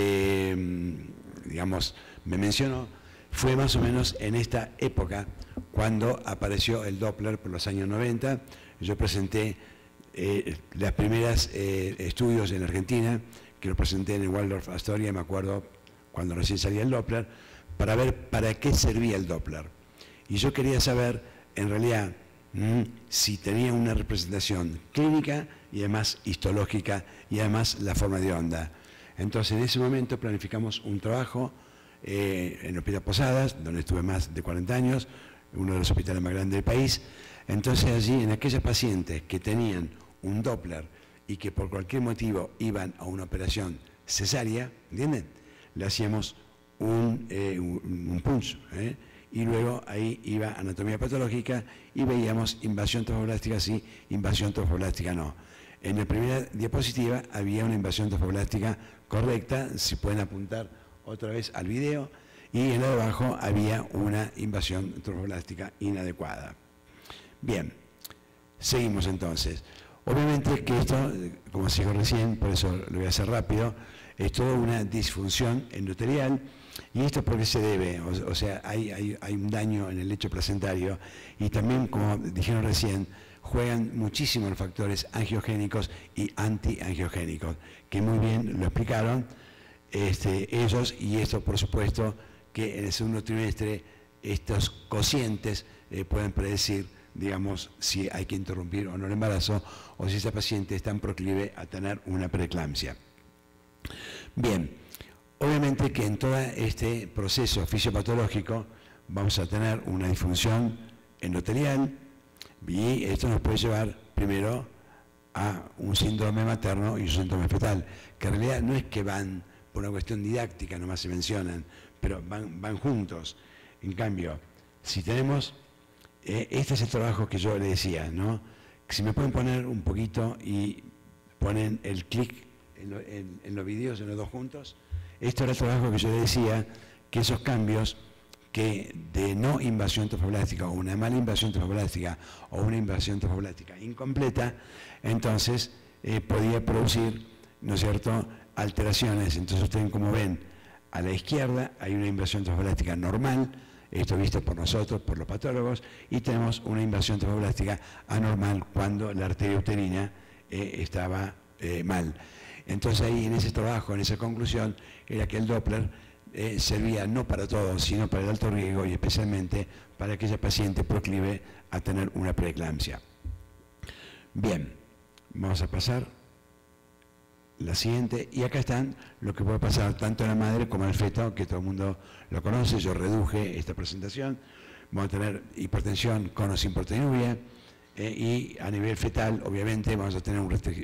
digamos, me mencionó, fue más o menos en esta época cuando apareció el Doppler por los años 90. Yo presenté las primeras estudios en Argentina, que los presenté en el Waldorf Astoria, me acuerdo cuando recién salía el Doppler, para ver para qué servía el Doppler. Y yo quería saber, en realidad, si tenía una representación clínica y además histológica y además la forma de onda. Entonces, en ese momento planificamos un trabajo en el Hospital Posadas, donde estuve más de 40 años, uno de los hospitales más grandes del país. Entonces, allí, en aquellas pacientes que tenían un Doppler y que por cualquier motivo iban a una operación cesárea, ¿entienden? Le hacíamos un punch, y luego ahí iba anatomía patológica y veíamos invasión trofoblástica sí, invasión trofoblástica no. En la primera diapositiva había una invasión trofoblástica correcta, si pueden apuntar otra vez al video, y en la de abajo había una invasión trofoblástica inadecuada. Bien, seguimos entonces. Obviamente que esto, como se dijo recién, por eso lo voy a hacer rápido, es toda una disfunción endotelial. ¿Y esto por qué se debe? O sea, hay un daño en el lecho placentario y también, como dijeron recién, juegan muchísimo los factores angiogénicos y antiangiogénicos, que muy bien lo explicaron ellos, y esto por supuesto que en el segundo trimestre estos cocientes pueden predecir digamos, si hay que interrumpir o no el embarazo, o si esa paciente es tan proclive a tener una preeclampsia. Bien, obviamente que en todo este proceso fisiopatológico vamos a tener una disfunción endotelial y esto nos puede llevar primero a un síndrome materno y un síndrome fetal, que en realidad no es que van por una cuestión didáctica, nomás se mencionan, pero van juntos. En cambio, si tenemos, este es el trabajo que yo le decía, ¿no? Si me pueden poner un poquito y ponen el clic en los videos, en los dos juntos, esto era el trabajo que yo le decía, que esos cambios que de no invasión trofoblástica o una mala invasión trofoblástica o una invasión trofoblástica incompleta, entonces podía producir, ¿no es cierto?, alteraciones. Entonces ustedes, como ven, a la izquierda hay una invasión trofoblástica normal, esto visto por nosotros, por los patólogos, y tenemos una invasión trofoblástica anormal cuando la arteria uterina estaba mal. Entonces ahí en ese trabajo, en esa conclusión, era que el Doppler servía no para todos, sino para el alto riesgo y especialmente para aquella paciente proclive a tener una preeclampsia. Bien, vamos a pasar la siguiente, y acá están lo que puede pasar tanto en la madre como en el feto, que todo el mundo lo conoce. Yo reduje esta presentación. Vamos a tener hipertensión con o sin proteinuria, y a nivel fetal, obviamente, vamos a tener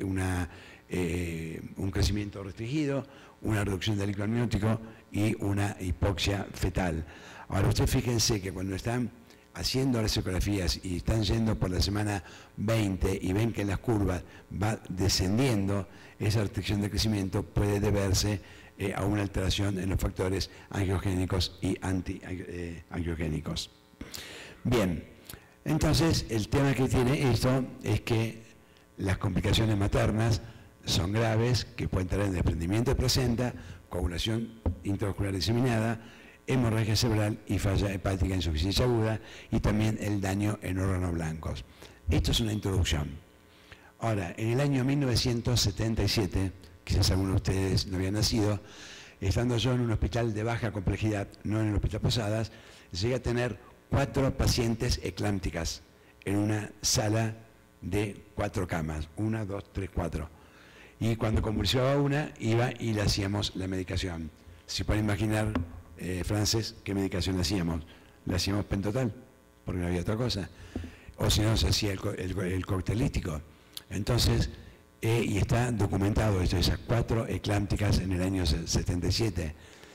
un crecimiento restringido, una reducción del líquido amniótico y una hipoxia fetal. Ahora, ustedes fíjense que cuando están haciendo las ecografías y están yendo por la semana 20 y ven que en las curvas va descendiendo, esa restricción de crecimiento puede deberse a una alteración en los factores angiogénicos y antiangiogénicos. Bien, entonces el tema que tiene esto es que las complicaciones maternas son graves, que pueden tener desprendimiento de placenta, coagulación intravascular diseminada, hemorragia cerebral y falla hepática, insuficiencia aguda, y también el daño en órganos blancos. Esto es una introducción. Ahora, en el año 1977, quizás algunos de ustedes no habían nacido, estando yo en un hospital de baja complejidad, no en el Hospital Posadas, llegué a tener 4 pacientes eclámpticas en una sala de 4 camas, 1, 2, 3, 4. Y cuando convulsionaba una, iba y le hacíamos la medicación. Si pueden imaginar, Frances, ¿qué medicación le hacíamos? Le hacíamos pentotal, porque no había otra cosa. O si no, se hacía el coctelítico. Entonces, y está documentado esto, esas 4 eclámpticas en el año 77.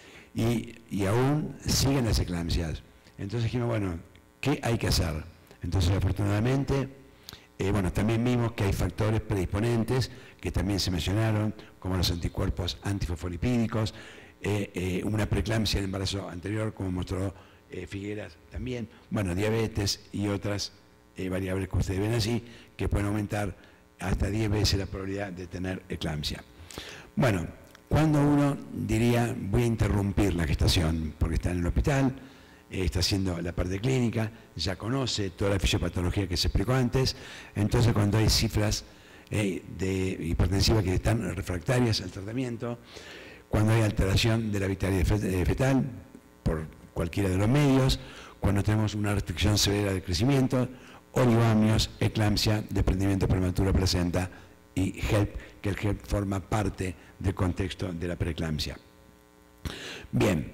Y aún siguen las eclampsias. Entonces dijimos, bueno, ¿qué hay que hacer? Entonces, afortunadamente, bueno, también vimos que hay factores predisponentes que también se mencionaron, como los anticuerpos antifosfolipídicos, una preeclampsia en embarazo anterior, como mostró Figueras también, bueno, diabetes y otras variables que ustedes ven allí, que pueden aumentar hasta 10 veces la probabilidad de tener eclampsia. Bueno, cuando uno diría, voy a interrumpir la gestación porque está en el hospital, está haciendo la parte clínica, ya conoce toda la fisiopatología que se explicó antes, entonces cuando hay cifras de hipertensiva que están refractarias al tratamiento, cuando hay alteración de la vitalidad fetal por cualquiera de los medios, cuando tenemos una restricción severa de crecimiento, oligoamnios, eclampsia, desprendimiento prematuro de placenta y HELP, que el HELP forma parte del contexto de la preeclampsia. Bien.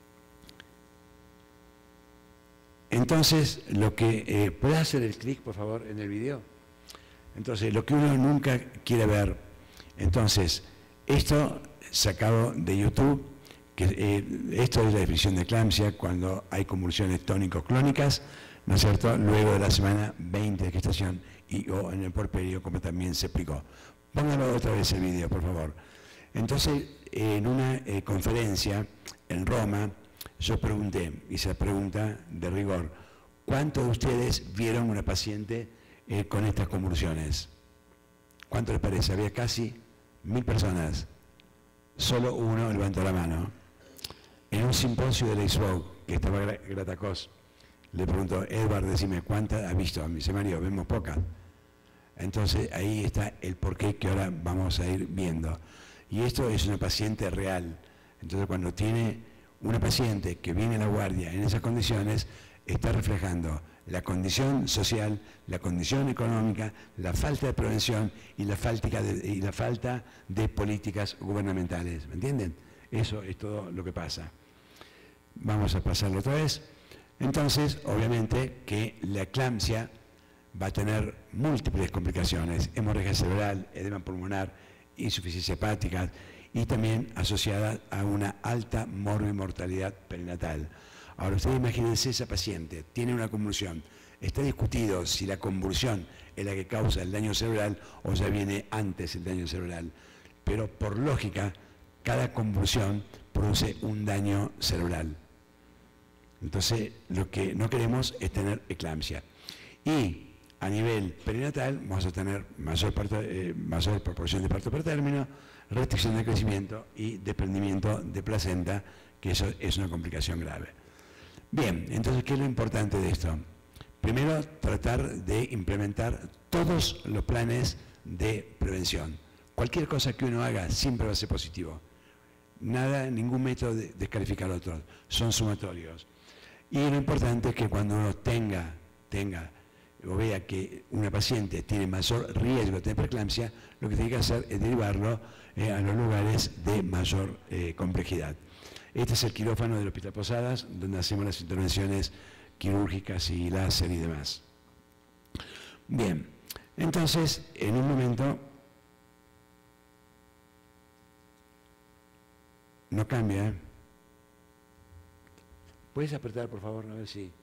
Entonces, lo que... ¿puedes hacer el clic, por favor, en el video? Entonces, lo que uno nunca quiere ver. Entonces, esto sacado de YouTube, que esto es la definición de eclampsia cuando hay convulsiones tónico-clónicas, ¿no es cierto?, luego de la semana 20 de gestación o en el porperio, como también se explicó. Póngalo otra vez el video, por favor. Entonces, en una conferencia en Roma, yo pregunté, hice la pregunta de rigor, ¿cuántos de ustedes vieron una paciente con estas convulsiones? ¿Cuánto les parece? Había casi 1000 personas. Solo uno levantó la mano. En un simposio de la ISWOG, que estaba Gratacos, le preguntó, Edward, decime, ¿cuántas has visto? Me dice, Mario, vemos pocas. Entonces, ahí está el porqué que ahora vamos a ir viendo. Y esto es una paciente real. Entonces, cuando tiene una paciente que viene a la guardia en esas condiciones, está reflejando la condición social, la condición económica, la falta de prevención y la falta de políticas gubernamentales. ¿Me entienden? Eso es todo lo que pasa. Vamos a pasarlo otra vez. Entonces, obviamente que la eclampsia va a tener múltiples complicaciones: hemorragia cerebral, edema pulmonar, insuficiencia hepática y también asociada a una alta morbimortalidad perinatal. Ahora, ustedes imagínense, esa paciente tiene una convulsión. Está discutido si la convulsión es la que causa el daño cerebral o ya viene antes el daño cerebral. Pero por lógica, cada convulsión produce un daño cerebral. Entonces, lo que no queremos es tener eclampsia. Y a nivel perinatal vamos a tener mayor proporción de parto por término, restricción de crecimiento y desprendimiento de placenta, que eso es una complicación grave. Bien, entonces, ¿qué es lo importante de esto? Primero, tratar de implementar todos los planes de prevención. Cualquier cosa que uno haga siempre va a ser positivo. Nada, ningún método descalifica al otro, son sumatorios. Y lo importante es que cuando uno tenga o vea que una paciente tiene mayor riesgo de tener preeclampsia, lo que tiene que hacer es derivarlo a los lugares de mayor complejidad. Este es el quirófano del Hospital Posadas, donde hacemos las intervenciones quirúrgicas y láser y demás. Bien, entonces, en un momento, no cambia, ¿eh? ¿Puedes apretar, por favor? A ver si...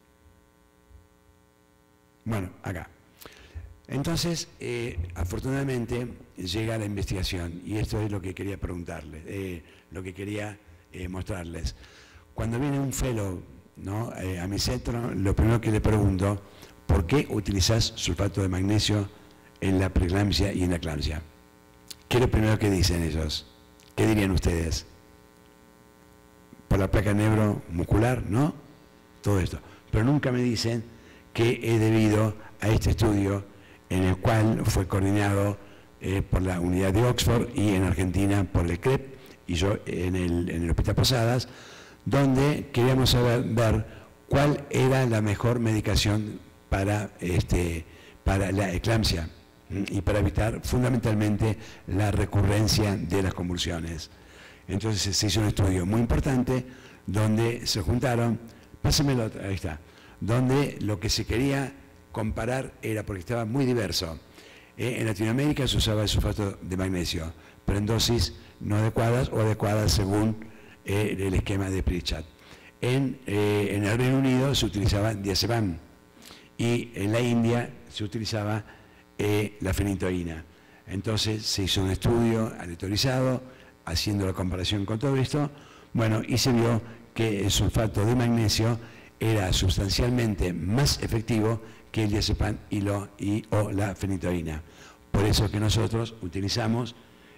Bueno, acá. Entonces, afortunadamente, llega la investigación, y esto es lo que quería preguntarles, lo que quería mostrarles. Cuando viene un fellow, ¿no?, a mi centro, lo primero que le pregunto: ¿por qué utilizas sulfato de magnesio en la preeclampsia y en la eclampsia? ¿Qué es lo primero que dicen ellos? ¿Qué dirían ustedes? Por la placa neuromuscular, ¿no? Todo esto. Pero nunca me dicen que es debido a este estudio en el cual fue coordinado por la unidad de Oxford y en Argentina por el CREP y yo en el Hospital Posadas, donde queríamos ver cuál era la mejor medicación para la eclampsia y para evitar fundamentalmente la recurrencia de las convulsiones. Entonces se hizo un estudio muy importante donde se juntaron, pásenmelo, ahí está, donde lo que se quería comparar era, porque estaba muy diverso. En Latinoamérica se usaba el sulfato de magnesio, pero en dosis no adecuadas o adecuadas según el esquema de Pritchard. En el Reino Unido se utilizaba diazepam y en la India se utilizaba la fenitoína. Entonces se hizo un estudio aleatorizado haciendo la comparación con todo esto, bueno, y se vio que el sulfato de magnesio era sustancialmente más efectivo que el diazepam o la fenitoína. Por eso que nosotros utilizamos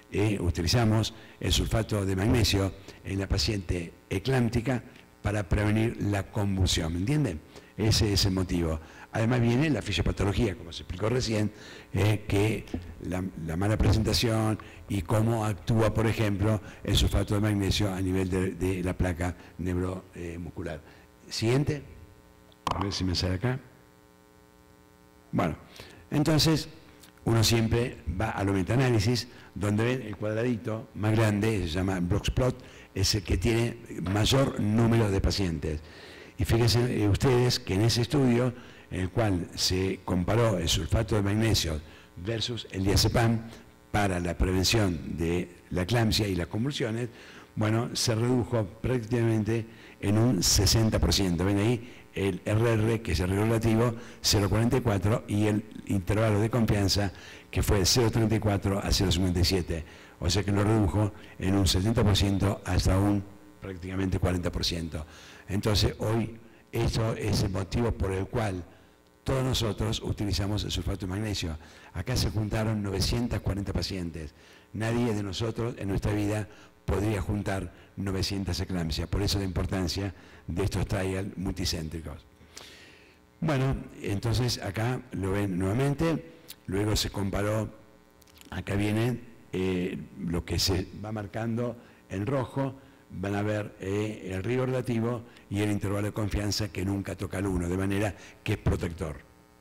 el sulfato de magnesio en la paciente eclámptica para prevenir la convulsión, ¿me entienden? Ese es el motivo. Además viene la fisiopatología, como se explicó recién, que la mala presentación y cómo actúa, por ejemplo, el sulfato de magnesio a nivel de la placa neuromuscular. Siguiente. A ver si me sale acá. Bueno, entonces uno siempre va a los metaanálisis, donde ven el cuadradito más grande, se llama box plot, es el que tiene mayor número de pacientes. Y fíjense ustedes que en ese estudio, en el cual se comparó el sulfato de magnesio versus el diazepam para la prevención de la eclampsia y las convulsiones, bueno, se redujo prácticamente en un 60%. Ven ahí el RR, que es el relativo, 0,44, y el intervalo de confianza, que fue de 0,34 a 0,57. O sea que lo redujo en un 70% hasta un prácticamente 40%. Entonces, hoy, eso es el motivo por el cual todos nosotros utilizamos el sulfato de magnesio. Acá se juntaron 940 pacientes. Nadie de nosotros en nuestra vida podría juntar 900 eclampsias. Por eso la importancia de estos trials multicéntricos. Bueno, entonces acá lo ven nuevamente. Luego se comparó, acá viene lo que se va marcando en rojo, van a ver el rigor relativo y el intervalo de confianza que nunca toca el 1, de manera que es protector.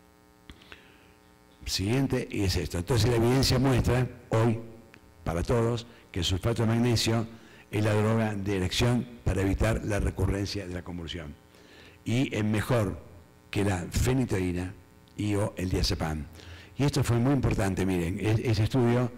Siguiente, y es esto. Entonces la evidencia muestra hoy, para todos, que el sulfato de magnesio es la droga de elección para evitar la recurrencia de la convulsión. Y es mejor que la fenitoína y o el diazepam. Y esto fue muy importante, miren, ese estudio,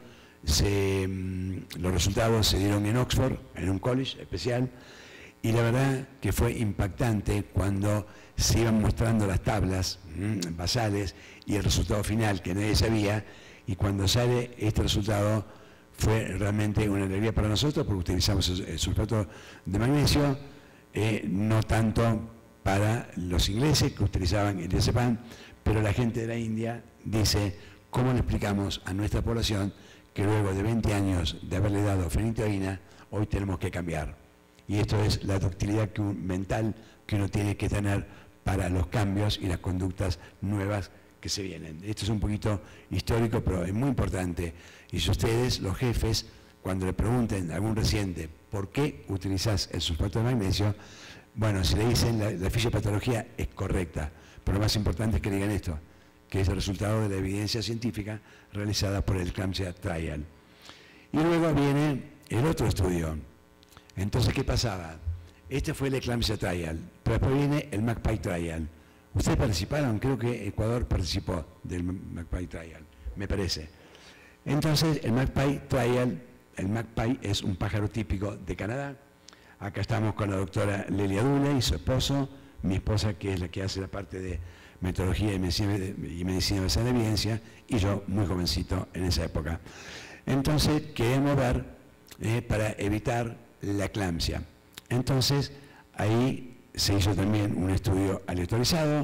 los resultados se dieron en Oxford, en un college especial, y la verdad que fue impactante cuando se iban mostrando las tablas basales y el resultado final que nadie sabía, y cuando sale este resultado fue realmente una alegría para nosotros porque utilizamos el sulfato de magnesio, no tanto para los ingleses que utilizaban el diazepam, pero la gente de la India dice, ¿cómo le explicamos a nuestra población que luego de 20 años de haberle dado fenitoína, hoy tenemos que cambiar? Y esto es la ductilidad mental que uno tiene que tener para los cambios y las conductas nuevas que se vienen. Esto es un poquito histórico, pero es muy importante. Y si ustedes, los jefes, cuando le pregunten a algún residente por qué utilizas el sulfato de magnesio, bueno, si le dicen la fisiopatología es correcta, pero lo más importante es que digan esto, que es el resultado de la evidencia científica realizada por el Eclampsia Trial. Y luego viene el otro estudio. Entonces, ¿qué pasaba? Este fue el Eclampsia Trial, pero después viene el MACPI Trial. ¿Ustedes participaron? Creo que Ecuador participó del MACPI Trial, me parece. Entonces, el MACPI Trial, el MACPI es un pájaro típico de Canadá. Acá estamos con la doctora Lelia Dule y su esposo, mi esposa, que es la que hace la parte de metodología y medicina basada en evidencia, y yo muy jovencito en esa época. Entonces, queremos ver para evitar la eclampsia. Entonces, ahí se hizo también un estudio aleatorizado,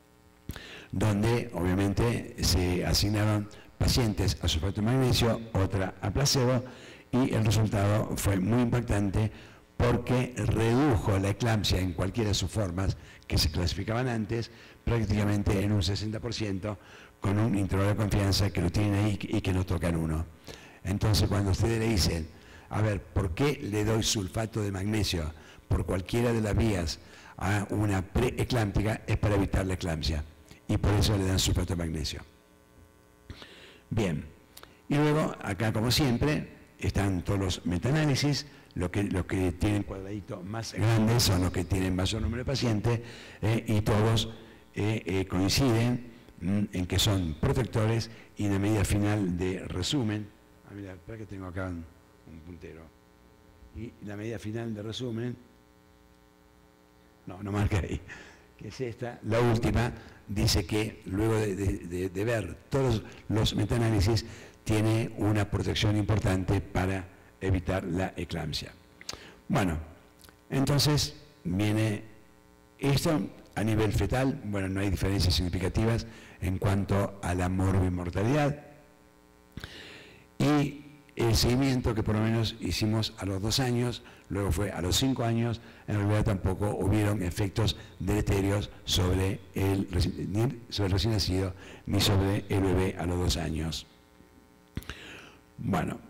donde obviamente se asignaron pacientes a sulfato de magnesio, otra a placebo, y el resultado fue muy impactante porque redujo la eclampsia en cualquiera de sus formas que se clasificaban antes, prácticamente en un 60%, con un intervalo de confianza que lo tienen ahí y que no tocan uno. Entonces, cuando ustedes le dicen, a ver, ¿por qué le doy sulfato de magnesio por cualquiera de las vías a una preeclámptica? Es para evitar la eclampsia, y por eso le dan sulfato de magnesio. Bien, y luego, acá como siempre, están todos los metaanálisis. Los que tienen cuadradito más grandes son los que tienen mayor número de pacientes, y todos coinciden en que son protectores, y la medida final de resumen, mira, espera que tengo acá un puntero, y la medida final de resumen, no marca ahí, que es esta, la última, dice que luego de ver todos los metaanálisis tiene una protección importante para evitar la eclampsia. Bueno, entonces viene esto a nivel fetal. Bueno, no hay diferencias significativas en cuanto a la morbimortalidad, y el seguimiento que por lo menos hicimos a los 2 años, luego fue a los 5 años, en realidad tampoco hubieron efectos deleterios sobre el recién nacido ni sobre el bebé a los 2 años. Bueno,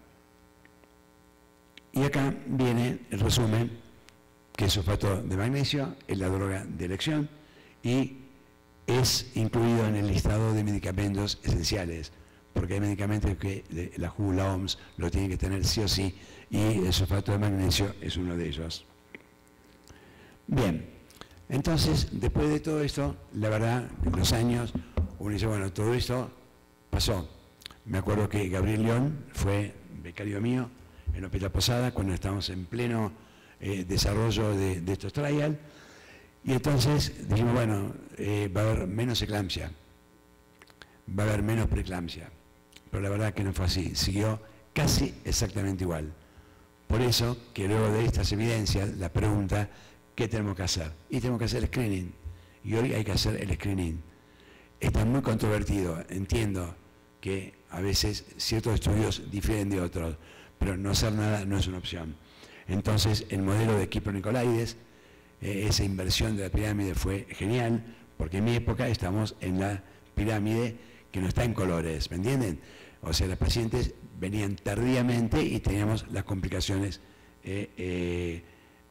y acá viene el resumen, que el sulfato de magnesio es la droga de elección y es incluido en el listado de medicamentos esenciales, porque hay medicamentos que la WHO, la OMS, lo tienen que tener sí o sí, y el sulfato de magnesio es uno de ellos. Bien, entonces, después de todo esto, la verdad, en los años, uno dice, bueno, todo esto pasó. Me acuerdo que Gabriel León fue becario mío en la Hospital Posada, cuando estábamos en pleno desarrollo de estos trials, y entonces dijimos, bueno, va a haber menos eclampsia, va a haber menos preeclampsia, pero la verdad que no fue así, siguió casi exactamente igual. Por eso que luego de estas evidencias, la pregunta, ¿qué tenemos que hacer? Y tenemos que hacer el screening, y hoy hay que hacer el screening. Está muy controvertido, entiendo que a veces ciertos estudios difieren de otros, pero no hacer nada no es una opción. Entonces, el modelo de Kipro Nicolaides, esa inversión de la pirámide fue genial, porque en mi época estamos en la pirámide que no está en colores, ¿me entienden? O sea, los pacientes venían tardíamente y teníamos las complicaciones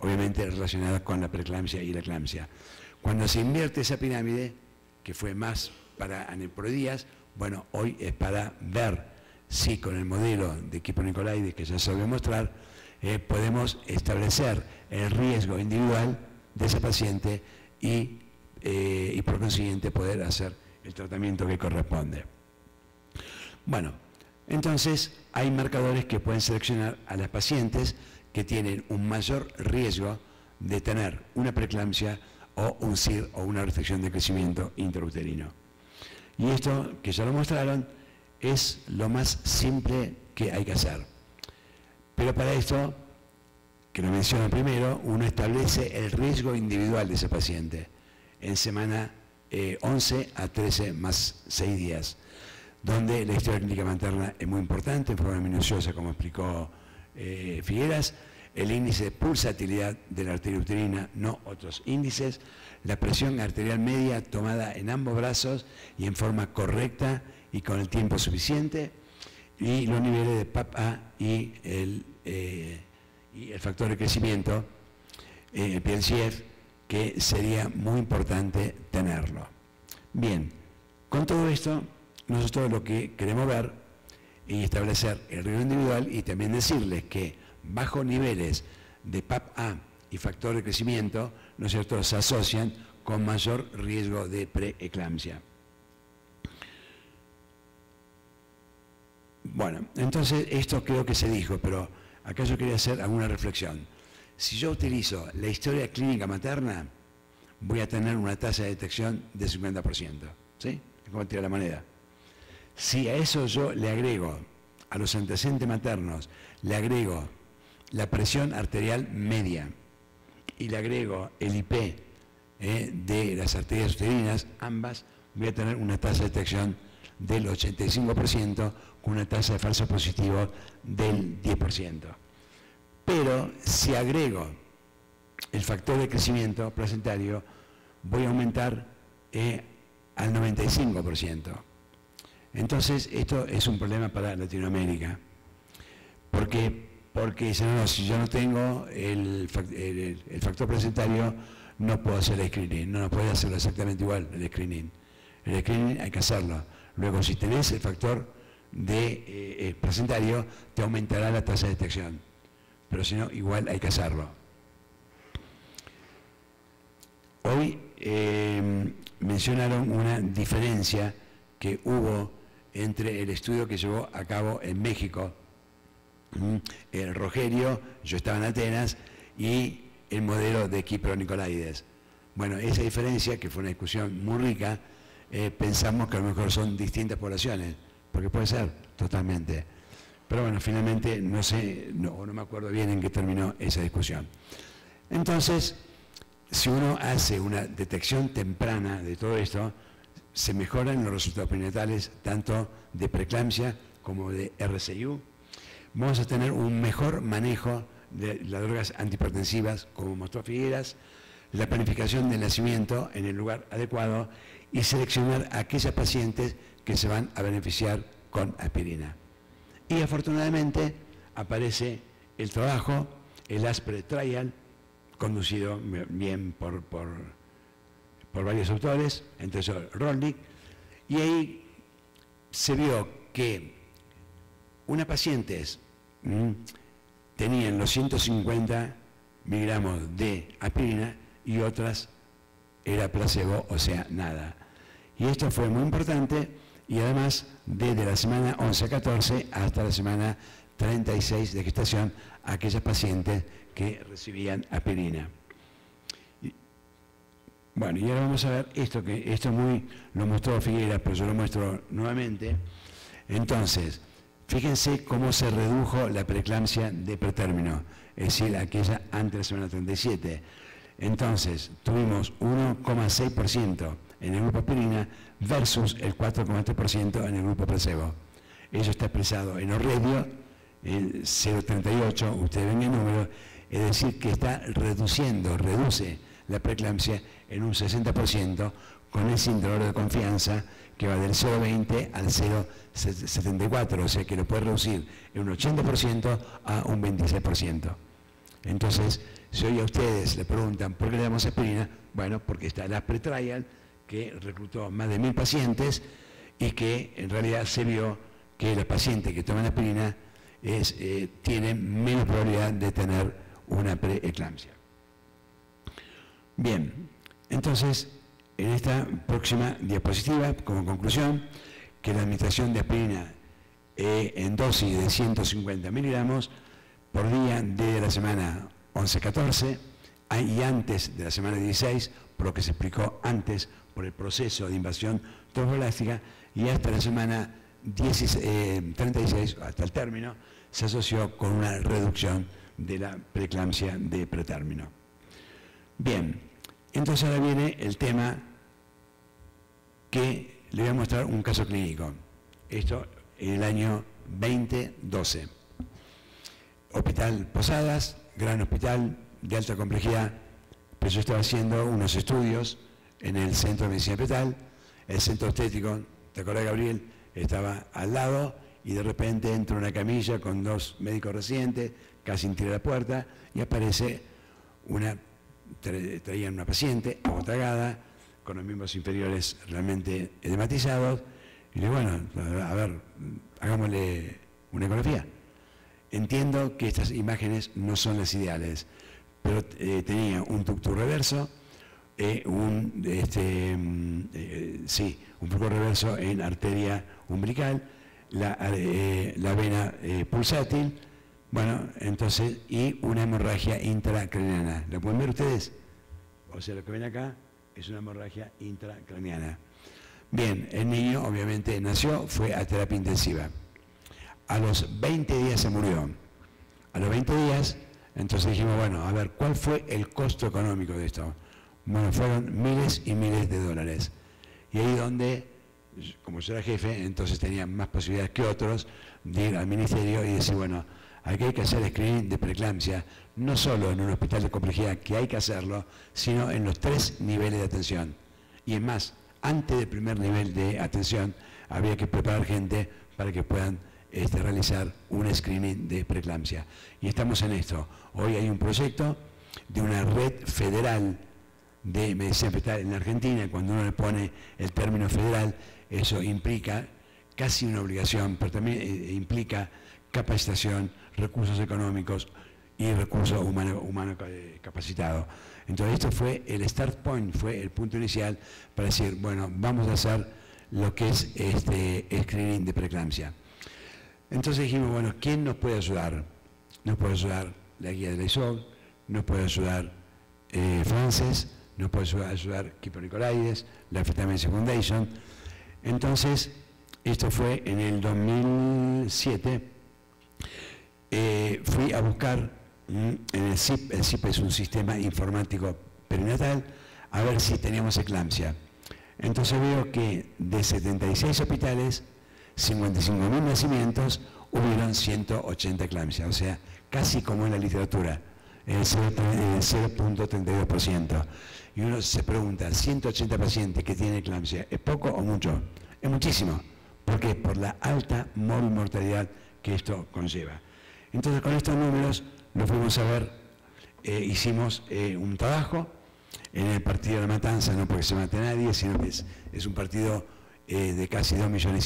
obviamente relacionadas con la preeclampsia y la eclampsia. Cuando se invierte esa pirámide, que fue más para aneuploidías, bueno, hoy es para ver si con el modelo de Kipro-Nicolaides, que ya se va a mostrar, podemos establecer el riesgo individual de ese paciente y por consiguiente poder hacer el tratamiento que corresponde. Bueno, entonces hay marcadores que pueden seleccionar a las pacientes que tienen un mayor riesgo de tener una preeclampsia o un CIR o una restricción de crecimiento intrauterino. Y esto, que ya lo mostraron, es lo más simple que hay que hacer. Pero para esto, que lo menciono primero, uno establece el riesgo individual de ese paciente en semana 11 a 13 más 6 días, donde la historia clínica materna es muy importante, en forma minuciosa, como explicó Figueras, el índice de pulsatilidad de la arteria uterina, no otros índices, la presión arterial media tomada en ambos brazos y en forma correcta y con el tiempo suficiente, y los niveles de PAP-A y el factor de crecimiento, el PLCF, que sería muy importante tenerlo. Bien, con todo esto, nosotros lo que queremos ver y establecer el riesgo individual y también decirles que bajos niveles de PAP-A y factor de crecimiento, ¿no es cierto?, se asocian con mayor riesgo de preeclampsia. Bueno, entonces esto creo que se dijo, pero acá yo quería hacer alguna reflexión. Si yo utilizo la historia clínica materna, voy a tener una tasa de detección de 50%, ¿sí? Es como tirar la moneda. Si a eso yo le agrego, a los antecedentes maternos, le agrego la presión arterial media y le agrego el IP de las arterias uterinas, ambas, voy a tener una tasa de detección del 85% con una tasa de falso positivo del 10%. Pero si agrego el factor de crecimiento placentario, voy a aumentar al 95%. Entonces, esto es un problema para Latinoamérica. Porque si yo no tengo el factor placentario, no puedo hacer el screening, no puede hacerlo exactamente igual el screening. El screening hay que hacerlo. Luego, si tenés el factor de placentario, te aumentará la tasa de detección. Pero si no, igual hay que hacerlo. Hoy mencionaron una diferencia que hubo entre el estudio que llevó a cabo en México, el Rogerio, yo estaba en Atenas, y el modelo de Kipro-Nicolaides. Bueno, esa diferencia, que fue una discusión muy rica, pensamos que a lo mejor son distintas poblaciones, porque puede ser totalmente. Pero bueno, finalmente no sé, no me acuerdo bien en qué terminó esa discusión. Entonces, si uno hace una detección temprana de todo esto, se mejoran los resultados perinatales tanto de preeclampsia como de RCIU. Vamos a tener un mejor manejo de las drogas antihipertensivas, como mostró Figueras, la planificación del nacimiento en el lugar adecuado y seleccionar a aquellas pacientes que se van a beneficiar con aspirina. Y afortunadamente aparece el trabajo, el ASPRE Trial, conducido bien por varios autores, entre ellos Rolnik, y ahí se vio que unas pacientes tenían los 150 miligramos de aspirina y otras era placebo, o sea, nada. Y esto fue muy importante y además desde la semana 11 a 14 hasta la semana 36 de gestación, aquellas pacientes que recibían aspirina. Bueno, y ahora vamos a ver esto, que esto lo mostró Figueras, pero yo lo muestro nuevamente. Entonces, fíjense cómo se redujo la preeclampsia de pretérmino, es decir, aquella antes de la semana 37. Entonces, tuvimos 1,6% en el grupo aspirina versus el 4,3% en el grupo placebo. Eso está expresado en Orredio, el 0,38, ustedes ven el número, es decir, que está reduce la preeclampsia en un 60% con ese intervalo de confianza que va del 0,20 al 0,74, o sea que lo puede reducir en un 80% a un 26%. Entonces, Si hoy a ustedes le preguntan por qué le damos aspirina, bueno, porque está la pretrial que reclutó más de 1000 pacientes y que en realidad se vio que los pacientes que toman aspirina tienen menos probabilidad de tener una preeclampsia. Bien, entonces, en esta próxima diapositiva, como conclusión, que la administración de aspirina en dosis de 150 miligramos por día de la semana 11-14 y antes de la semana 16, por lo que se explicó antes, por el proceso de invasión trombólástica, y hasta la semana 36, hasta el término, se asoció con una reducción de la preeclampsia de pretérmino. Bien, entonces ahora viene el tema que le voy a mostrar un caso clínico. Esto en el año 2012. Hospital Posadas, gran hospital de alta complejidad, pero yo estaba haciendo unos estudios en el Centro de Medicina Fetal, el centro estético, ¿te acordás, Gabriel? Estaba al lado y de repente entra una camilla con 2 médicos residentes, casi tira la puerta y aparece traían una paciente agotagada, con los miembros inferiores realmente edematizados, y le digo, bueno, a ver, hagámosle una ecografía. Entiendo que estas imágenes no son las ideales, pero tenía un ducto reverso, un flujo reverso en arteria umbilical, la vena pulsátil, bueno, entonces, y una hemorragia intracraniana. ¿Lo pueden ver ustedes? O sea, lo que ven acá es una hemorragia intracraniana. Bien, el niño obviamente nació, fue a terapia intensiva. A los 20 días se murió. A los 20 días, entonces dijimos, bueno, a ver, ¿cuál fue el costo económico de esto? Bueno, fueron miles y miles de dólares. Y ahí donde, como yo era jefe, entonces tenía más posibilidades que otros de ir al ministerio y decir, bueno, aquí hay que hacer screening de preeclampsia, no solo en un hospital de complejidad, que hay que hacerlo, sino en los 3 niveles de atención. Y es más, antes del primer nivel de atención, había que preparar gente para que puedan realizar un screening de preeclampsia. Y estamos en esto. Hoy hay un proyecto de una red federal de medicina fetal en la Argentina. Cuando uno le pone el término federal, eso implica casi una obligación, pero también implica capacitación, recursos económicos y recursos humanos capacitados. Entonces esto fue el start point, fue el punto inicial para decir, bueno, vamos a hacer lo que es screening de preeclampsia. Entonces dijimos, bueno, ¿quién nos puede ayudar? Nos puede ayudar la guía de la ISOG, nos puede ayudar Frances, nos puede ayudar Kipo Nicolaides, la Fetal Foundation. Entonces, esto fue en el 2007. Fui a buscar en el SIP es un sistema informático perinatal, a ver si teníamos eclampsia. Entonces veo que de 76 hospitales, 55.000 nacimientos, hubieron 180 eclampsias, o sea, casi como en la literatura, el 0.32%. Y uno se pregunta, 180 pacientes que tienen eclampsia, ¿es poco o mucho? Es muchísimo. ¿Por qué? Por la alta mortalidad que esto conlleva. Entonces, con estos números lo fuimos a ver, hicimos un trabajo en el partido de La Matanza, no porque se mate a nadie, sino que es un partido de casi 2,5 millones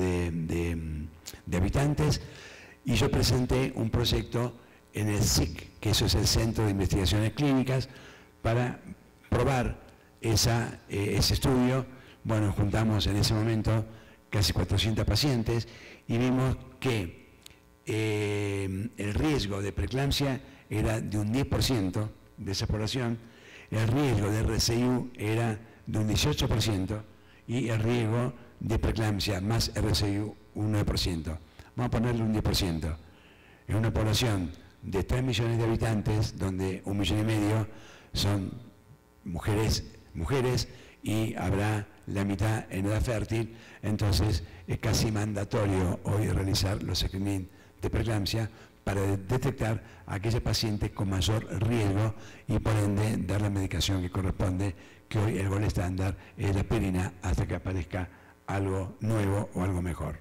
de habitantes, y yo presenté un proyecto en el SIC, que eso es el Centro de Investigaciones Clínicas, para probar ese estudio. Bueno, juntamos en ese momento casi 400 pacientes y vimos que el riesgo de preeclampsia era de un 10% de esa población, el riesgo de RCIU era de un 18% y el riesgo de preeclampsia más RCIU un 9%. Vamos a ponerle un 10%. En una población de 3 millones de habitantes, donde 1,5 millones son mujeres y habrá la mitad en edad fértil, entonces es casi mandatorio hoy realizar los screening de preeclampsia para detectar a aquellos pacientes con mayor riesgo y por ende dar la medicación que corresponde, que hoy el gol estándar es la aspirina hasta que aparezca algo nuevo o algo mejor.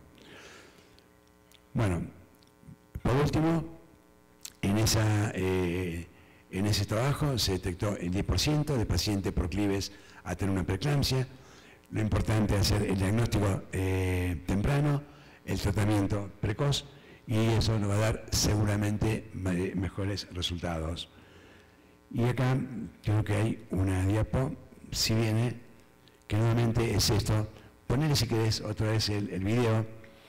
Bueno, por último, en En ese trabajo se detectó el 10% de pacientes proclives a tener una preeclampsia. Lo importante es hacer el diagnóstico temprano, el tratamiento precoz, y eso nos va a dar seguramente mejores resultados. Y acá creo que hay una diapo, si viene, que nuevamente es esto. Ponele si querés otra vez el video.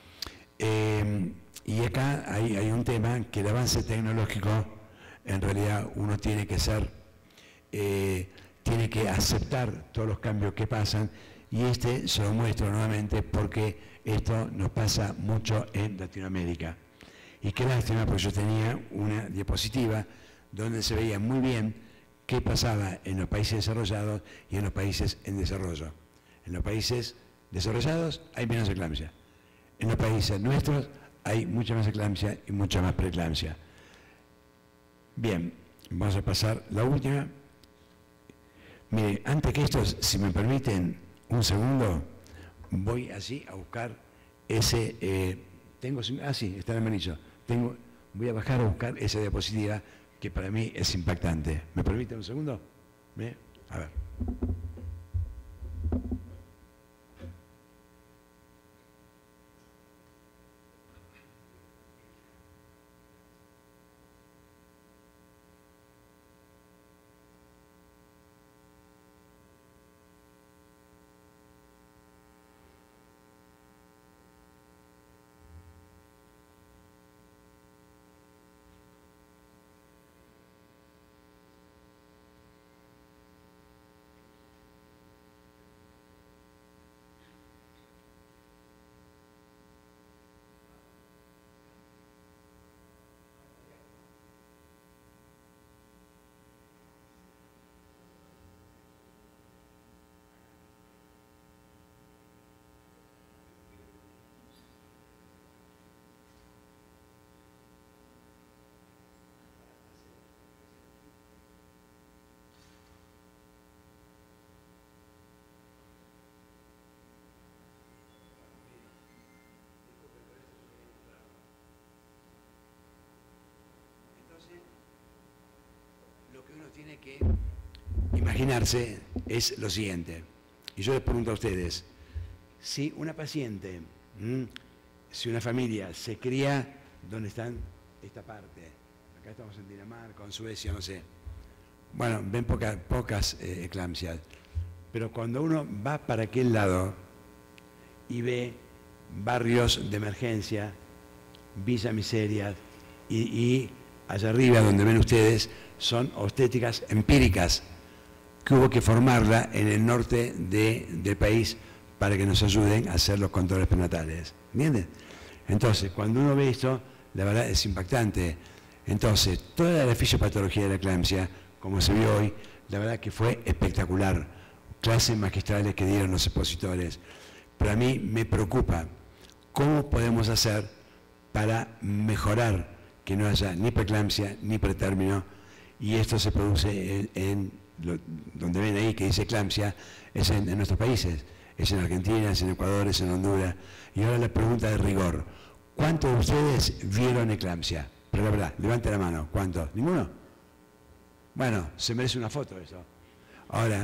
Y acá hay un tema que el avance tecnológico, en realidad uno tiene que tiene que aceptar todos los cambios que pasan, y se lo muestro nuevamente porque esto nos pasa mucho en Latinoamérica. Y qué lástima, porque yo tenía una diapositiva donde se veía muy bien qué pasaba en los países desarrollados y en los países en desarrollo. En los países desarrollados hay menos eclampsia. En los países nuestros hay mucha más eclampsia y mucha más preeclampsia. Bien, vamos a pasar la última. Mire, antes que esto, si me permiten un segundo, voy así a buscar ese... sí, está en el amarillo. Voy a bajar a buscar esa diapositiva que para mí es impactante. ¿Me permiten un segundo? A ver. Lo que uno tiene que imaginarse es lo siguiente, y yo les pregunto a ustedes, si una paciente, si una familia se cría donde están esta parte, acá estamos en Dinamarca, en Suecia, no sé, bueno, ven pocas eclampsias, pero cuando uno va para aquel lado y ve barrios de emergencia, Villa Miseria, y allá arriba donde ven ustedes son obstétricas empíricas que hubo que formarla en el norte del país para que nos ayuden a hacer los controles prenatales. ¿Entienden? Entonces, cuando uno ve esto, la verdad es impactante. Entonces, toda la fisiopatología de la eclampsia, como se vio hoy, la verdad que fue espectacular. Clases magistrales que dieron los expositores. Pero a mí me preocupa cómo podemos hacer para mejorar que no haya ni preeclampsia ni pretérmino, y esto se produce donde ven ahí que dice eclampsia, es en nuestros países, es en Argentina, es en Ecuador, es en Honduras. Y ahora la pregunta de rigor, ¿cuántos de ustedes vieron eclampsia? Pero la verdad, levante la mano, ¿cuántos? ¿Ninguno? Bueno, se merece una foto eso. Ahora,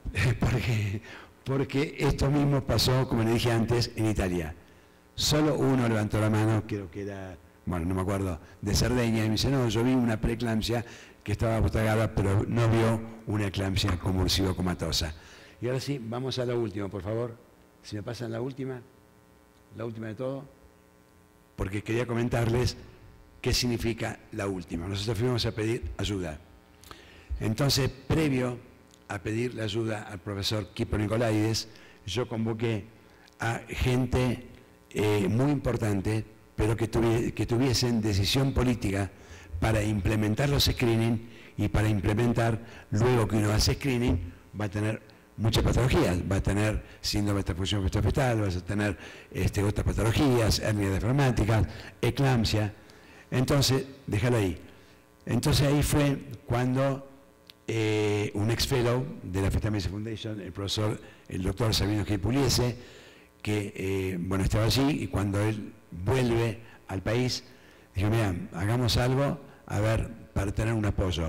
porque esto mismo pasó, como le dije antes, en Italia. Solo uno levantó la mano, creo que era, bueno, no me acuerdo, de Cerdeña, y me dice, no, yo vi una preeclampsia que estaba postergada, pero no vio una eclampsia convulsivo-comatosa. Y ahora sí, vamos a la última, por favor. Si me pasan la última de todo, porque quería comentarles qué significa la última. Nosotros fuimos a pedir ayuda. Entonces, previo a pedir la ayuda al profesor Kipo Nicolaides, yo convoqué a gente muy importante, pero que tuviesen decisión política para implementar los screening, y para implementar, luego que uno hace screening, va a tener muchas patologías, va a tener síndrome de transfusión fetal, va a tener otras patologías, hernias diafragmáticas, eclampsia. Entonces, déjalo ahí. Entonces ahí fue cuando un ex-fellow de la Fetal Medicine Foundation, el doctor Sabino Gil Pugliese, que bueno, estaba allí, y cuando él vuelve al país, dijo, mira, hagamos algo, a ver, para tener un apoyo.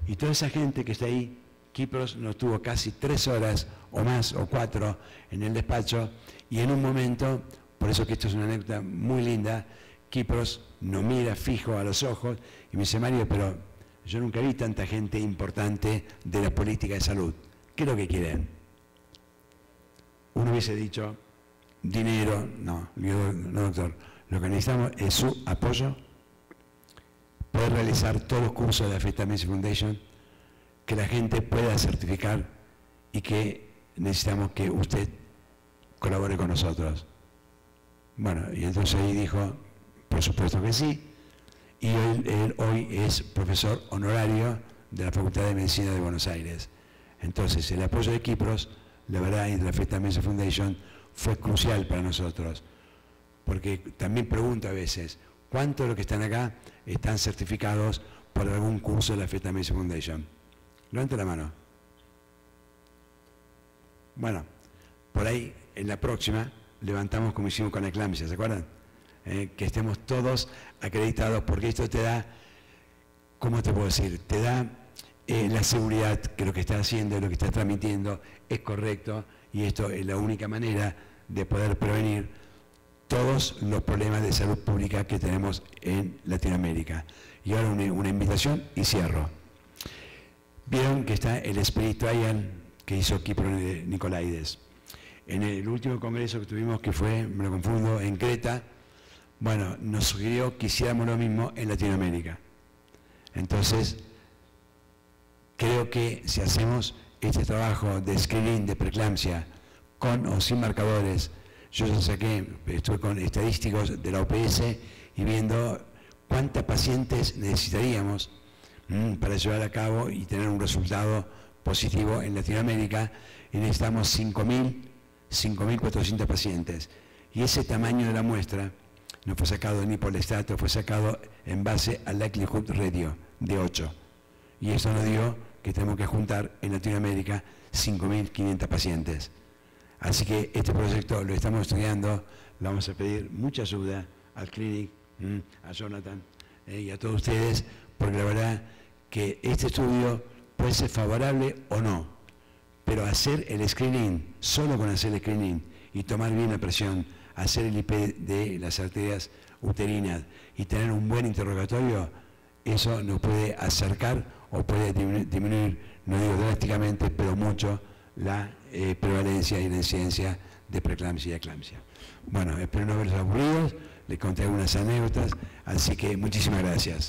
Y toda esa gente que está ahí, Kipros nos tuvo casi 3 horas o más, o 4, en el despacho, y en un momento, por eso que esto es una anécdota muy linda, Kipros nos mira fijo a los ojos y me dice: Mario, pero yo nunca vi tanta gente importante de la política de salud. ¿Qué es lo que quieren? Uno hubiese dicho, dinero, no, no, doctor, lo que necesitamos es su apoyo, poder realizar todos los cursos de la Feta Messi Foundation, que la gente pueda certificar y que necesitamos que usted colabore con nosotros. Bueno, y entonces ahí dijo, por supuesto que sí, y él hoy es profesor honorario de la Facultad de Medicina de Buenos Aires. Entonces, el apoyo de Kipros, la verdad, y de la Feta Messi Foundation fue crucial para nosotros, porque también pregunto a veces, ¿cuántos de los que están acá están certificados por algún curso de la Feta Messi Foundation? Levanta la mano. Bueno, por ahí, en la próxima, levantamos como hicimos con eclampsia, ¿se acuerdan? Que estemos todos acreditados, porque esto te da, ¿cómo te puedo decir? Te da la seguridad que lo que estás haciendo, lo que estás transmitiendo es correcto, y esto es la única manera de poder prevenir todos los problemas de salud pública que tenemos en Latinoamérica. Y ahora una invitación y cierro. Vieron que está el Spirit Trial que hizo Kipros Nicolaides. En el último congreso que tuvimos, que fue, me lo confundo, en Creta, bueno, nos sugirió que hiciéramos lo mismo en Latinoamérica. Entonces, creo que si hacemos este trabajo de screening de preeclampsia con o sin marcadores, yo ya saqué, estuve con estadísticos de la OPS y viendo cuántas pacientes necesitaríamos para llevar a cabo y tener un resultado positivo en Latinoamérica, y necesitamos 5.400 pacientes. Y ese tamaño de la muestra no fue sacado ni por el Estado, fue sacado en base al Likelihood Radio de 8. Y eso nos dio que tenemos que juntar en Latinoamérica 5.500 pacientes. Así que este proyecto lo estamos estudiando, le vamos a pedir mucha ayuda al Clinic, a Jonathan y a todos ustedes, porque la verdad que este estudio puede ser favorable o no, pero hacer el screening, solo con hacer el screening y tomar bien la presión, hacer el IP de las arterias uterinas y tener un buen interrogatorio, eso nos puede acercar o puede disminuir, no digo drásticamente, pero mucho, la prevalencia y la incidencia de preeclampsia y eclampsia. Bueno, espero no haberlos aburridos, les conté algunas anécdotas, así que muchísimas gracias.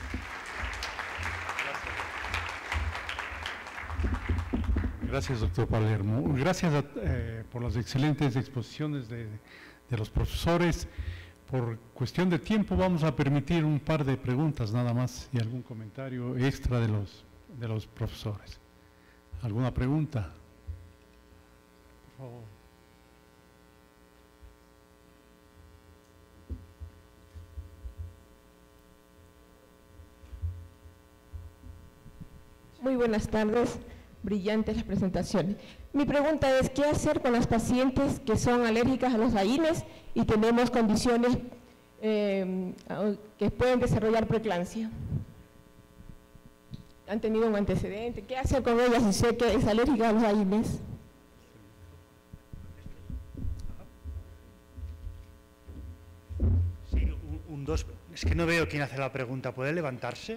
Gracias, doctor Palermo. Gracias por las excelentes exposiciones de los profesores. Por cuestión de tiempo vamos a permitir un par de preguntas nada más y algún comentario extra de los profesores. ¿Alguna pregunta? Por favor. Muy buenas tardes. Brillantes las presentaciones. Mi pregunta es, ¿qué hacer con las pacientes que son alérgicas a los AINES y tenemos condiciones que pueden desarrollar preeclampsia? ¿Han tenido un antecedente? ¿Qué hacer con ellas si sé que es alérgica a los AINES? Sí, es que no veo quién hace la pregunta. ¿Puede levantarse?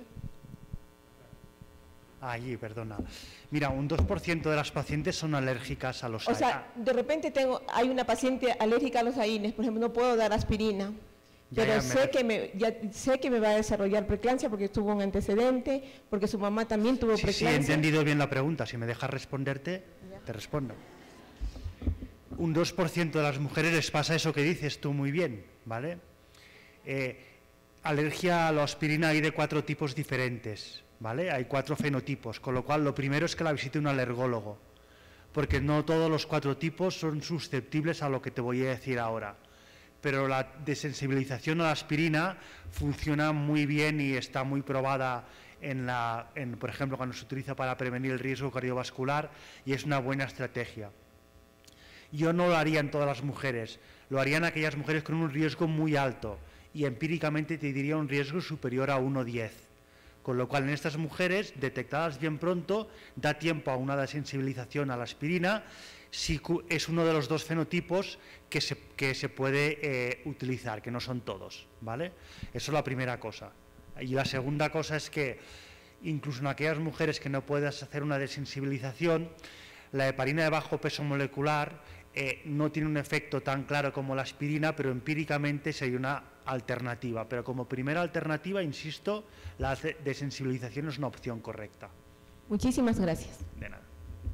Allí, perdona. Mira, un 2% de las pacientes son alérgicas a los AINES. O sea, de repente hay una paciente alérgica a los AINES, por ejemplo, no puedo dar aspirina, pero sé que me va a desarrollar preeclampsia porque tuvo un antecedente, porque su mamá también tuvo preeclampsia. Sí, he entendido bien la pregunta. Si me dejas responderte, te respondo. Un 2% de las mujeres les pasa eso que dices tú muy bien, ¿vale? Alergia a la aspirina hay de 4 tipos diferentes. ¿Vale? Hay 4 fenotipos, con lo cual lo primero es que la visite un alergólogo, porque no todos los 4 tipos son susceptibles a lo que te voy a decir ahora. Pero la desensibilización a la aspirina funciona muy bien y está muy probada por ejemplo, cuando se utiliza para prevenir el riesgo cardiovascular, y es una buena estrategia. Yo no lo haría en todas las mujeres, lo harían aquellas mujeres con un riesgo muy alto, y empíricamente te diría un riesgo superior a 1,10. Con lo cual, en estas mujeres, detectadas bien pronto, da tiempo a una desensibilización a la aspirina, si es uno de los dos fenotipos que se puede utilizar, que no son todos, ¿vale? Eso es la primera cosa. Y la segunda cosa es que, incluso en aquellas mujeres que no puedas hacer una desensibilización, la heparina de bajo peso molecular no tiene un efecto tan claro como la aspirina, pero empíricamente sería una alternativa. Pero como primera alternativa, insisto, la desensibilización es una opción correcta. Muchísimas gracias. De nada.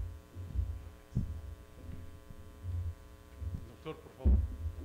Doctor, por favor.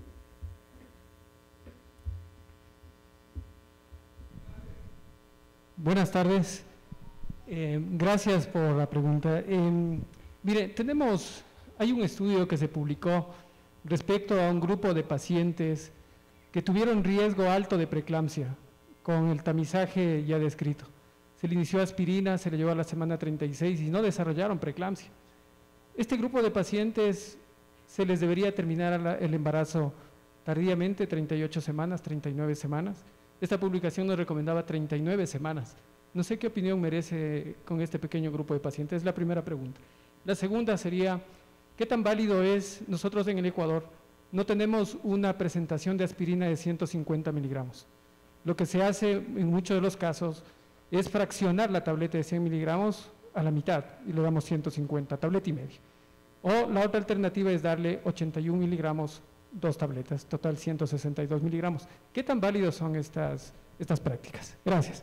Buenas tardes. Gracias por la pregunta. Mire, hay un estudio que se publicó respecto a un grupo de pacientes que tuvieron riesgo alto de preeclampsia con el tamizaje ya descrito. Se le inició aspirina, se le llevó a la semana 36 y no desarrollaron preeclampsia. Este grupo de pacientes se les debería terminar el embarazo tardíamente, 38 semanas, 39 semanas. Esta publicación nos recomendaba 39 semanas. No sé qué opinión merece con este pequeño grupo de pacientes, es la primera pregunta. La segunda sería, ¿qué tan válido es? Nosotros en el Ecuador no tenemos una presentación de aspirina de 150 miligramos. Lo que se hace en muchos de los casos es fraccionar la tableta de 100 miligramos a la mitad y le damos 150, tableta y media. O la otra alternativa es darle 81 miligramos, 2 tabletas, total 162 miligramos. ¿Qué tan válidos son estas prácticas? Gracias.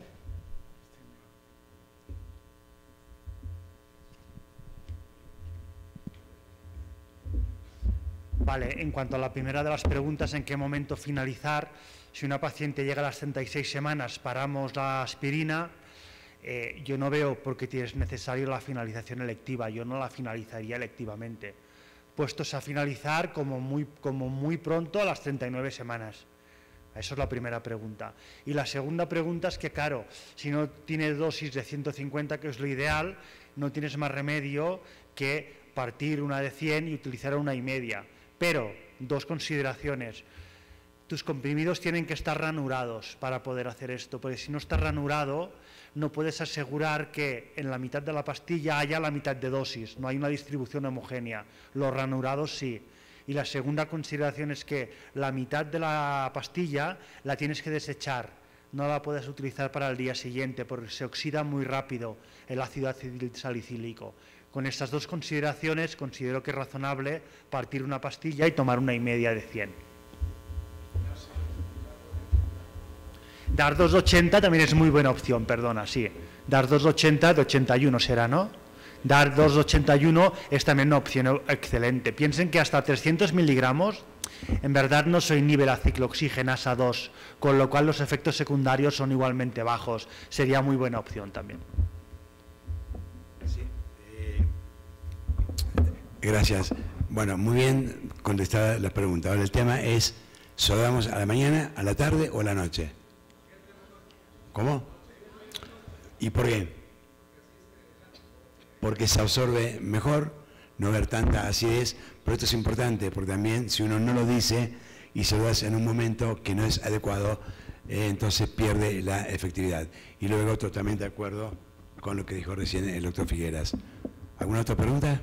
Vale, en cuanto a la primera de las preguntas, ¿en qué momento finalizar? Si una paciente llega a las 36 semanas, paramos la aspirina, yo no veo por qué es necesario la finalización electiva, yo no la finalizaría electivamente, puestos a finalizar como muy pronto a las 39 semanas. Esa es la primera pregunta. Y la segunda pregunta es que, claro, si no tienes dosis de 150, que es lo ideal, no tienes más remedio que partir una de 100 y utilizar una y media. Pero, dos consideraciones. Tus comprimidos tienen que estar ranurados para poder hacer esto, porque si no está ranurado, no puedes asegurar que en la mitad de la pastilla haya la mitad de dosis, no hay una distribución homogénea. Los ranurados sí. Y la segunda consideración es que la mitad de la pastilla la tienes que desechar, no la puedes utilizar para el día siguiente porque se oxida muy rápido el ácido acetilsalicílico. Con estas dos consideraciones considero que es razonable partir una pastilla y tomar una y media de 100. Dar 2,80 también es muy buena opción, perdona, sí. Dar 2,80 de 81 será, ¿no? Dar 2,81 es también una opción excelente. Piensen que hasta 300 miligramos, en verdad no se inhibe la ciclooxigenasa 2, con lo cual los efectos secundarios son igualmente bajos. Sería muy buena opción también. Gracias. Bueno, muy bien contestada la pregunta. Ahora el tema es, ¿soldamos a la mañana, a la tarde o a la noche? ¿Cómo? ¿Y por qué? Porque se absorbe mejor, no ver tanta acidez, pero esto es importante, porque también si uno no lo dice y se lo hace en un momento que no es adecuado, entonces pierde la efectividad. Y luego totalmente de acuerdo con lo que dijo recién el doctor Figueras. ¿Alguna otra pregunta?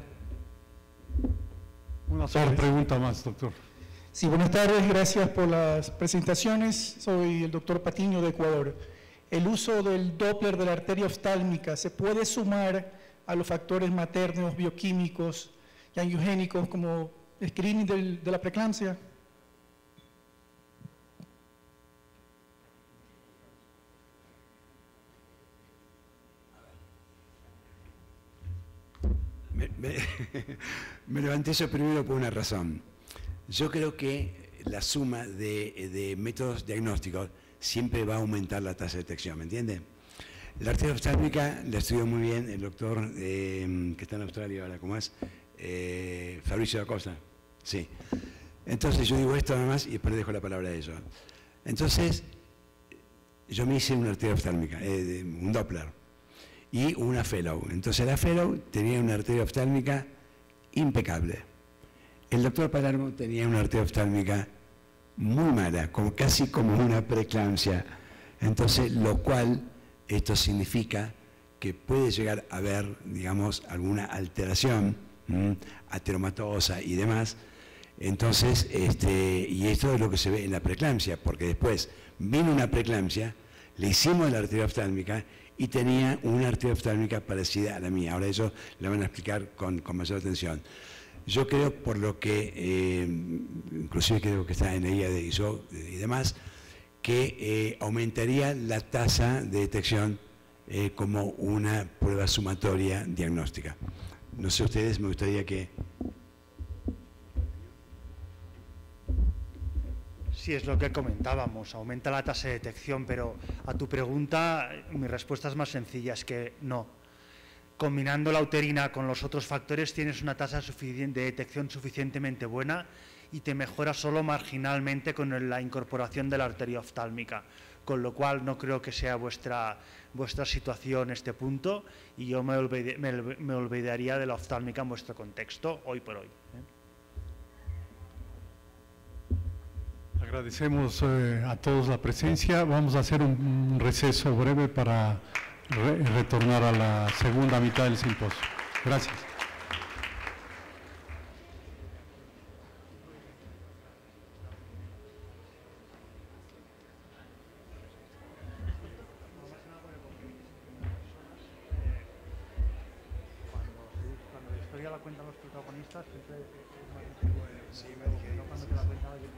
Una sola pregunta más, doctor. Sí, buenas tardes, gracias por las presentaciones. Soy el doctor Patiño de Ecuador. El uso del Doppler de la arteria oftálmica, ¿se puede sumar a los factores maternos, bioquímicos y angiogénicos como screening de la preeclampsia? Me levanté eso primero por una razón. Yo creo que la suma de métodos diagnósticos siempre va a aumentar la tasa de detección, ¿me entiende? La arteria oftálmica la estudió muy bien el doctor que está en Australia ahora, ¿cómo es? Fabricio da Costa. Sí. Entonces yo digo esto nada más y después le dejo la palabra a ellos. Entonces, yo me hice una arteria oftálmica, un Doppler, y una Fellow. Entonces la Fellow tenía una arteria oftálmica impecable. El doctor Palermo tenía una arteria oftálmica muy mala, casi como una preeclampsia. Entonces, lo cual esto significa que puede llegar a haber, digamos, alguna alteración ateromatosa y demás. Entonces, y esto es lo que se ve en la preeclampsia, porque después vino una preeclampsia, le hicimos la arteria oftálmica y tenía una arteria oftálmica parecida a la mía. Ahora eso lo van a explicar con mayor atención. Yo creo, por lo que, inclusive creo que está en la guía de ISO y demás, que aumentaría la tasa de detección como una prueba sumatoria diagnóstica. No sé ustedes, me gustaría que... Sí, es lo que comentábamos, aumenta la tasa de detección, pero a tu pregunta mi respuesta es más sencilla, es que no. Combinando la uterina con los otros factores tienes una tasa de detección suficientemente buena y te mejora solo marginalmente con la incorporación de la arteria oftálmica, con lo cual no creo que sea vuestra situación este punto y yo me olvidaría de la oftálmica en vuestro contexto hoy por hoy. Agradecemos a todos la presencia. Vamos a hacer un receso breve para retornar a la segunda mitad del simposio. Gracias. Cuando la historia la cuentan los protagonistas, siempre es más difícil. Cuando te la cuenta alguien.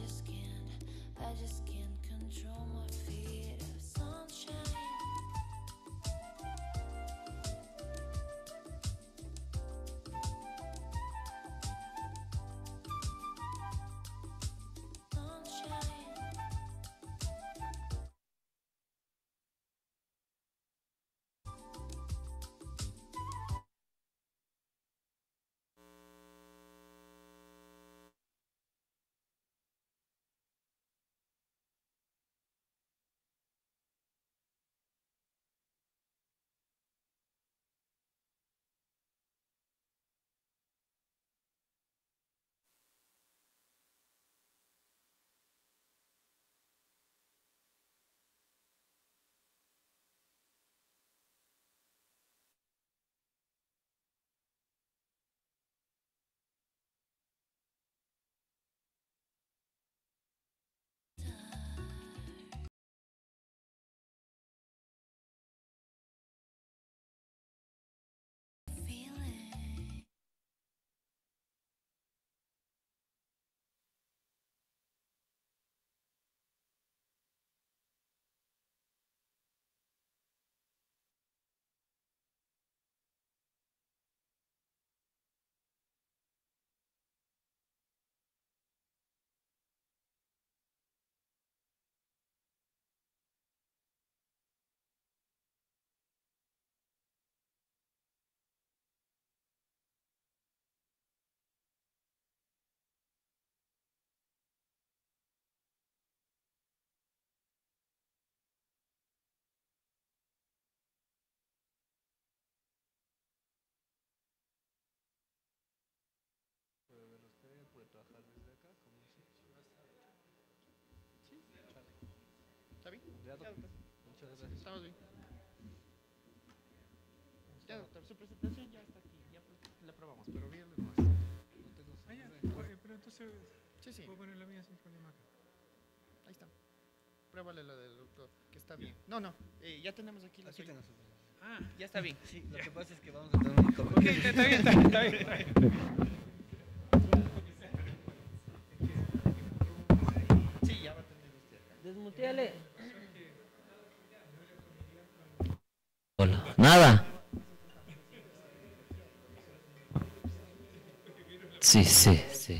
just can't control my feet of sunshine. ¿Está bien? Ya, doctor. Muchas gracias. Estamos bien. Ya, doctor, su presentación ya está aquí. Ya la probamos, pero bien nomás. Pero entonces Sí. puedo poner la mía sin problema acá. Ahí está. Pruébale la del doctor, que está bien. No, ya tenemos aquí la suya. Ah, Ya está bien. Sí, lo que pasa es que vamos a tener un ok, está bien. Sí, ya va a tener usted acá. Desmuteale. Hola. Nada. Sí. Sí. Sí.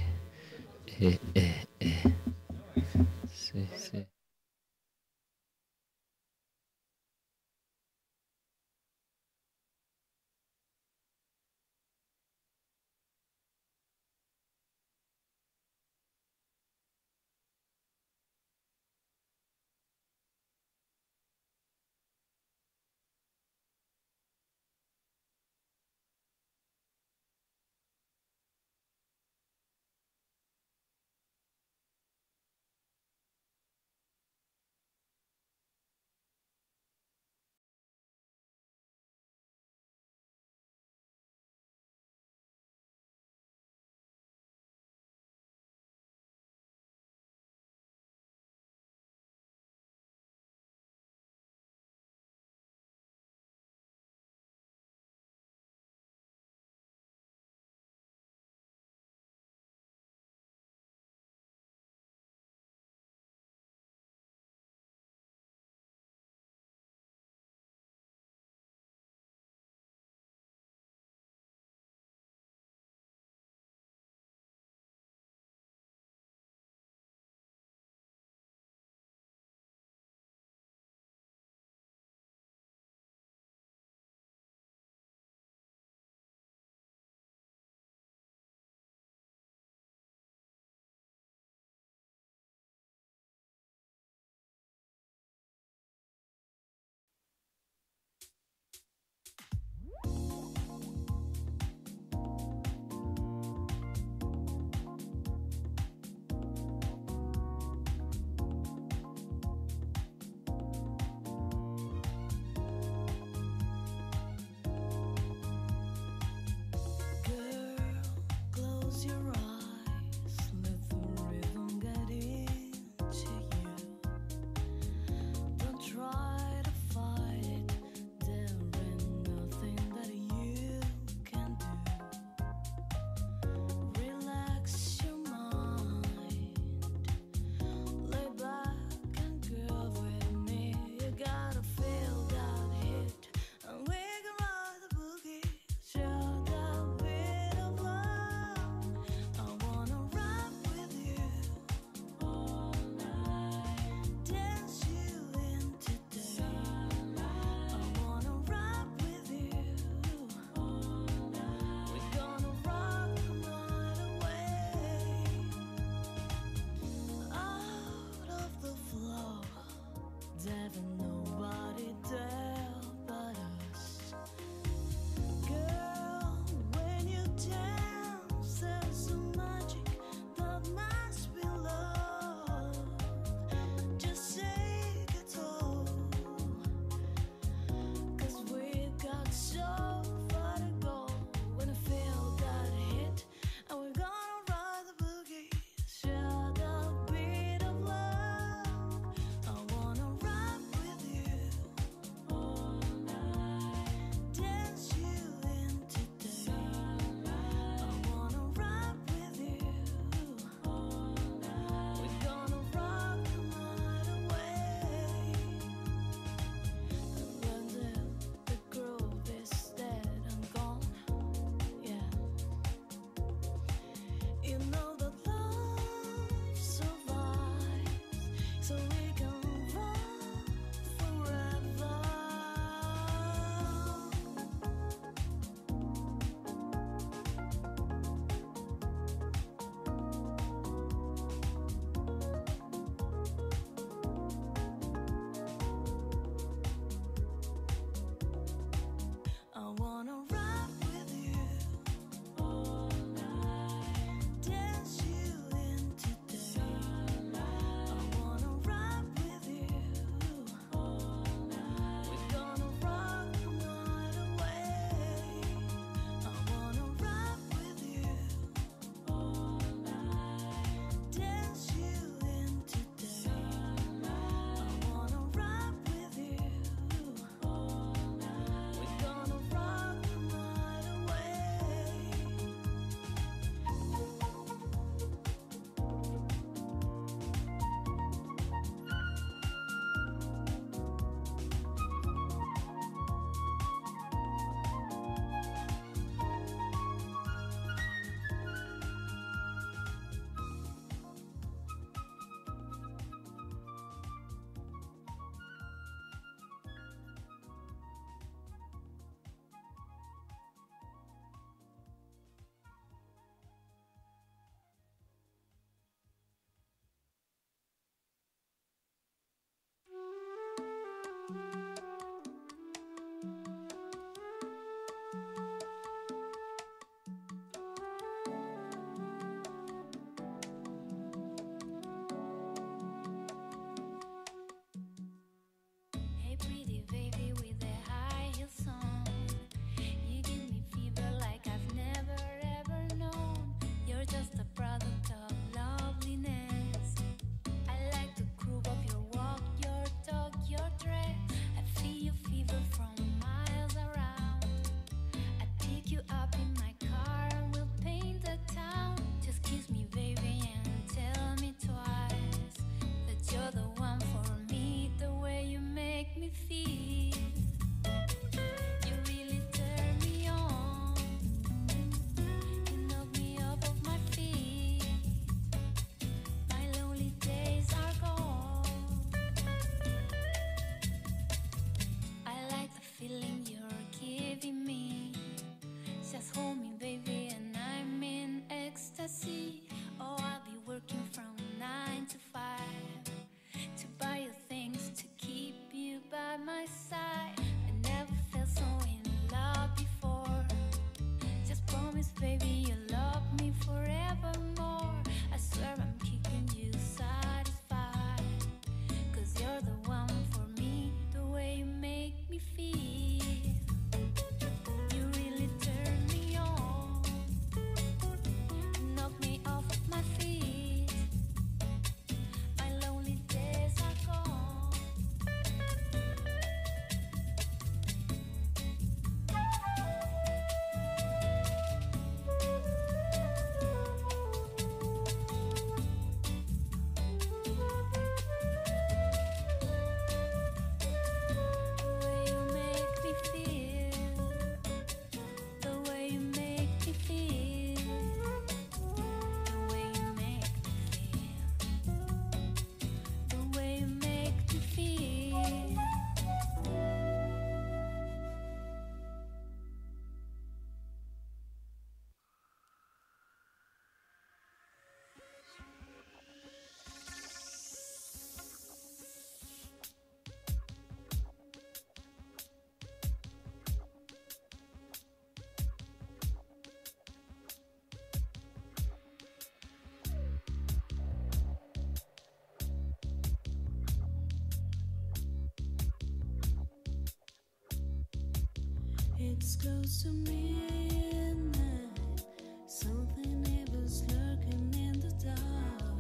It's close to midnight. Something evil's lurking in the dark.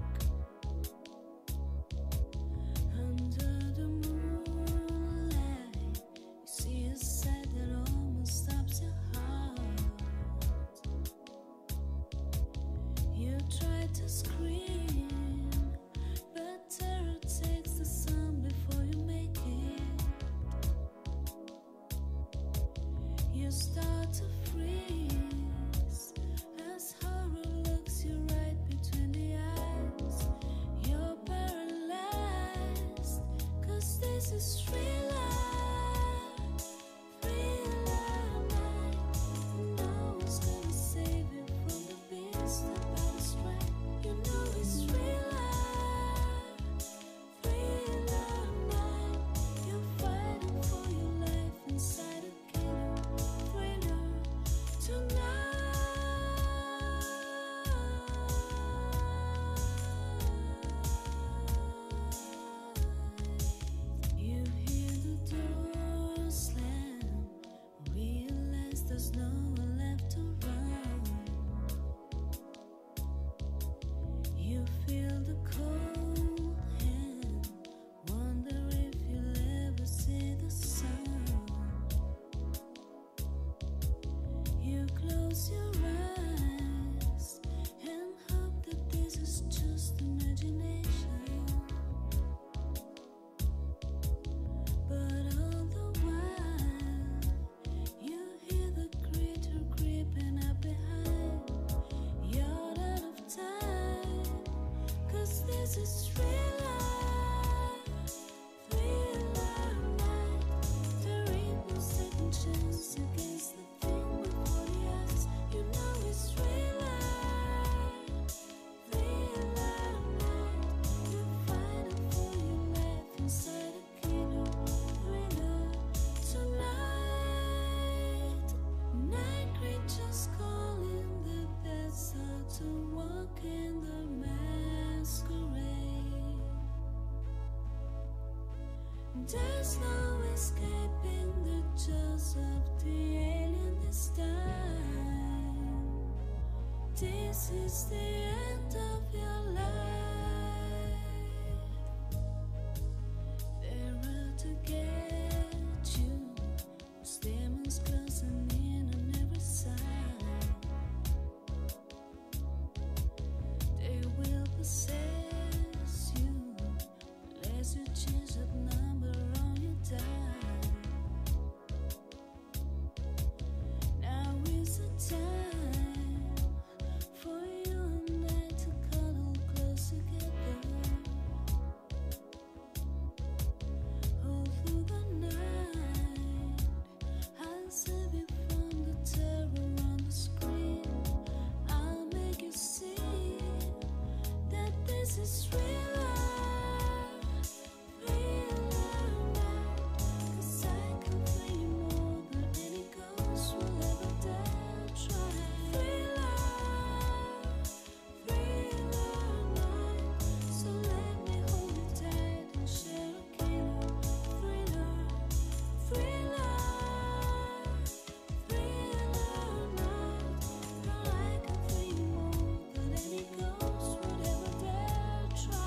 Under the moonlight, you see a sight that almost stops your heart. You try to scream, but terror takes the sun before you make it. You start to freeze as horror looks you right between the eyes. You're paralyzed, 'cause this is thriller, thriller night. No one's gonna save you from the beast about to strike. You know it's thriller, thriller night. You're fighting for your life inside a killer thriller tonight. You hear the door slam, realize there's no one left to run. You feel the cold hand, wonder if you'll ever see the sun. You close your eyes and hope that this is just imagination. But all the while, you hear the creature creeping up behind. You're out of time, 'cause this is thriller, thriller night. The rainbow's taking chance against the thing before the eyes. You know it's thriller, thriller night. You're fighting for your life inside a killer thriller tonight. Night creatures calling the desert to walk in the masquerade. There's no escaping the jaws of the alien this time. This is the end of your life. They're out to get you. Those demons closing in on every side. They will possess you unless you change that number on your die. Now is the time for you and I to cuddle close together. All through the night, I'll save you from the terror on the screen. I'll make you see that this is thriller, thriller night. 'Cause I can feel you more than any ghost will ever dare try. Thriller, thriller night. So let me hold you tight and share a killer thriller, thriller, thriller night. Girl, I can feel you more than any ghost would ever dare try.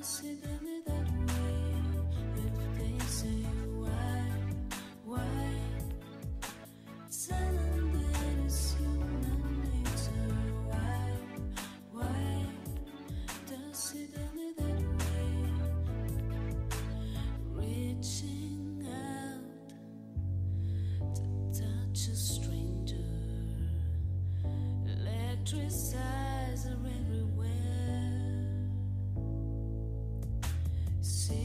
See